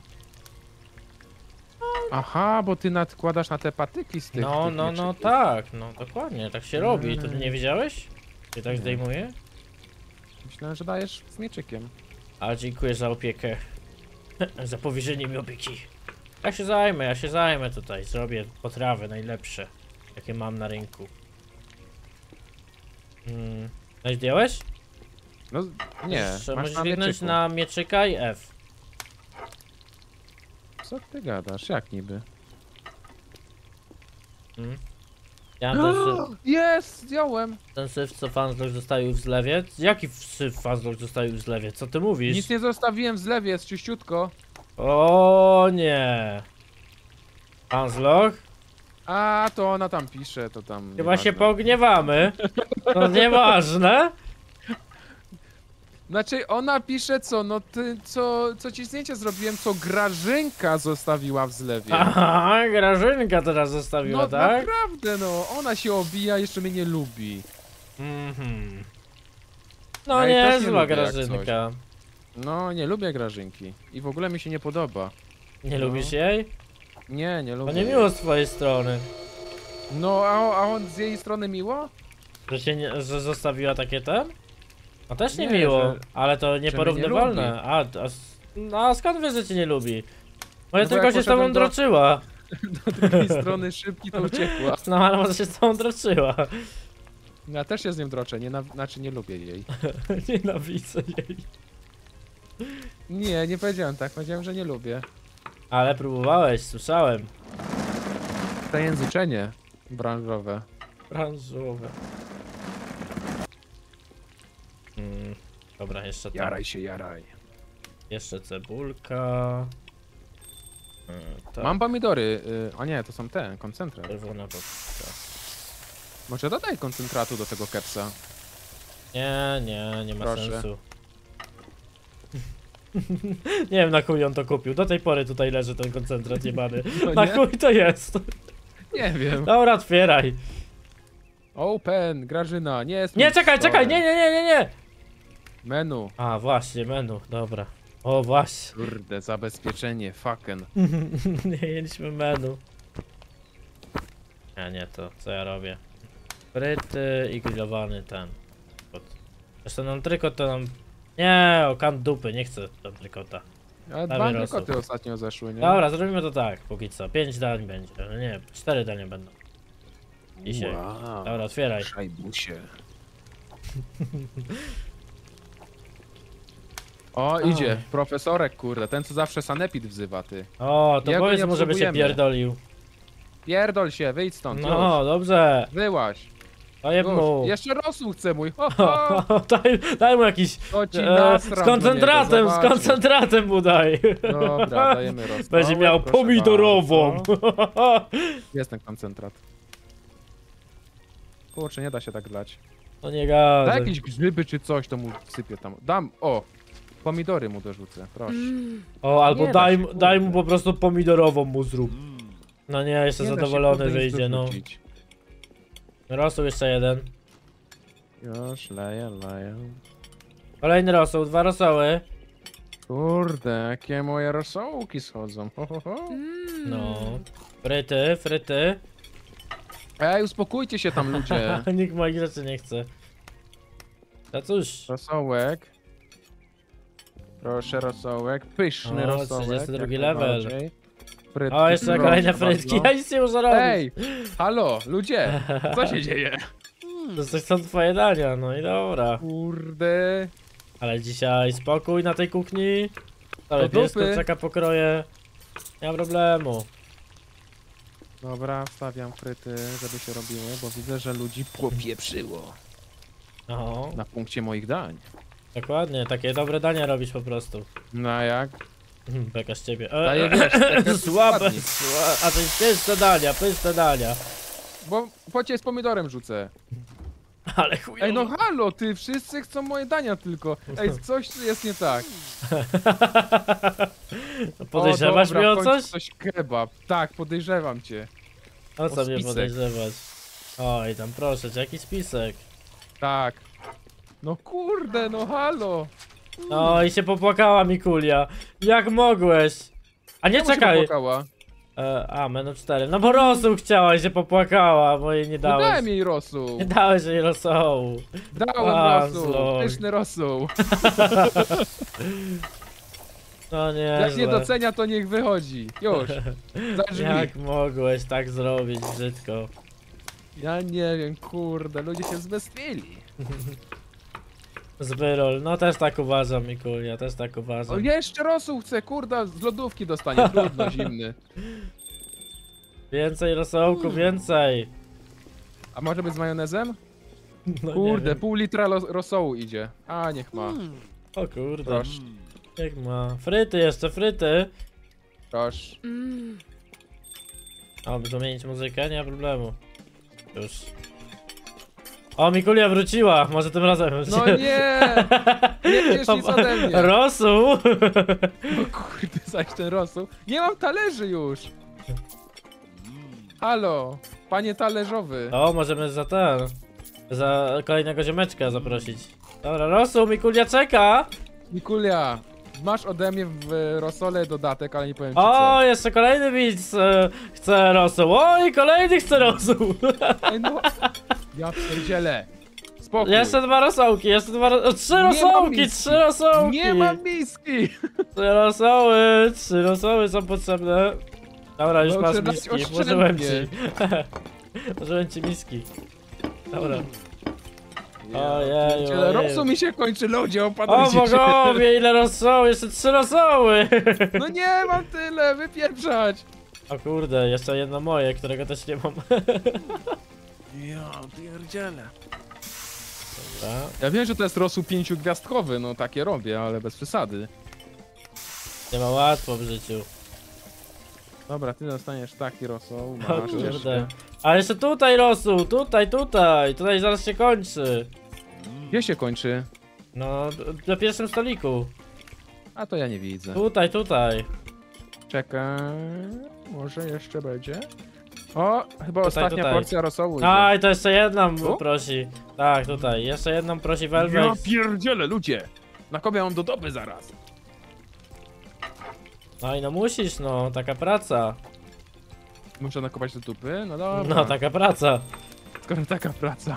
Aha, bo ty nadkładasz na te patyki z tych No, tych no mieczyków. tak, no dokładnie, tak się robi. To ty nie wiedziałeś? Się tak Nie. zdejmuje? Myślałem, że dajesz z mieczykiem. A dziękuję za opiekę. Za powierzenie mi opieki. Ja się zajmę tutaj. Zrobię potrawy najlepsze, jakie mam na rynku. No i zdjąłeś? No, nie, Musisz na kliknąć mieczyku. na mieczyka i F. Co ty gadasz? Jak niby? Ja mam Jest! Zdjąłem! ten syf, co Fanzlog zostawił w zlewie. Jaki syf Fanzlog zostawił w zlewie? Co ty mówisz? Nic nie zostawiłem w zlewie, jest czyściutko. O nie. Fanzlog? A, to ona tam pisze, to tam... Chyba nieważne. się pogniewamy. To nieważne. Znaczy, ona pisze co? No ty, co ci zdjęcie zrobiłem, co Grażynka zostawiła w zlewie. Aha, Grażynka teraz zostawiła, No tak? naprawdę, no. Ona się obija, jeszcze mnie nie lubi. Mhm. No Ja jej też nie niezła lubię, jak Grażynka. No, nie lubię Grażynki. I w ogóle mi się nie podoba. Nie No. lubisz jej? Nie, nie To lubię. nie miło z twojej strony. No, a on z jej strony miło? Że się nie, że zostawiła takie ten? No też nie Nie, miło, że- ale to nieporównywalne. lubi. A skąd wiesz, że cię nie lubi? Może No bo tylko jak się z tobą poszedłem do- droczyła. Do drugiej strony szybki to uciekła. No ale może się z tobą droczyła. Ja też się z nią droczę, znaczy nie lubię jej. Nienawidzę jej. Nie, nie powiedziałem tak, powiedziałem, że nie lubię. Ale próbowałeś, słyszałem. Przejęzyczenie branżowe. Branżowe. Dobra, jeszcze tam. się, jaraj. Jeszcze cebulka. Tak, Mam pomidory, a nie, to są te, koncentrat. czerwona paprika. Może dodaj koncentratu do tego kepsa. Nie ma Proszę. sensu. Nie wiem, na chuj on to kupił. Do tej pory tutaj leży ten koncentrat jebany. No Na nie? chuj to jest. Nie wiem. Dobra, otwieraj. Open, Grażyna, nie jest Nie, mi czekaj, wczoraj. nie. Menu. A, właśnie, menu, dobra. O, właśnie. Kurde, zabezpieczenie, fucking. Nie mieliśmy menu. A nie, to co ja robię? Fryty i grillowany ten. Zresztą nam trykot to nam... Nie, o kan dupy, nie chcę tam trykota. Ale Dawaj, 2 rosół. koty ostatnio zeszły, nie? Dobra, zrobimy to tak, póki co. 5 dań będzie. No nie, 4 dania będą. Dzisiaj. Wow. Dobra, otwieraj. Szajbusie. O, idzie. Profesorek, kurde, ten co zawsze sanepid wzywa, ty. O, to Jak go powiedz nie mu, żeby się obsługujemy. pierdolił. Pierdol się, wyjdź stąd, No, już. dobrze. Wyłaź. Daję Już. mu. Jeszcze rosół chce mój. Ho, ho. Daj mu jakiś... To ci z nasram koncentratem, do niego, z zobaczysz. koncentratem mu daj. Dobra, dajemy rosół. Będzie miał pomidorową. Jest ten koncentrat. Kurczę, nie da się tak dać. No nie Da gadaj. jakieś grzyby czy coś, to mu sypię tam. Dam, o! Pomidory mu dorzucę, proszę. O, albo Nie da się, daj mu kurde. po prostu pomidorową mu zrób. No nie, jeszcze Nie da się, zadowolony kurde, nic wyjdzie, no. dorzucić. Rosół jeszcze jeden. Już, leję. Kolejny rosół, 2 rosoły. Kurde, jakie moje rosołki schodzą. Ho, ho, ho. No. Fryty. Ej, uspokójcie się tam ludzie. Nikt moich rzeczy nie chce. No cóż. Rosołek. Proszę, rosołek. Pyszny O, rosołek. 32 jak level. najbardziej. Frytki, O, jeszcze proszę kolejne bardzo. frytki. Ja nic nie muszę robić. Ej, halo, ludzie, co się dzieje? To są twoje dania, no i dobra. Kurde. Ale dzisiaj spokój na tej kuchni. Ale Do pies dupy. kurczaka pokroję. Nie ma problemu. Dobra, wstawiam fryty, żeby się robiły, bo widzę, że ludzi popieprzyło No, na punkcie moich dań. dokładnie. Takie dobre dania robisz po prostu. No a jak? Beka z ciebie. Daję, wiesz, takie Słabe, spadnie. a to jest pyszne dania. Bo po ciebie z pomidorem rzucę. Ale chujowo. Ej, no halo, ty, wszyscy chcą moje dania tylko. Ej, coś jest nie tak. Podejrzewasz dobra, mnie o w końcu coś? coś kebab. Tak, podejrzewam cię. O co mnie spisek. podejrzewać? Oj, tam proszę cię, jaki spisek. Tak. No kurde, no halo. No i się popłakała Mikulia. Jak mogłeś? A nie, Czemu się czekaj. popłakała? Menu 4. No bo rosół chciała i się popłakała, bo jej nie No dałeś. dałem jej rosół. Nie dałeś jej rosołu. Dałem A, rosół. zlog. Pyszny rosół. No nie. Jak nie docenia, to niech wychodzi. Już. Za drzwi. Jak mogłeś tak zrobić brzydko? Ja nie wiem, kurde, ludzie się zbestwili. Zbyrol, no też tak uważam, Mikulia, też tak O, uważam. jeszcze rosół chcę, kurde, z lodówki dostanie, trudno, zimny. Więcej rosołku, więcej. A może być z majonezem? No nie Kurde, wiem. pół litra rosołu idzie. A, niech ma. O kurde. Proszę, Jak ma. Fryty jeszcze, fryty. proszę. O, by zmienić muzykę? Nie ma problemu. Już. O, Mikulia wróciła, może tym razem. No nie! Nie bierz nic ode mnie. Rosół! No kurde, zaś ten rosół. Nie mam talerzy już. Halo, panie talerzowy. O, możemy za kolejnego ziomeczka zaprosić. Dobra, rosół, Mikulia czeka! Mikulia, masz ode mnie w rosole dodatek, ale nie powiem ci co. O, jeszcze kolejny widz chce rosół. O, i kolejny chce rosół. Ej, no. Ja pierdzielę. Spokój. Jeszcze dwa rosołki, jeszcze trzy Nie mam rosołki, miski. trzy rosołki. Nie mam miski. Trzy rosoły są potrzebne. Dobra, już No, masz trzeba dać miski, oszczędnie. włożyłem ci. Włożyłem ci miski. Dobra. Ojej, Pierdziele, ojej. rosół mi się kończy, ludzie, O opadajcie się. bogowie, ile rosołu, jeszcze trzy rosoły. No nie mam tyle, wypieprzać. O kurde, jeszcze jedno moje, którego też nie mam. Ja pierdziele. Dobra. Ja wiem, że to jest rosół 5-gwiazdkowy, no takie robię, ale bez przesady. Nie ma łatwo w życiu. Dobra, ty dostaniesz taki rosół, O masz kurde. jeszcze. A jeszcze tutaj rosół, tutaj zaraz się kończy. Gdzie się kończy? No, na pierwszym stoliku. A to ja nie widzę. Tutaj. Czekaj, może jeszcze będzie? O, chyba ostatnia tutaj. porcja rosołu idzie. Aj, to jeszcze jedną Tu? prosi. Tak, tutaj. Jeszcze jedną prosi Ja Velvex. pierdzielę, ludzie! Na kobię mam do doby zaraz. No i no musisz, no, taka praca. Muszę nakopać do dupy? No dobra. No, taka praca. Skoro taka praca.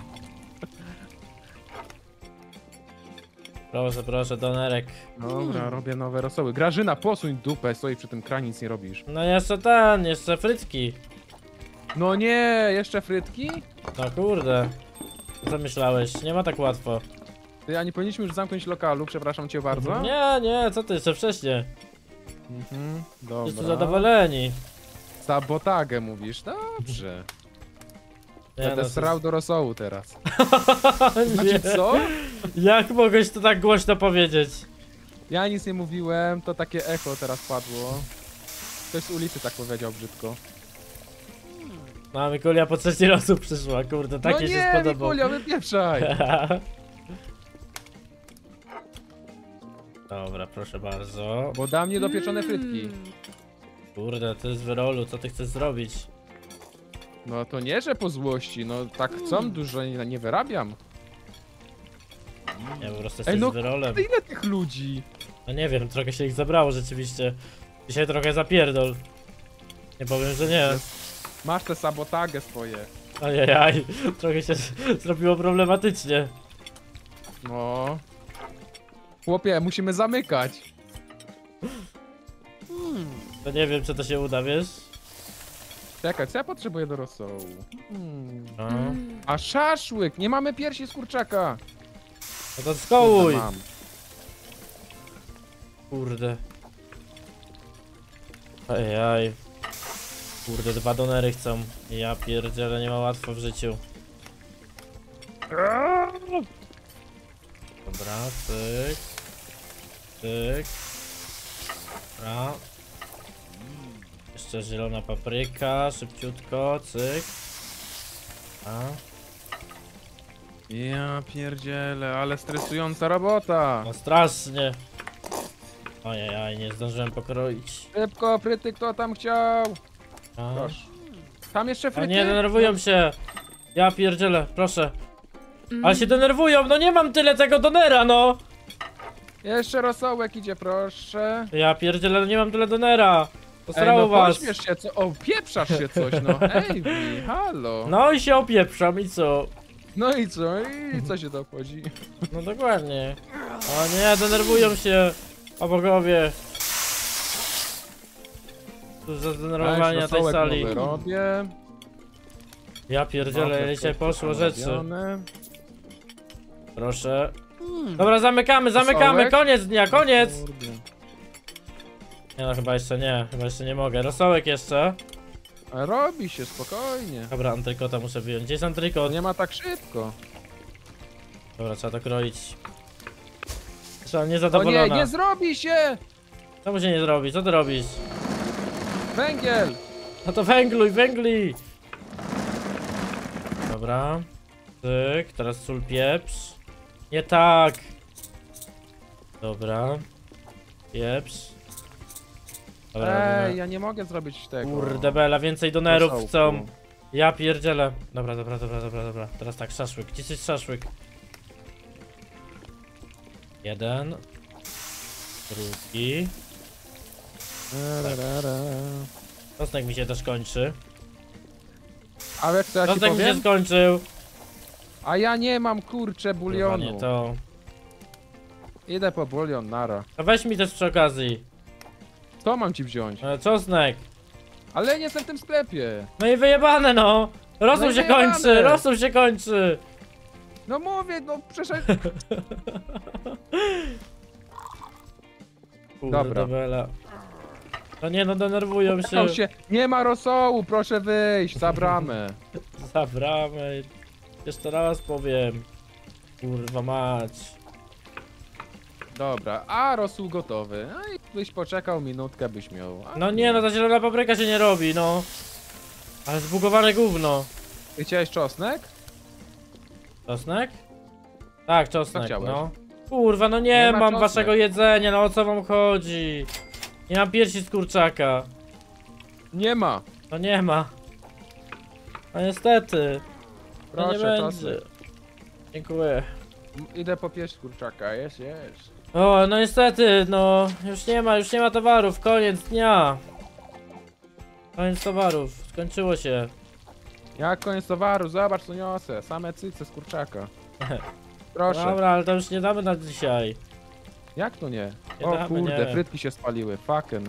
Proszę, donerek. Dobra, robię nowe rosoły. Grażyna, posuń dupę, stoi przy tym kranie, nic nie robisz. No jeszcze frytki. No nie, jeszcze frytki? No kurde. Co myślałeś? Nie ma tak łatwo. Ty, a nie powinniśmy już zamknąć lokalu, przepraszam cię bardzo. Nie, co ty, jeszcze wcześniej. Wszyscy Dobra. zadowoleni. Sabotagę mówisz, dobrze. Nie, Będę no, srał do rosołu teraz. nie. Znaczy co? Jak mogłeś to tak głośno powiedzieć? Ja nic nie mówiłem, to takie echo teraz padło. Ktoś z ulicy tak powiedział brzydko. No, Mikulia po trzeci raz przyszła, kurde, takie no się nie, spodobał. Mikulia, wypieprzaj! Dobra, proszę bardzo. Bo da mnie dopieczone frytki. Kurde, ty z wyrolu, co ty chcesz zrobić? No to nie, że po złości, no tak chcą, dużo nie wyrabiam. Ja po prostu jesteś Ej, no z wyrolem. kurde, ile tych ludzi? No nie wiem, trochę się ich zabrało rzeczywiście. Dzisiaj trochę zapierdol. Nie powiem, że nie. Masz te sabotagę swoje. Ajajaj, trochę się zrobiło problematycznie. No. Chłopie, musimy zamykać. To nie wiem, czy to się uda, wiesz? Czekaj, co ja potrzebuję do rosołu? No, A szaszłyk! Nie mamy piersi z kurczaka! no to skołuj! Kurde, mam. Kurde. Ajaj. Kurde, 2 donery chcą. Ja pierdzielę, nie ma łatwo w życiu. Dobra, cyk. Cyk. Dobra. Jeszcze zielona papryka, szybciutko, cyk. A. Ja pierdzielę, ale stresująca robota. No strasznie. Ojej, nie zdążyłem pokroić. Szybko, fryty, kto tam chciał? A. Proszę. Tam jeszcze O fryty? nie, denerwują się. Ja pierdzielę, proszę. Ale się denerwują, no nie mam tyle tego donera, no. Jeszcze rosołek idzie, proszę. Ja pierdzielę, no nie mam tyle donera. Ej, Posrało no was. pośmiesz się, co? O, pieprzasz się coś, no. Ej, halo. No i się opieprzam i co? No i co? I co się to obchodzi? No dokładnie. O nie, denerwują się. O bogowie. Tu za zdenerwowania tej rosołek sali. nowy robię. Ja pierdzielę, ile dzisiaj poszło rzeczy. Robione. Proszę. Dobra, zamykamy, Rosołek? koniec dnia, koniec! Kurde. Nie no, chyba jeszcze nie mogę. Rosołek jeszcze. A robi się, spokojnie. Dobra, antrykota muszę wyjąć. Gdzie jest antrykot? Nie ma tak szybko. Dobra, trzeba to kroić. Trzeba O niezadowolona. nie, nie zrobi się! Czemu się nie zrobi? Co ty robisz? Węgiel! No to węgli! Dobra. Tyk, teraz sól, pieprz. Nie tak! Dobra. Pieprz. Dobra, Ej, robimy. ja nie mogę zrobić tego. Kurde bela, więcej donerów Rosołku. chcą. Ja pierdzielę. Dobra. Teraz tak, szaszłyk. Gdzie jest szaszłyk? Jeden. Drugi. Czosnek mi się też kończy. A wiesz co ja ci Czosnek mi się powiem? skończył. A ja nie mam, kurczę, Kurwa, bulionu. nie to. Idę po bulion, nara. To weź mi też przy okazji. To mam ci wziąć. Czosnek. Ale nie jestem w tym sklepie. No i wyjebane no. Rosół No i się wyjebane. kończy, rosół się kończy. No mówię, no przecież... Kurde Dobra. bela. No nie no, denerwują się. Tam się... Nie ma rosołu, proszę wyjść, za bramę. Za bramę. Jeszcze raz powiem. Kurwa mać. Dobra, a rosół gotowy. No i byś poczekał minutkę, byś miał. A No nie no, ta zielona papryka się nie robi, no. Ale zbugowane gówno. Ty chciałeś czosnek? Czosnek? Tak, Co czosnek, chciałeś? no. Kurwa, no nie, Nie ma mam czosnek. waszego jedzenia, no o co wam chodzi? Nie mam piersi z kurczaka. Nie ma. No nie ma. No niestety. No nie Proszę, będzie. czosnek. Dziękuję. Idę po pieść kurczaka, jest. O, no niestety, no. Już nie ma towarów, koniec dnia. Koniec towarów, skończyło się. Jak koniec towaru, zobacz co niosę. Same cyce z kurczaka. Proszę. Dobra, ale to już nie damy na dzisiaj. Jak to nie? Nie O damy, nie kurde, wiem. frytki się spaliły, fucking.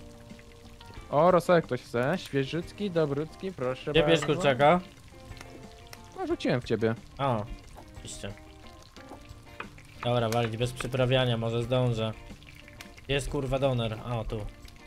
O, rosołek ktoś chce, świeżycki, dobrutki, proszę Gdzie bierz bardzo. kurczaka? No, rzuciłem w ciebie. O, oczywiście. Dobra, walić bez przyprawiania, może zdążę. Gdzie jest kurwa doner? O, tu.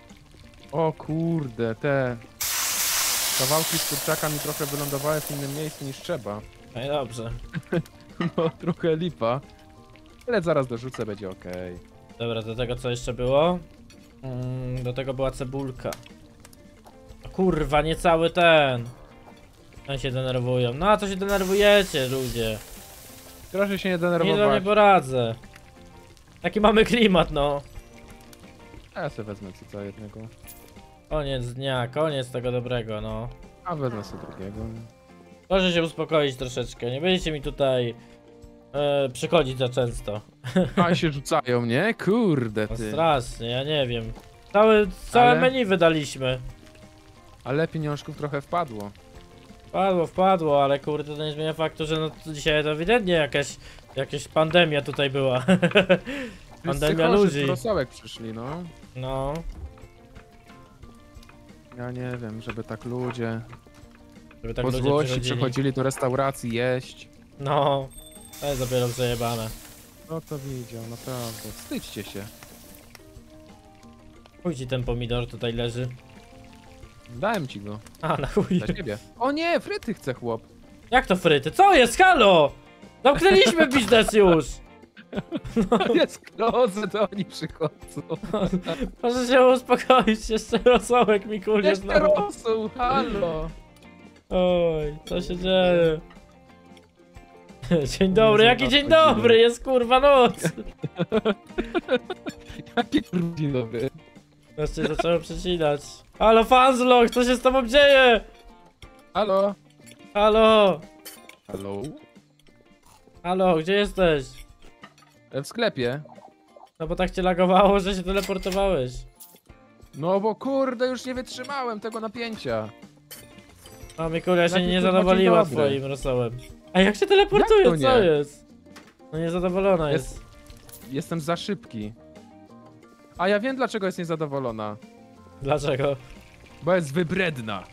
O kurde, te kawałki z kurczaka mi trochę wylądowały w innym miejscu niż trzeba. No i dobrze. No, trochę lipa. Ale zaraz dorzucę, będzie okej. Dobra, do tego co jeszcze było? Do tego była cebulka. O, kurwa, nie cały ten. Oni się denerwują. No a co się denerwujecie, ludzie? Proszę się nie Nie do denerwować. nie poradzę. Taki mamy klimat, no. A ja sobie wezmę co jednego. Koniec dnia, koniec tego dobrego, no. A wezmę sobie drugiego. Proszę się uspokoić troszeczkę, nie będziecie mi tutaj przychodzić za często. A się rzucają, nie? Kurde No ty. strasznie, ja nie wiem. Całe Ale- menu wydaliśmy. Ale pieniążków trochę wpadło. Wpadło, ale kurde to nie zmienia faktu, że no to dzisiaj to ewidentnie jakaś pandemia tutaj była. Pandemia Wszyscy chorzy ludzi. z rosołek przyszli, no. No, Ja nie wiem, żeby tak ludzie żeby tak po ludzie złości przychodzili. przychodzili do restauracji jeść. No, to jest dopiero przejebane. No to widział, naprawdę. Wstydźcie się. Chuj ci ten pomidor tutaj leży. Dałem ci go. A, na chuj. Dla ciebie. O nie, fryty chce chłop. Jak to fryty? Co jest? Halo! Zamknęliśmy biznes już! Jest klozet, to oni przychodzą. Proszę się uspokoić, jeszcze rosołek mi kulnie Jeszcze znowu. rosół, halo. Oj, co się dzieje? Dzień dobry, Nie jaki dzień zachodzimy. dobry? Jest kurwa noc! Jaki dzień dobry. Wreszcie zacząłem przecinać. Halo, Fanzlog, co się z tobą dzieje? Halo. Halo, Halo. halo, gdzie jesteś? W sklepie. No bo tak cię lagowało, że się teleportowałeś. No bo kurde, już nie wytrzymałem tego napięcia. A Mikulia się Jaki nie kurwa zadowoliła dzień dobry. twoim rosołem. A jak się teleportuje, Jak to co nie? jest? No niezadowolona jest. Jestem za szybki. A ja wiem, dlaczego jest niezadowolona. Dlaczego? Bo jest wybredna.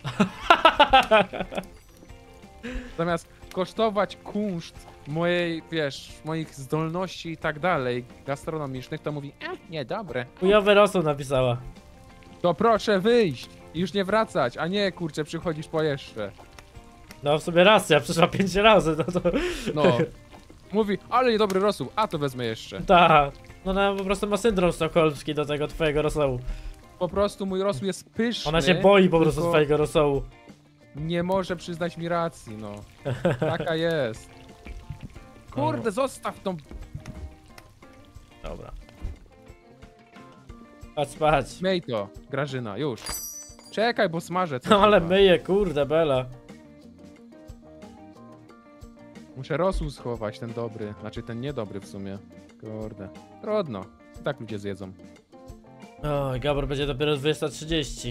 Zamiast kosztować kunszt mojej, wiesz, moich zdolności i tak dalej, gastronomicznych, to mówi, niedobre. Chujowy rosół napisała. To proszę wyjść i już nie wracać, a nie, kurczę, przychodzisz po jeszcze. No w sobie racja, przyszła 5 razy, no to... No. Mówi, ale niedobry rosół, a to wezmę jeszcze. Ta. No ona po prostu ma syndrom sztokholmski do tego twojego rosołu. Po prostu mój rosół jest pyszny. Ona się boi po prostu tylko twojego rosołu. nie może przyznać mi racji, no. Taka jest. Kurde, zostaw tą... Dobra. Patrz, patrz. Myj to, Grażyna, już. Czekaj, bo smażę coś No ale chyba. myję, kurde, Bela. Muszę rosół schować, ten dobry. Znaczy ten niedobry w sumie. Kurde. Trudno. I tak ludzie zjedzą. Oj, Gabor będzie dopiero 230.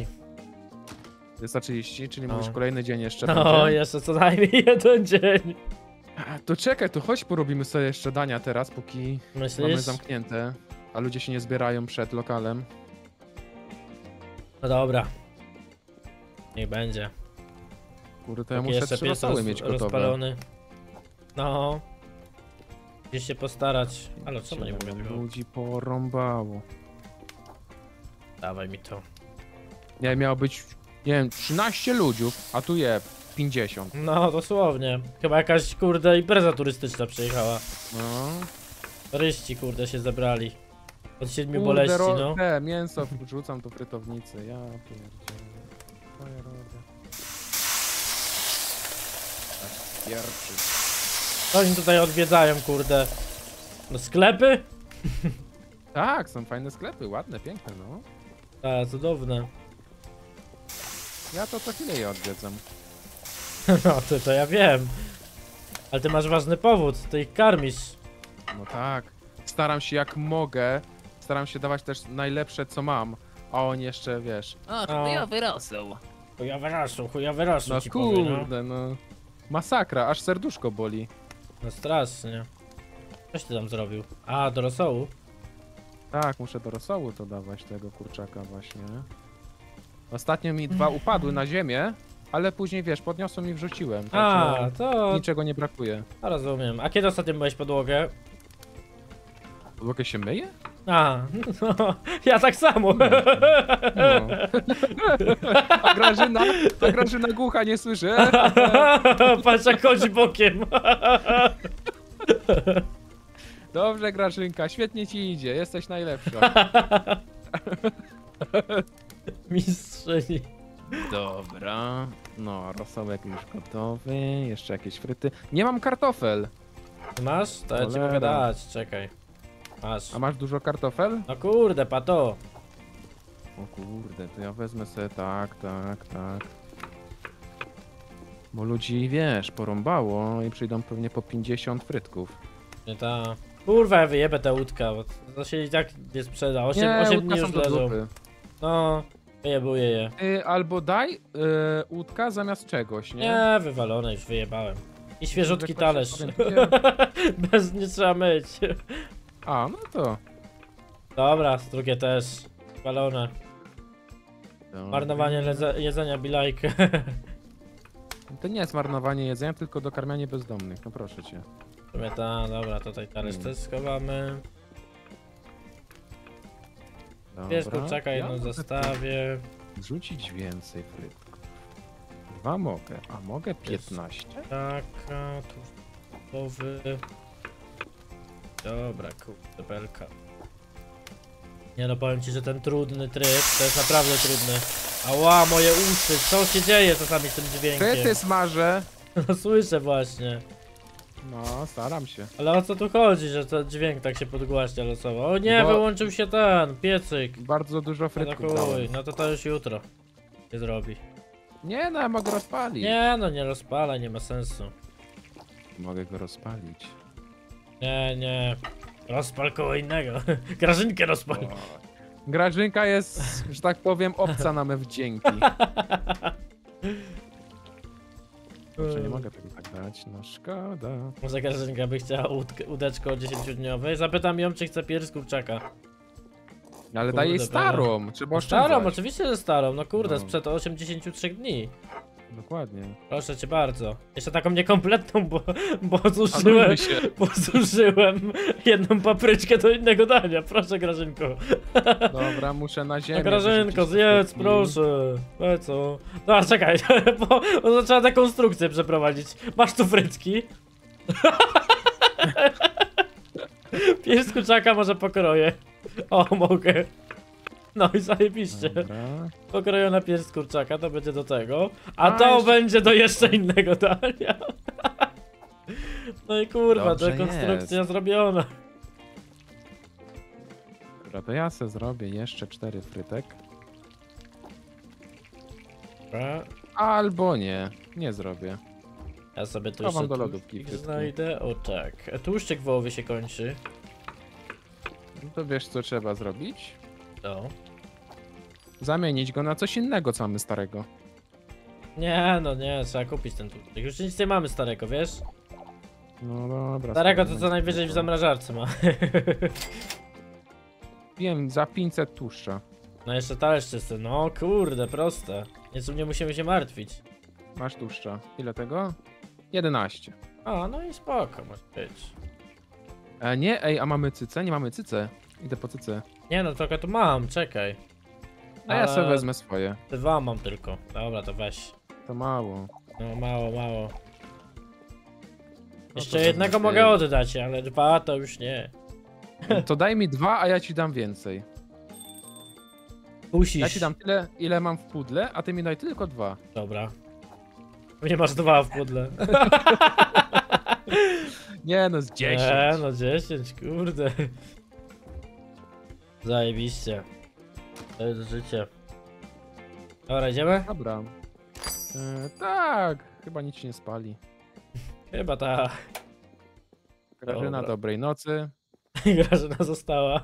230, czyli No. mówisz kolejny dzień jeszcze No, będzie? jeszcze co najmniej jeden dzień. To czekaj, to chodź porobimy sobie jeszcze dania teraz, póki mamy Myślisz? zamknięte. A ludzie się nie zbierają przed lokalem. No dobra. Niech będzie. Kurde, to ja Póki muszę jeszcze 3 pies rosoły mieć gotowe. rozpalony. No. Gdzieś się postarać. Ale czemu nie mogę tego? Ludzi porąbało. Dawaj mi to. Nie, miało być, nie wiem, 13 ludziów, a tu je 50. No, dosłownie. Chyba jakaś, kurde, impreza turystyczna przyjechała. No. Turyści, kurde, się zebrali. Od 7 Kurde, boleści, no. Te, mięso wrzucam do frytownicy, ja pierdzielę. Co ja robię? Tak, pierwszy. Co oni tutaj odwiedzają, kurde? No sklepy? Tak, są fajne sklepy, ładne, piękne, no. Tak, cudowne. Ja to co chwilę je odwiedzam. No, to ja wiem. Ale ty masz ważny powód, ty ich karmisz. No tak. Staram się jak mogę, staram się dawać też najlepsze co mam, a oni jeszcze, wiesz, O. Chujowy rosół. Chujowy rosół no ci powie, no. kurde, no. Masakra, aż serduszko boli. No strasznie. Coś ty tam zrobił? A, do rosołu? Tak, muszę do rosołu to dawać, tego kurczaka właśnie. Ostatnio mi 2 upadły na ziemię, ale później, wiesz, podniosłem i wrzuciłem. A, Także to niczego nie brakuje. rozumiem. A kiedy ostatnio myłeś podłogę? Podłogę się myje? A, no, ja tak samo. No. A Grażyna głucha nie słyszy. Patrz jak chodzi bokiem. Dobrze, Grażynka, świetnie ci idzie, jesteś najlepsza. Mistrzyni. Dobra, no, rosołek już gotowy, jeszcze jakieś fryty. Nie mam kartofel. Masz? To ja ci Cholera. mogę dać, czekaj. Masz. A masz dużo kartofel? No kurde, pato. O kurde, to ja wezmę sobie tak. Bo ludzi, wiesz, porąbało i przyjdą pewnie po 50 frytków. Nie ta. Kurwa, ja wyjebę tę łódkę, bo to się i tak nie sprzeda. 8 dni łódka już są do leżą. dupy. No, wyjebuję je. Albo daj łódka zamiast czegoś, nie? Nie, wywalone, już wyjebałem. I świeżutki Że ktoś talerz. się orientuje. Bez nie trzeba myć. A, no to. Dobra, drugie też. Walone. Marnowanie jedzenia bilajkę. To nie jest marnowanie jedzenia, tylko dokarmianie bezdomnych, no proszę cię. W sumie ta, dobra, tutaj talerz też schowamy. Wiesz, Dobra. kurczaka jedną mogę zostawię. Zrzucić więcej frytków. 2 mogę, a mogę 15? Taka, tu gotowy. dobra, kurde, belka. Nie no, powiem ci, że ten trudny tryb to jest naprawdę trudny. Ała, moje uszy, co się dzieje czasami z tym dźwiękiem? Ty smażę. No słyszę właśnie. No, staram się. Ale o co tu chodzi, że ten dźwięk tak się podgłaśnia losowo? O nie, Bo- wyłączył się ten piecyk. Bardzo dużo No frytków to chuj, dałem. no to już jutro się zrobi. Nie no, ja mogę rozpalić. Nie no, nie rozpala, nie ma sensu. Mogę go rozpalić. Nie. Rozpal koło innego. Grażynkę rozpal. O. Grażynka jest, że tak powiem, obca na me wdzięki. Kurczę, nie mogę tego tak dać, no szkoda. Może Grażynka by chciała łódeczko 10-dniowej. Zapytam ją, czy chce pierś z kurczaka. Ale Kurde, daj jej bele. starą, trzeba oszczędzać. Starą, oczywiście, że starą. No kurde, No. sprzed 83 dni. Dokładnie. Proszę cię bardzo. Jeszcze taką niekompletną, bo zużyłem, Szanujmy się. bo zużyłem jedną papryczkę do innego dania. Proszę Grażynko. Dobra, muszę na ziemię. No Grażynko, wyrzucić zjedz, frytki. proszę. No co? No czekaj, bo trzeba dekonstrukcję przeprowadzić. Masz tu frytki? Pierś z kurczaka może pokroję. O, mogę. No i zajebiście. Dobra. Pokrojona pierś z kurczaka, to będzie do tego. A to jeszcze- będzie do jeszcze innego dania. No i kurwa, Dobrze dekonstrukcja jest. zrobiona. Dobra, to ja se zrobię jeszcze 4 frytek. Dobra. Albo nie, nie zrobię. Ja sobie tu Chowam jeszcze do tłuszczyk lodówki frytki. znajdę. O tak. Tłuszczyk wołowy się kończy. No to wiesz co trzeba zrobić? No. Zamienić go na coś innego, co mamy starego. Nie, no nie, trzeba kupić ten tłuszczyk. Już nic nie mamy starego, wiesz? No dobra. Starego to spróbujmy co najwyżej w tego. zamrażarce ma. Wiem, za 500 tłuszcza. No jeszcze talerz czysty. No kurde, proste. Nic nie musimy się martwić. Masz tłuszcza. Ile tego? 11. A, no i spoko, może być. Nie, ej, a mamy cycę? Nie mamy cycę. Idę po cycę. Nie no, trochę tu mam, czekaj. A ja sobie wezmę swoje. 2 mam tylko. Dobra, to weź. To mało. No mało. No Jeszcze to jednego wezmę mogę sobie. oddać, ale 2 to już nie. To daj mi 2, a ja ci dam więcej. Musisz. Ja ci dam tyle, ile mam w pudle, a ty mi daj tylko 2. Dobra. Nie masz 2 w pudle. Nie no, z 10. Nie, no 10, kurde. Zajebiście. To jest życie. Dobra, idziemy? Dobra. Tak, chyba nic się nie spali. Chyba ta Grażyna, Dobra. dobrej nocy. Grażyna została.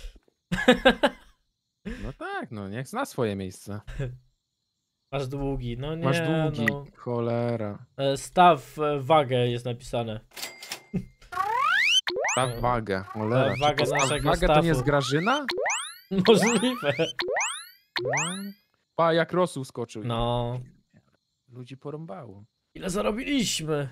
No tak, no niech zna swoje miejsce. Masz długi, no nie Masz długi, no. cholera. Staw wagę jest napisane. Tak, wagę, cholera. Tak, wagę Czy to naszego wagę to nie jest stawu. Grażyna? Możliwe. No. Pa, jak rosół skoczył. No. Ludzi porąbało. Ile zarobiliśmy?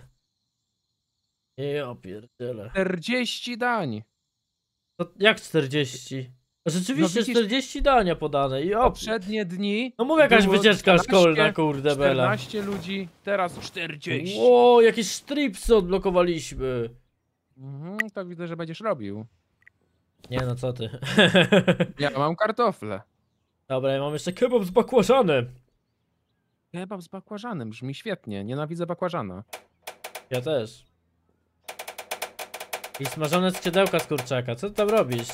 Ja pierdzielę. 40 dań. To jak 40? Rzeczywiście No widzisz- 40 dania podane i op. Poprzednie dni. No mówię, jakaś było wycieczka 14, szkolna, kurde bela. 14 ludzi, teraz 40. O, jakieś stripsy odblokowaliśmy. To widzę, że będziesz robił. Nie no, co ty. Ja mam kartofle. Dobra, ja mam jeszcze kebab z bakłażanem. Kebab z bakłażanem, brzmi świetnie. Nienawidzę bakłażana. Ja też. I smażone skrzydełka z kurczaka, co ty tam robisz?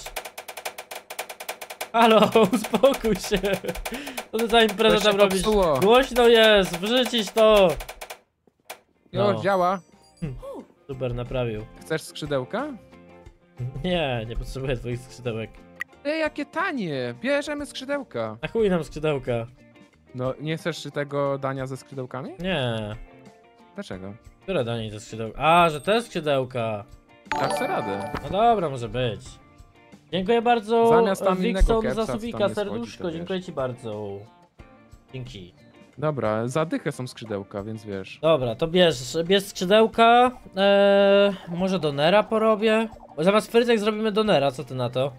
Halo, uspokój się. Co ty za imprezę To się tam robisz? popsuło. Głośno jest, wrzucić to. Jo, No. działa. Super, naprawił. Chcesz skrzydełka? Nie potrzebuję twoich skrzydełek. Jakie tanie! Bierzemy skrzydełka. Na chuj nam skrzydełka. No, nie chcesz tego dania ze skrzydełkami? Nie. Dlaczego? Które danie te skrzydełka? A, że te skrzydełka. Tak sobie radę. No dobra, może być. Dziękuję bardzo. Zamiast tam innego Wixon kepsa, za co tam subika, nie schodzi, serduszko, to wiesz. dziękuję ci bardzo. Dzięki. Dobra, za dychę są skrzydełka, więc wiesz. Dobra, to bierz skrzydełka. Może donera porobię? Bo zamiast frytek zrobimy donera, co ty na to?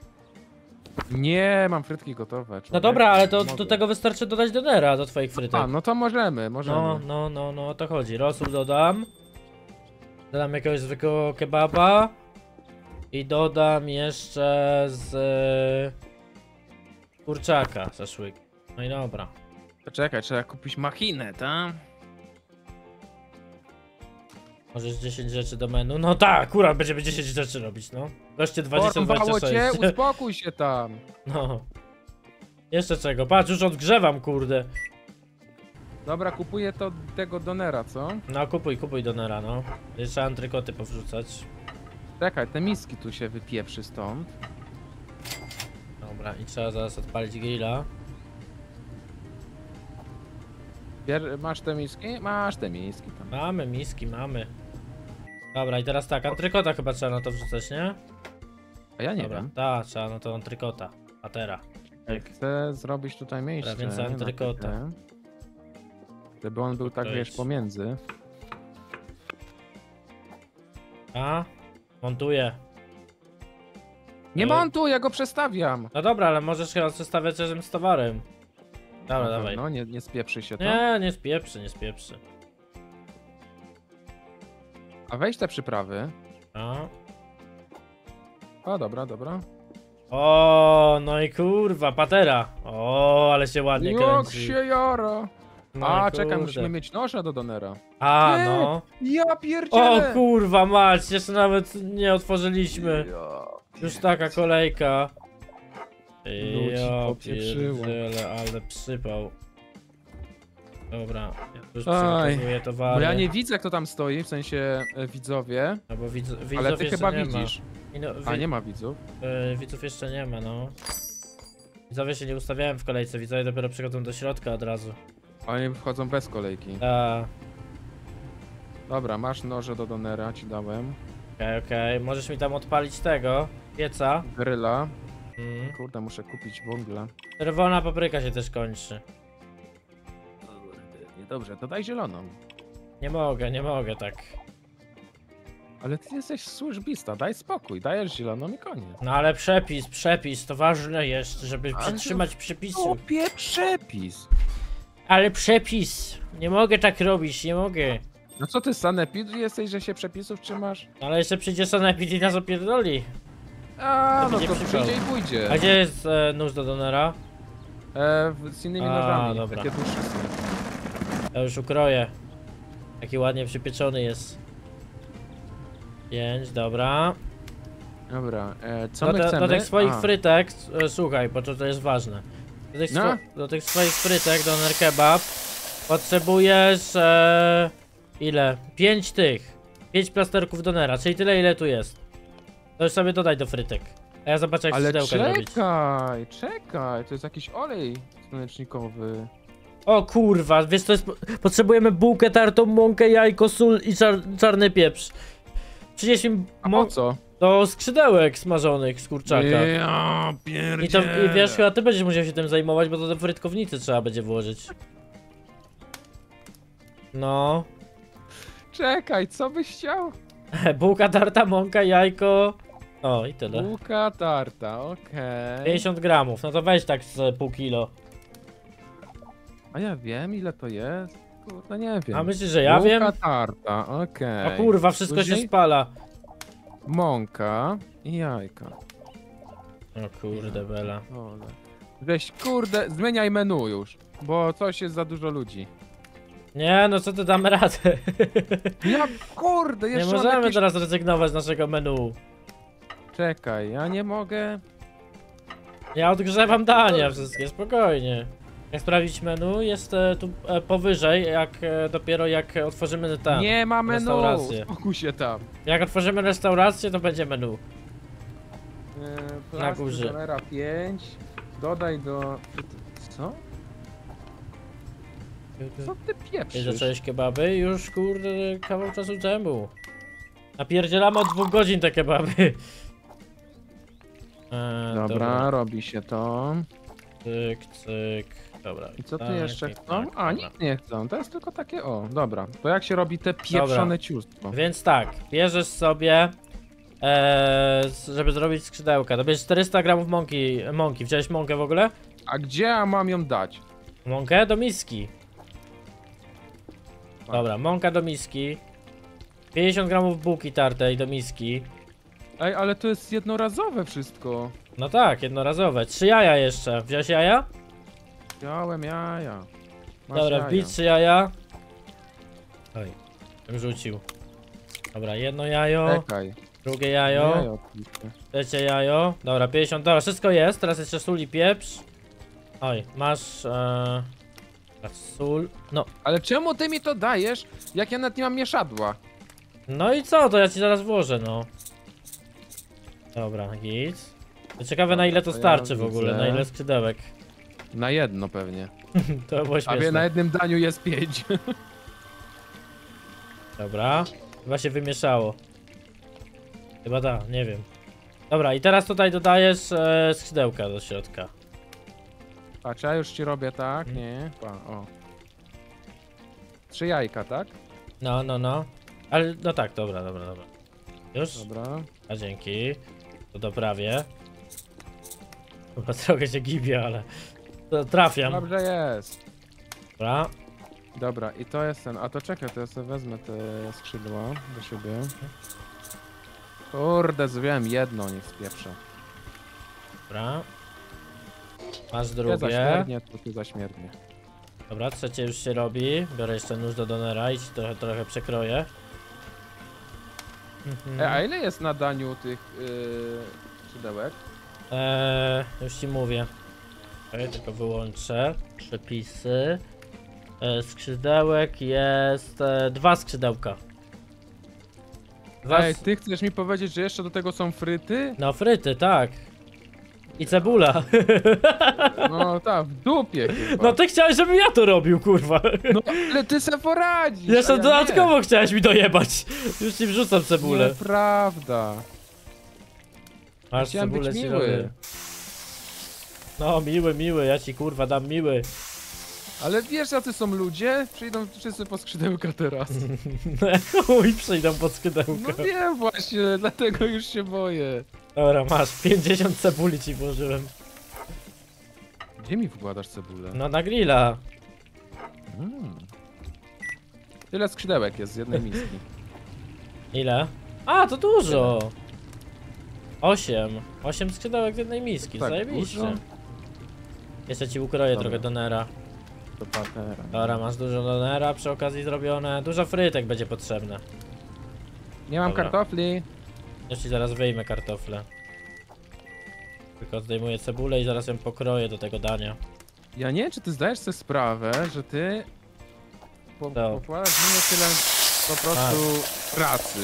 Nie, mam frytki gotowe. No człowieku. dobra, ale to do Mogę. tego wystarczy dodać donera do twoich frytek. A, no to możemy. No, o to chodzi. Rosół dodam. Dodam jakiegoś zwykłego kebaba. I dodam jeszcze z kurczaka szaszłyk. No i dobra. Poczekaj, trzeba kupić machinę, tak? Możesz 10 rzeczy do menu. No tak, akurat będziemy 10 rzeczy robić, no. Wreszcie 20, Porąbało 26. cię, uspokój się tam. No. Jeszcze czego? Patrz, już odgrzewam, kurde. Dobra, kupuję to tego donera, co? No kupuj donera, no. Jeszcze antrykoty powrzucać. Czekaj, te miski tu się wypieprzy stąd. Dobra, i trzeba zaraz odpalić grilla. Masz te miski? Masz te miski tam. Mamy miski, mamy. Dobra, i teraz tak, antrykota chyba trzeba na to wrzucać, nie? A ja nie Dobra, wiem. tak, trzeba na to antrykota. Patera. Chcę zrobić tutaj miejsce. Więc nie, antrykota. na tykę. Żeby on był tak, To wiesz, jest. pomiędzy. A? Montuję. Nie Ale- montuj, ja go przestawiam. No dobra, ale możesz chyba przestawiać razem z towarem. Dobra, dawaj. No, nie spieprzy się to. Nie spieprzy, nie spieprzy. A weź te przyprawy. A? O, dobra, dobra. O, no i kurwa, patera. O, ale się ładnie Jak kręci. się jara. No A, i czekaj, kurde. musimy mieć noża do donera. A, Nie. no. Ja O pierdzielę! kurwa mać, jeszcze nawet nie otworzyliśmy. Już taka kolejka. Ludzi Ja popieprzyło. pierdzielę, ale przypał. Dobra, ja już Aj, przygotowuję towary. Bo ja nie widzę, kto tam stoi, w sensie widzowie. No bo widzów Ale ty jeszcze chyba nie widzisz. Ma. I no, A nie ma widzów. widzów jeszcze nie ma, no. Widzowie się nie ustawiałem w kolejce, widzowie dopiero przychodzą do środka od razu. Oni wchodzą bez kolejki. A, Dobra, masz noże do donera, ci dałem. okej. Możesz mi tam odpalić tego, pieca. Gryla. Mm. Kurde, muszę kupić węgla. Czerwona papryka się też kończy. Dobrze, to daj zieloną. Nie mogę tak. Ale ty jesteś służbista, daj spokój, dajesz zieloną i koniec. No ale przepis, to ważne jest, żeby Ale przytrzymać przepisu. Kopie przepis. Ale przepis! Nie mogę tak robić, nie mogę. No co ty, sanepid jesteś, że się przepisów trzymasz? Ale jeszcze przyjdzie sanepid i nas opierdoli. A, no będzie to przypał. przyjdzie i pójdzie. A gdzie jest nóż do donera? Z innymi A, nożami, dobra. takie dłuższe są. Ja już ukroję. Jaki ładnie przypieczony jest. 5, dobra. Dobra, co my chcemy? Do tych swoich A, frytek, słuchaj, bo to jest ważne. No. Do tych swoich frytek, doner kebab, potrzebujesz ile? 5 tych. 5 plasterków donera, czyli tyle ile tu jest. To już sobie dodaj do frytek. A ja zobaczę jak Ale skrzydełka zrobić. czekaj, to jest jakiś olej słonecznikowy. O kurwa, wiesz to jest... Potrzebujemy bułkę, tartą, mąkę, jajko, sól i czarny pieprz. Przynieś mi A po co? do skrzydełek smażonych z kurczaka. Ja pierdzielę. I wiesz, chyba ty będziesz musiał się tym zajmować, bo to do frytkownicy trzeba będzie włożyć. No. Czekaj, co byś chciał? Bułka, tarta, mąka, jajko. O, i tyle. Bułka tarta, okej. 50 gramów, no to weź tak z pół kilo. A ja wiem, ile to jest? Kurde, nie wiem. A myślisz, że ja wiem? Bułka tarta, okej. O kurwa, wszystko się Później spala. mąka i jajka. O kurde, bela. Ole. Weź, kurde, zmieniaj menu już, bo coś jest za dużo ludzi. Nie, no co ty damy radę? Ja, kurde, Nie jeszcze mam możemy jakieś... teraz rezygnować z naszego menu. Czekaj, ja nie mogę... Ja odgrzewam dania wszystkie, spokojnie. Jak sprawdzić menu, jest tu powyżej, dopiero jak otworzymy ten. Nie ma menu, restaurację. spokój się tam. Jak otworzymy restaurację, to będzie menu. Plaster górze. Donera 5, dodaj do... Co? Co ty I pieprzysz? zacząłeś kebaby? Już kurde kawał czasu temu. Napierdzielamy od 2 godzin te kebaby. Dobra, robi się to. Cyk, cyk. Dobra. I co tu tak, jeszcze i chcą? tak, A, dobra. nikt nie chcą, to jest tylko takie, o, dobra. To jak się robi te pieprzone ciustko? Więc tak, bierzesz sobie, żeby zrobić skrzydełka, to bierzesz 400 gramów mąki. Wziąłeś mąkę w ogóle? A gdzie ja mam ją dać? Mąkę do miski. Dobra, mąka do miski. 50 gramów bułki tartej do miski. Ej, ale to jest jednorazowe wszystko. No tak, jednorazowe. 3 jaja jeszcze. Wziąłeś jaja? Wziąłem jaja. Masz Dobra, jaja. wbić 3 jaja. Oj, bym rzucił. Dobra, jedno jajo, Czekaj. drugie jajo, Jajo oczywiście. trzecie jajo. Dobra, 50, dobra, wszystko jest. Teraz jeszcze sól i pieprz. Oj, masz... teraz sól. No, Ale czemu ty mi to dajesz, jak ja nawet nie mam mieszadła? no i co? To ja ci zaraz włożę, no. Dobra, git. To ciekawe na ile to to ja starczy w ogóle, widzę. na ile skrzydełek. Na jedno pewnie. To było A wie, na śmieszne. jednym daniu jest 5. Dobra, chyba się wymieszało. Chyba tak, nie wiem. Dobra, i teraz tutaj dodajesz skrzydełka do środka. Patrz, ja już ci robię tak, nie? Pa, o. 3 jajka, tak? No, no, no. Ale, no tak, dobra. Już? Dobra. A dzięki. To doprawię. Chyba trochę się gibie, ale... To trafiam. Dobrze jest. Dobra. Dobra, i to jest ten. A to czekaj, to ja sobie wezmę te skrzydła do siebie. Kurde, zrobiłem jedno, niech spieprza. Dobra. Masz Tu drugie. zaśmierdnie, tu zaśmierdnie. Dobra, trzecie już się robi. Biorę jeszcze nóż do donera i ci trochę przekroję. A ile jest na daniu tych skrzydełek? Już ci mówię. Okej, tylko wyłączę przepisy. Skrzydełek jest 2 skrzydełka. Ej, ty chcesz mi powiedzieć, że jeszcze do tego są fryty? No fryty, tak. I cebula. No tak, w dupie chyba. No ty chciałeś, żebym ja to robił, kurwa. No ale ty se poradzisz, Jeszcze a ja dodatkowo chciałeś mi dojebać. Już ci wrzucam nie. cebulę. Nieprawda. Masz Chciałem cebulę, być ci miły. robię. No miły, ja ci kurwa dam miły. Ale wiesz, jacy są ludzie? Przyjdą wszyscy po skrzydełka teraz. Chuj, przyjdą pod skrzydełko. No wiem właśnie, dlatego już się boję. Dobra, masz 50 cebuli ci włożyłem. Gdzie mi wkładasz cebulę? No na grilla. Tyle skrzydełek jest z jednej miski. Ile? A, to dużo. 8 skrzydełek z jednej miski, Tak, zajebiście. dużo? Jeszcze ci ukroję Dobra. trochę donera. Do patera. Dobra, masz dużo donera przy okazji zrobione. Dużo frytek będzie potrzebne. Nie mam Dobra. kartofli. Już ci zaraz wyjmę kartofle. Tylko zdejmuję cebulę i zaraz ją pokroję do tego dania. Ja nie wiem, czy ty zdajesz sobie sprawę, że ty Co? pokładasz w mnie tyle po prostu pracy.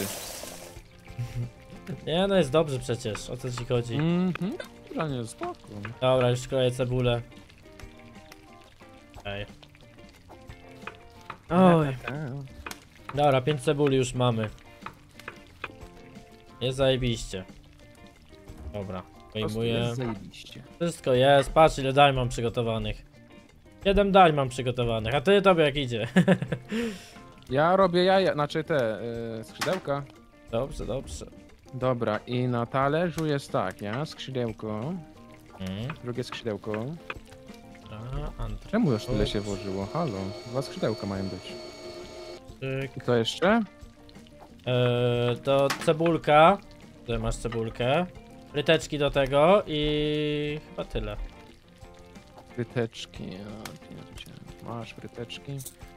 Nie, no jest dobrze przecież, o co ci chodzi? Mhm. Dobra, nie, spoko. Dobra, już kroję cebulę. Ej. Oj. Dobra, 5 cebuli już mamy. Jest zajebiście. Dobra, wyjmuję. Zajebiście. Wszystko jest, patrz ile dań mam przygotowanych. 7 dań mam przygotowanych, a ty tobie jak idzie. Ja robię jaja, znaczy te skrzydełka. Dobrze, dobrze. Dobra, i na talerzu jest tak, ja skrzydełko, Mm. drugie skrzydełko. A, Czemu już tyle się włożyło? Halo, 2 skrzydełka mają być. Antyk. I co jeszcze? To cebulka. Tutaj masz cebulkę. Fryteczki do tego i chyba tyle. Fryteczki, masz fryteczki.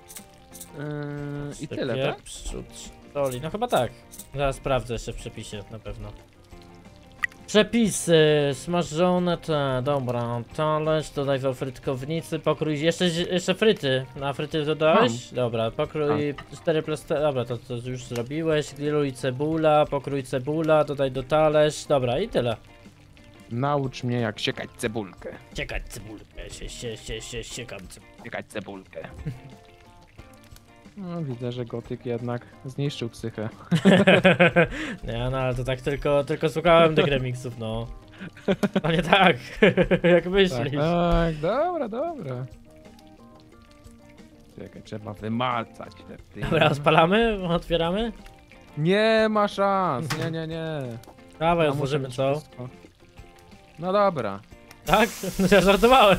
I tyle, tak? Soli, no chyba tak. Zaraz sprawdzę jeszcze w przepisie, na pewno. Przepisy, smażone te, dobra, talerz, dodaj do frytkownicy, pokrój, jeszcze fryty, na fryty dodałeś? Dobra, pokrój 4 plaster, dobra, to już zrobiłeś, grilluj cebula, pokrój cebula, dodaj do talerz, dobra i tyle. Naucz mnie jak siekać cebulkę. Ciekać cebulkę, siekam cebulkę. Siekać cebulkę. No widzę, że gotyk jednak zniszczył psychę. Nie no, ale to tak tylko słuchałem tych remixów, no. No nie tak, jak myślisz. Tak, dobra, dobra. Czekaj, trzeba wymacać te Dobra, odpalamy? Otwieramy? Nie ma szans, nie. Dawaj, Ja otworzymy, muszę co? wszystko. No dobra. Tak? No ja żartowałem.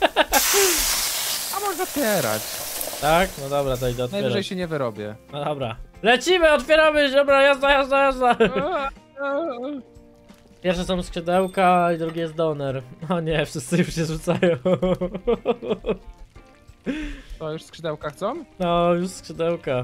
A może otwierać. Tak? No dobra, to idę Najwyżej otwierać. się nie wyrobię. No dobra. Lecimy, otwieramy, dobra, jazda. Pierwsze są skrzydełka i drugie jest doner. O nie, wszyscy już się rzucają. To już skrzydełka chcą? No, już skrzydełka.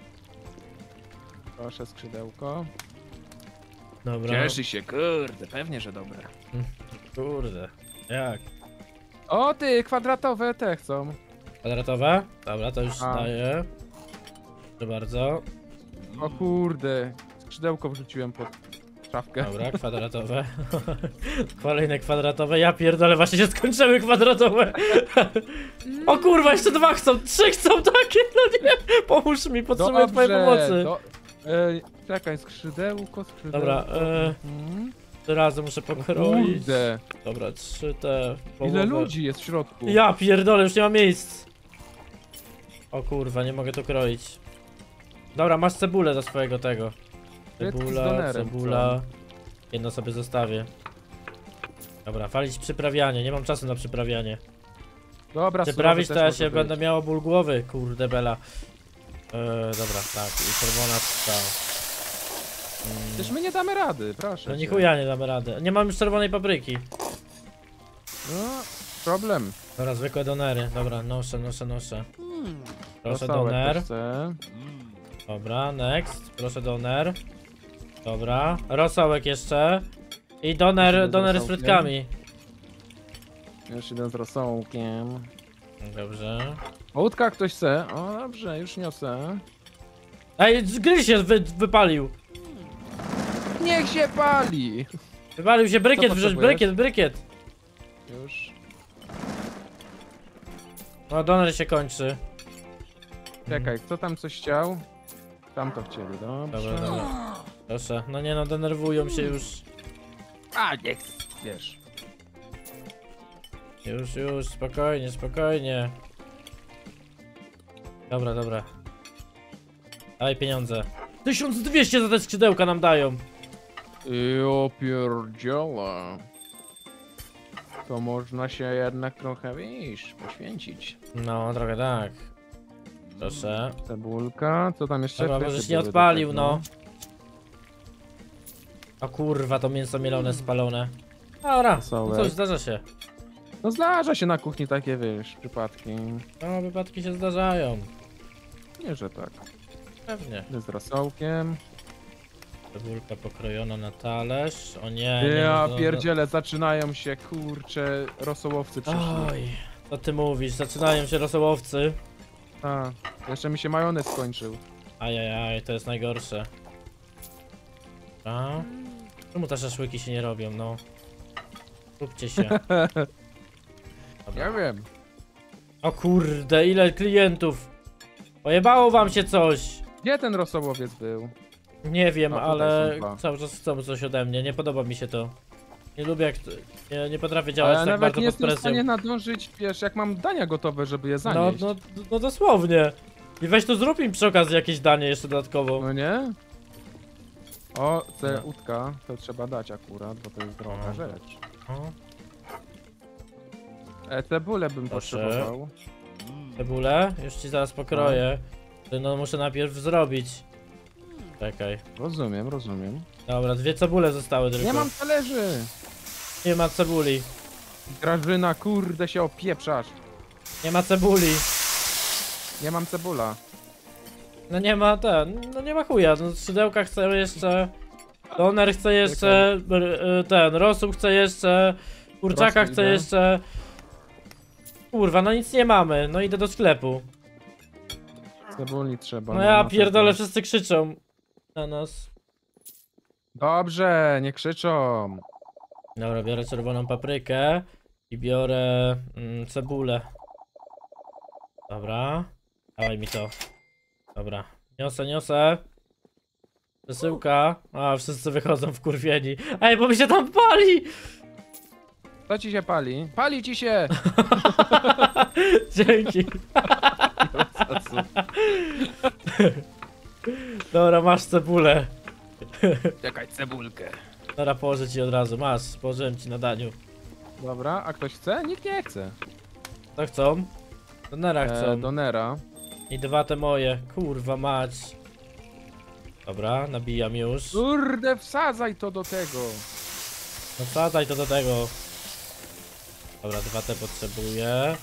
Proszę skrzydełko. Dobra. Cieszy się, kurde, pewnie, że dobre. Kurde. Jak? O ty, kwadratowe te chcą. Kwadratowe? Dobra, to już A. daję. Proszę bardzo. O kurde, skrzydełko wrzuciłem pod szafkę. Dobra, kwadratowe. Kolejne kwadratowe. Ja pierdolę, właśnie się skończyły kwadratowe. O kurwa, jeszcze 2 chcą, 3 chcą takie, no nie. Pomóż mi, potrzebuję twojej pomocy. Czekaj, skrzydełko. Dobra, Mhm. 3 razy muszę pokroić. Kurde, Dobra, 3 te połowy. ile ludzi jest w środku? Ja pierdolę, już nie ma miejsc. O kurwa, nie mogę tu kroić. Dobra, masz cebulę do swojego tego. Frytki z Cebula, donerem, cebula. Jedno sobie zostawię. Dobra, walić przyprawianie, nie mam czasu na przyprawianie. Dobra, Przyprawić to surowy ja też się może będę być. miał ból głowy, kurde bela. Dobra, tak, i czerwona strzał. Przecież my nie damy rady, proszę. No cię. ni chuja nie damy rady. Nie mam już czerwonej papryki. No, problem. Dobra, zwykłe donery. Dobra, noszę. Proszę Rosołek doner. też chcę. Dobra, next. Proszę doner. Dobra, rosołek jeszcze. I doner z rosołkiem. frytkami. Już idę z rosołkiem. Dobrze. Łódka ktoś chce? O, dobrze, już niosę. Ej, grill się wypalił. Niech się pali! Wypalił się brykiet, Co wrzuć potrzebujesz? brykiet. Już. No, doner się kończy. Czekaj, kto tam coś chciał? Tam to chcieli, dobrze. Dobra. Proszę. No nie no, denerwują się już. A, niech, wiesz. Już, spokojnie. Dobra. Daj pieniądze. 1200 za te skrzydełka nam dają. Jo pierdziela. To można się jednak trochę, wiesz, poświęcić. No, trochę tak. Proszę. Cebulka, co tam jeszcze? Dobra, Fryty możeś nie były do odpalił, tego. no. O kurwa, to mięso mielone, spalone. Dobra, no Rosołek. coś, zdarza się. No zdarza się na kuchni takie, wiesz, przypadki. No, wypadki się zdarzają. Nie, że tak. Pewnie. Z rosołkiem. Cebulka pokrojona na talerz. O nie, Ja no, pierdziele, zaczynają się, kurcze, rosołowcy przyszli. Oj, co ty mówisz? Zaczynają się rosołowcy. A, jeszcze mi się majonez skończył. Ajajaj, to jest najgorsze. A? Czemu te szaszłyki się nie robią, no? Róbcie się. Dobra. Ja wiem. O kurde, ile klientów! Pojebało wam się coś! Gdzie ten rosołowiec był? Nie wiem, A, tutaj ale są dwa. cały czas chcą coś ode mnie, nie podoba mi się to. Nie lubię jak... Nie potrafię działać Ale tak nawet bardzo nie pod jestem w stanie presją. nadążyć, wiesz, jak mam dania gotowe, żeby je No, zanieść. no dosłownie. I weź to zrób im przy okazji jakieś danie jeszcze dodatkowo. No nie? O, No. łódka, to trzeba dać akurat, bo to jest droga No. rzecz. O, Cebulę bym Proszę. potrzebował. cebulę, już ci zaraz pokroję. No muszę najpierw zrobić. Czekaj. Rozumiem. Dobra, 2 cebule zostały tylko. Nie mam talerzy! Nie ma cebuli. Grażyna, kurde się opieprzasz. Nie ma cebuli. Nie mam cebula. No nie ma no nie ma chuja. No skrzydełka chce jeszcze. Doner chce jeszcze. Rosół chce jeszcze. Kurczaka Rosół chce idę. jeszcze. Kurwa, no nic nie mamy. No idę do sklepu. Cebuli trzeba. No ja na pierdolę, pewno. wszyscy krzyczą na nas. Dobrze, nie krzyczą. Dobra, biorę czerwoną paprykę i biorę cebulę. Dobra. Dawaj mi to. Dobra. Niosę. Przesyłka. A, wszyscy wychodzą wkurwieni. Ej, bo mi się tam pali! Co ci się pali? Pali ci się! Dzięki. Dobra, masz cebulę. Czekaj, cebulkę. Dobra, położę ci od razu. Masz, położyłem ci na daniu. Dobra, a ktoś chce? Nikt nie chce. Co chcą? Donera chcą. Donera. I 2 te moje. Kurwa mać. Dobra, nabijam już. Kurde, wsadzaj to do tego. No wsadzaj to do tego. Dobra, 2 te potrzebuję.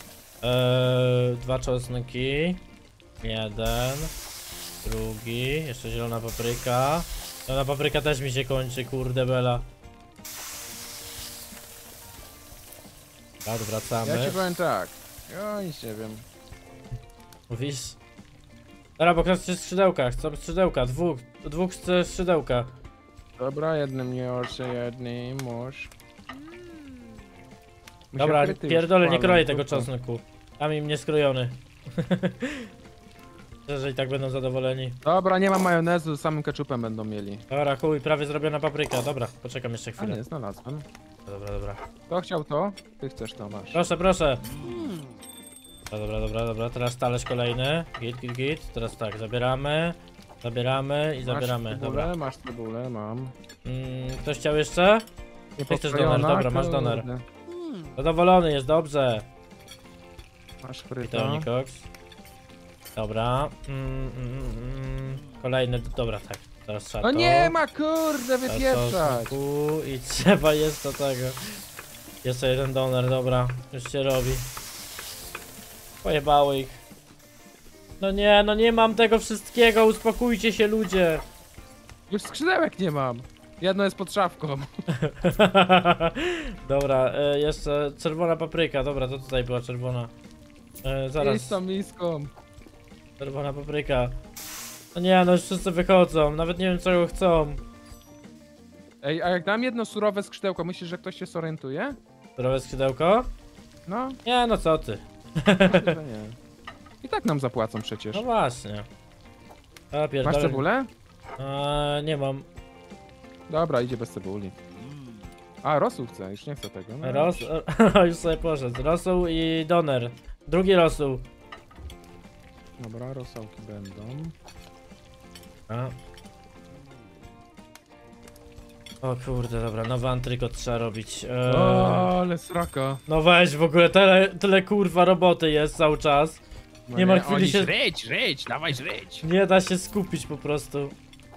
2 czosnki. 1. Drugi. Jeszcze zielona papryka. Zielona papryka też mi się kończy, kurde bela. Tak, wracamy. Ja ci powiem tak. Ja nic nie wiem. Mówisz? Dobra, bo chcę skrzydełka, chcę skrzydełka, dwóch chcę skrzydełka. Dobra, jednym już, jednym już. Dobra, pierdolę, nie kroję tego czosnku. Tam im nieskrojony. Że i tak będą zadowoleni. Dobra, nie ma majonezu, z samym ketchupem będą mieli. Dobra, chuj, prawie zrobiona papryka. Dobra, poczekam jeszcze A chwilę. nie, znalazłem. Dobra. Kto chciał to? Ty chcesz to, masz. Proszę. Dobra, teraz talerz kolejny. Git. Teraz tak, zabieramy i zabieramy. Dobra. Masz cebulę, mam. Ktoś chciał jeszcze? Nie Ty chcesz doner, dobra, masz doner. Zadowolony jest, dobrze. Masz fryta. Witaj, Cox. Dobra. Kolejny, dobra, tak. Teraz trzeba No to. nie ma, kurde, wypieprzać. I trzeba jest do tego. Jeszcze jeden doner, dobra. Już się robi. Pojebało ich. No nie mam tego wszystkiego, uspokójcie się ludzie. Już skrzydełek nie mam. Jedno jest pod szafką. Dobra, jeszcze czerwona papryka, dobra, to tutaj była czerwona. Zaraz. Z tą miską. Czerwona papryka. No nie, no już wszyscy wychodzą, nawet nie wiem czego chcą. Ej, a jak dam jedno surowe skrzydełko, myślisz, że ktoś się zorientuje? Zdrowe skrzydełko? No, Nie, no co ty. myślę, że nie. I tak nam zapłacą przecież. No właśnie. A, Masz pierdolę. cebulę? Nie mam. Dobra, idzie bez cebuli. A, rosół chce, już nie chcę tego. No, Już sobie poszedł. Rosół i doner. Drugi rosół. Dobra, rosołki będą. A. O kurde, dobra, nowy antrykot trzeba robić. O, ale sraka. No weź, w ogóle tyle kurwa roboty jest cały czas. No Nie ma chwili się... Żreć, dawaj żreć. Nie da się skupić po prostu.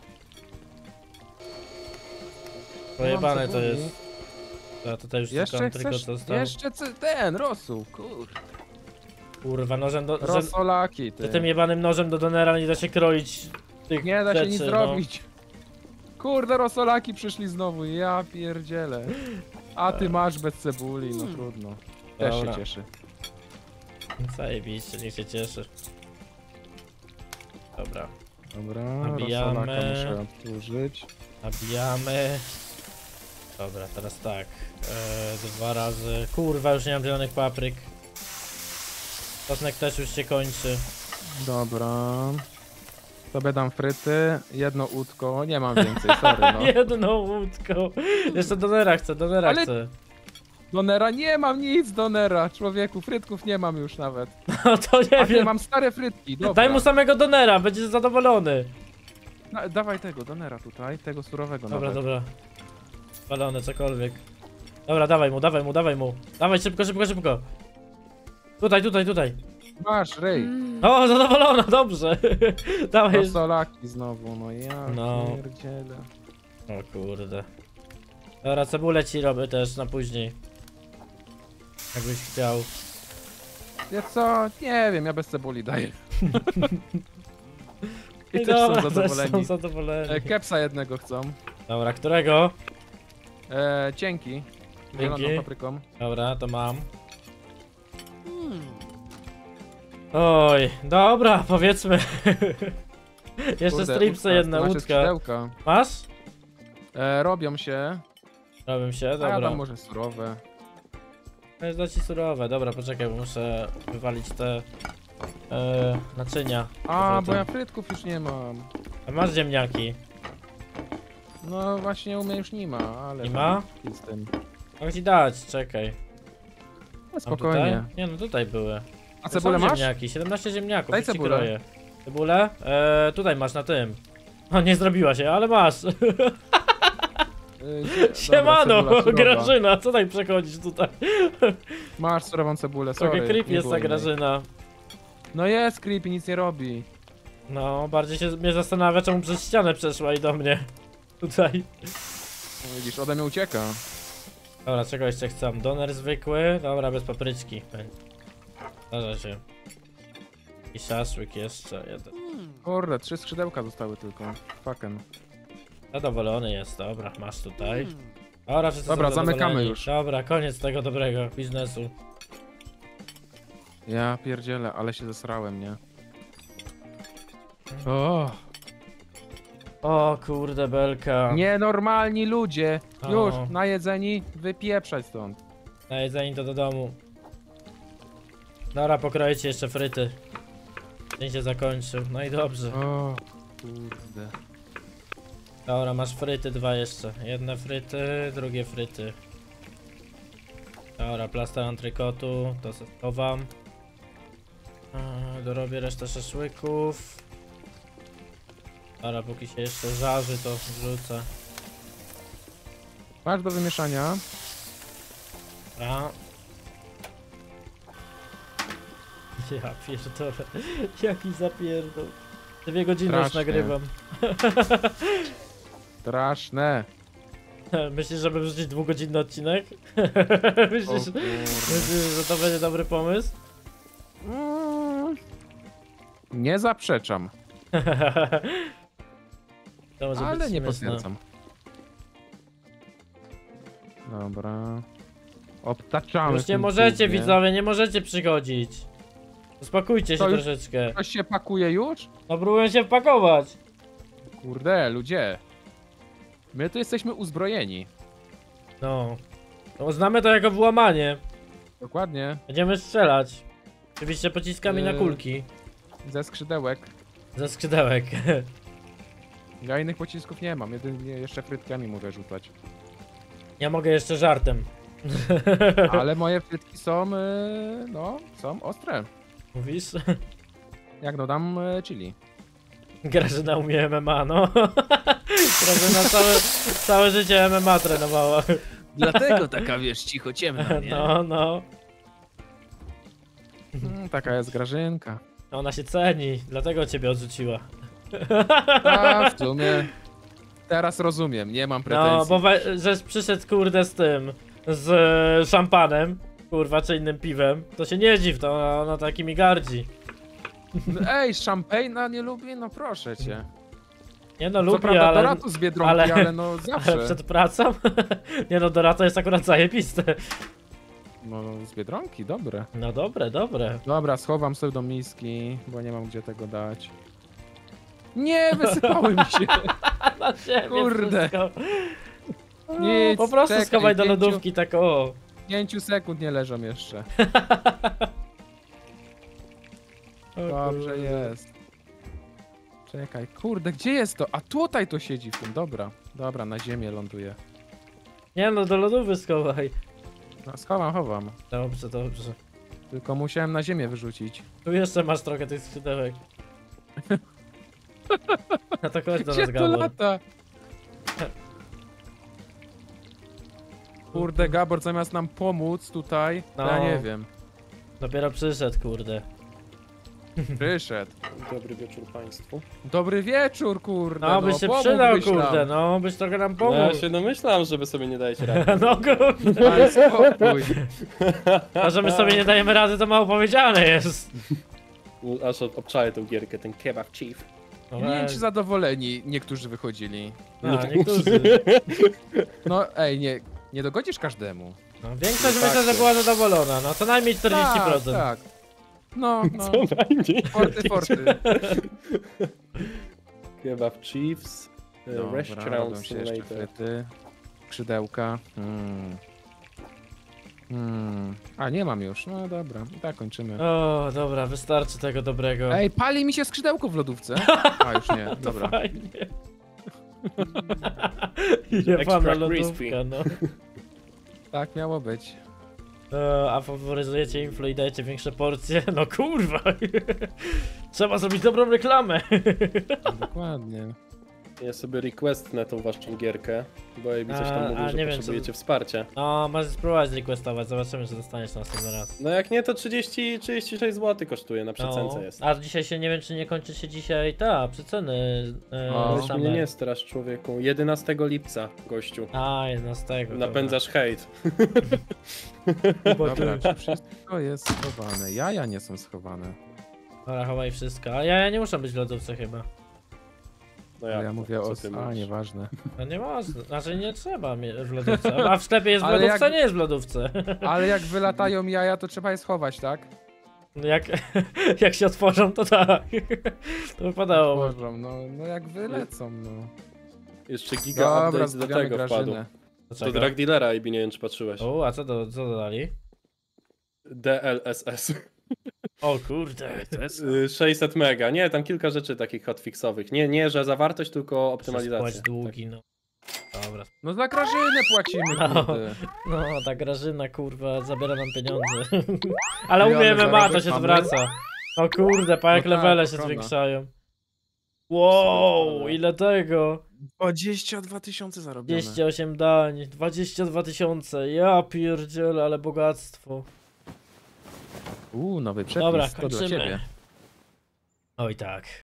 Pojebane to jest. A tutaj już tylko Jeszcze antrykot chcesz, został. jeszcze ten rosół, Kurwa, nożem do... Rosolaki, ty. Tym jebanym nożem do donera nie da się kroić tych Nie da się rzeczy, nic no. zrobić. Kurde, rosolaki przyszli znowu, ja pierdzielę. A ty masz bez cebuli, no trudno. Też Dobra. się cieszy. Zajebiście, niech się cieszy. Dobra, Dobra, Nabijamy. rosolaka muszę odtworzyć. nabijamy. Dobra, teraz tak. 2 razy. Kurwa, już nie mam zielonych papryk. Czosnek też już się kończy. Dobra. Tobie dam fryty, jedno łódko, nie mam więcej, sorry no. Jedną łódką. Jeszcze donera chcę, Ale- chcę. Donera, nie mam nic donera, człowieku, frytków nie mam już nawet. No to nie A nie, wiem. mam stare frytki, dobra. Daj mu samego donera, będzie zadowolony. Dawaj tego donera tutaj, tego surowego Dobra, nawet. dobra. Spalony, cokolwiek. Dobra, dawaj mu. Dawaj, szybko. Tutaj. Masz, ryj. O, zadowolona, dobrze. Dawaj. Rosolaki znowu, no ja No. pierdzielę. O kurde. Dobra, cebulę ci robię też na później. Jakbyś chciał. Wiesz co, nie wiem, ja bez cebuli daję. I też dobra, są zadowoleni. Też są zadowoleni. Kepsa jednego chcą. Dobra, którego? Cienki. Dzięki. Zieloną papryką. Dobra, to mam. Oj, dobra, powiedzmy. Jeszcze Kurde, stripsy, łódka, jedna znaczy łódka. skrzydełka. Masz? Robią się. Robię się, A ja dobra. dam może surowe. Da ci surowe, dobra, poczekaj, bo muszę wywalić te naczynia. A, bo Powrotem. ja frytków już nie mam. A masz ziemniaki? No właśnie u mnie już nie ma, ale... Nie ma? Z tym. Mogę ci dać, czekaj. No, Mam spokojnie. Tutaj? Nie no, tutaj były. A To cebulę są masz? ziemniaki, 17 ziemniaków, Daj już ci cebulę. kroję. Cebulę? Tutaj masz na tym. O, nie zrobiła się, ale masz. Siemano, cebula surowa. Grażyna, co tak przechodzisz tutaj? Masz surową cebulę, sorry. Trochę creepy nie jest było ta innej. Grażyna. No jest creepy, nic nie robi. No, bardziej się mnie zastanawia, czemu przez ścianę przeszła i do mnie. Tutaj. No widzisz, ode mnie ucieka. Dobra, czego jeszcze chcę? Doner zwykły? Dobra, bez papryczki. Zdarza się. I szaszłyk jeszcze jeden. Kurde, 3 skrzydełka zostały tylko. Fucking. Zadowolony jest, dobra, masz tutaj. Dobra, wszyscy Dobra, są zamykamy zadowoleni. już. Dobra, koniec tego dobrego biznesu. Ja pierdzielę, ale się zesrałem, nie? O, O kurde, belka. nienormalni ludzie! O. Już, najedzeni, wypieprzać stąd. Na jedzenie to do domu. Dobra, pokroicie jeszcze fryty. Dzień się zakończył, no i dobrze. O, kurde. Dobra, masz fryty dwa jeszcze. Jedne fryty, drugie fryty. Dobra, plaster antrykotu, to schowam. Dorobię resztę szaszłyków. Dobra, póki się jeszcze żarzy, to wrzucę. Masz do wymieszania. Dobra. Ja pierdolę. Jaki zapierdol. 2 godziny już Strasznie. nagrywam. Straszne. Myślisz, żeby wrzucić 2-godzinny odcinek? O Myślisz, kurde. że to będzie dobry pomysł? Nie zaprzeczam, To może ale być nie śmieszne. potwierdzam. Dobra. Obtaczamy. Już w nie tym możecie, kubie. widzowie, nie możecie przychodzić. Uspokójcie się To już- troszeczkę. Ktoś się pakuje już? No próbuję się wpakować. Kurde, ludzie. My tu jesteśmy uzbrojeni. No. No znamy to jako włamanie. Dokładnie. Będziemy strzelać. Oczywiście pociskami na kulki. Ze skrzydełek. Ze skrzydełek. Ja innych pocisków nie mam, jedynie jeszcze frytkami mogę rzucać. Ja mogę jeszcze żartem. Ale moje frytki są, no, są ostre. Mówisz? Jak dodam chili. Grażyna umie MMA, no. Grażyna całe życie MMA trenowała. Dlatego taka, wiesz, cicho, ciemna, No, no. Taka jest Grażynka. Ona się ceni, dlatego ciebie odrzuciła. A, w sumie. Teraz rozumiem, nie mam pretensji. No, bo żeś przyszedł kurde z tym, z szampanem, kurwa, czy innym piwem, to się nie dziw, to ona takimi gardzi. Ej, szampejna nie lubi? No proszę cię. Nie no, Co lubię, prawda ale, Doratu z Biedronki, ale no zawsze. ale przed pracą? Nie no, Dorato jest akurat zajebiste. No z Biedronki, dobre. No dobre, dobre. Dobra, schowam sobie do miski, bo nie mam gdzie tego dać. Nie, wysypały mi się. Na siebie Kurde. wszystko. Nic, Po prostu czekaj, schowaj do 5 lodówki, tak o. 5 sekund nie leżą jeszcze. Dobrze jest. Czekaj, kurde, gdzie jest to? A tutaj to siedzi w tym, dobra. Dobra, na ziemię ląduje. Nie no, do lodówy schowaj. No, schowam, chowam. Dobrze, dobrze. Tylko musiałem na ziemię wyrzucić. Tu jeszcze masz trochę tych skrzydełek. No to chodź do Gdzie nas, to Gabor. lata? Kurde, Gabor zamiast nam pomóc tutaj, to ja No. nie wiem. Dopiero przyszedł, kurde. Przyszedł. Dobry wieczór państwu. Dobry wieczór, kurde. No, byś się pomógłbyś przydał, nam. kurde, no, byś trochę nam Ja pomógł. się domyślam, że wy sobie nie dajecie rady. No kurde, Daj spokój. a że my sobie nie dajemy rady, to mało powiedziane jest. Aż obczaję tą gierkę, ten kebab chief. No, Klienci zadowoleni niektórzy wychodzili. niektórzy. No ej, nie dogodzisz każdemu. No, większość No myślę, tak, że była zadowolona, no co najmniej 40%. Tak. No, Co najmniej. forty. Kebab chiefs, Dobra, restaurant robią się jeszcze simulator. fryty, skrzydełka. A, nie mam już. No dobra, i tak kończymy. O, dobra, wystarczy tego dobrego. Ej, pali mi się skrzydełko w lodówce. A, już nie, To dobra. fajnie. Jebana lodówka, no. Tak miało być. A faworyzujecie influ i dajecie większe porcje? No kurwa! Trzeba zrobić dobrą reklamę. Dokładnie. Ja sobie requestnę tą waszą gierkę, bo Ejbi coś tam mówił, że nie wiem, potrzebujecie wsparcia. No, możesz spróbować requestować, zobaczymy, czy dostaniesz następny raz. No jak nie, to 36 zł kosztuje, na przecence jest. A dzisiaj się, nie wiem, czy nie kończy się dzisiaj ta przeceny No, same. mnie nie strasz, człowieku. 11 lipca, gościu. A, 11. Napędzasz hejt. Dobra, czy wszystko jest schowane? Jaja nie są schowane. Dobra, chowaj wszystko. A ja nie muszę być w lodówce chyba. No Ja to? mówię Co o... ty A, mówisz? nieważne. No nie można, znaczy nie trzeba w lodówce. A w sklepie jest w Ale lodówce, jak- nie jest w lodówce. Ale jak wylatają jaja, to trzeba je schować, tak? Jak się otworzą, to tak. To wypadało. Otworzą, no jak wylecą, no. Jeszcze giga Dobra, update do zostawiamy tego wpadł. Grażynę. Do drug dealera, Ejbi, nie wiem czy patrzyłeś. O, a co dodali? DLSS. O kurde. 600 mega. Nie, tam kilka rzeczy takich hotfixowych. Nie, że zawartość, tylko optymalizacja. Płać długi, no. Dobra. No za Grażynę płacimy, No. kurde. No, ta Grażyna, kurwa, zabiera nam pieniądze. Ale u mnie Miliony MMA to zarobek się mamy. zwraca. O kurde, pa jak No tak, levele to się prawda. zwiększają. Wow, Super. ile tego? 22 000 zarobione. 208 dań, 22 000, ja pierdzielę, ale bogactwo. Nowy przepis, Dobra, to dla kończymy. ciebie. Oj tak.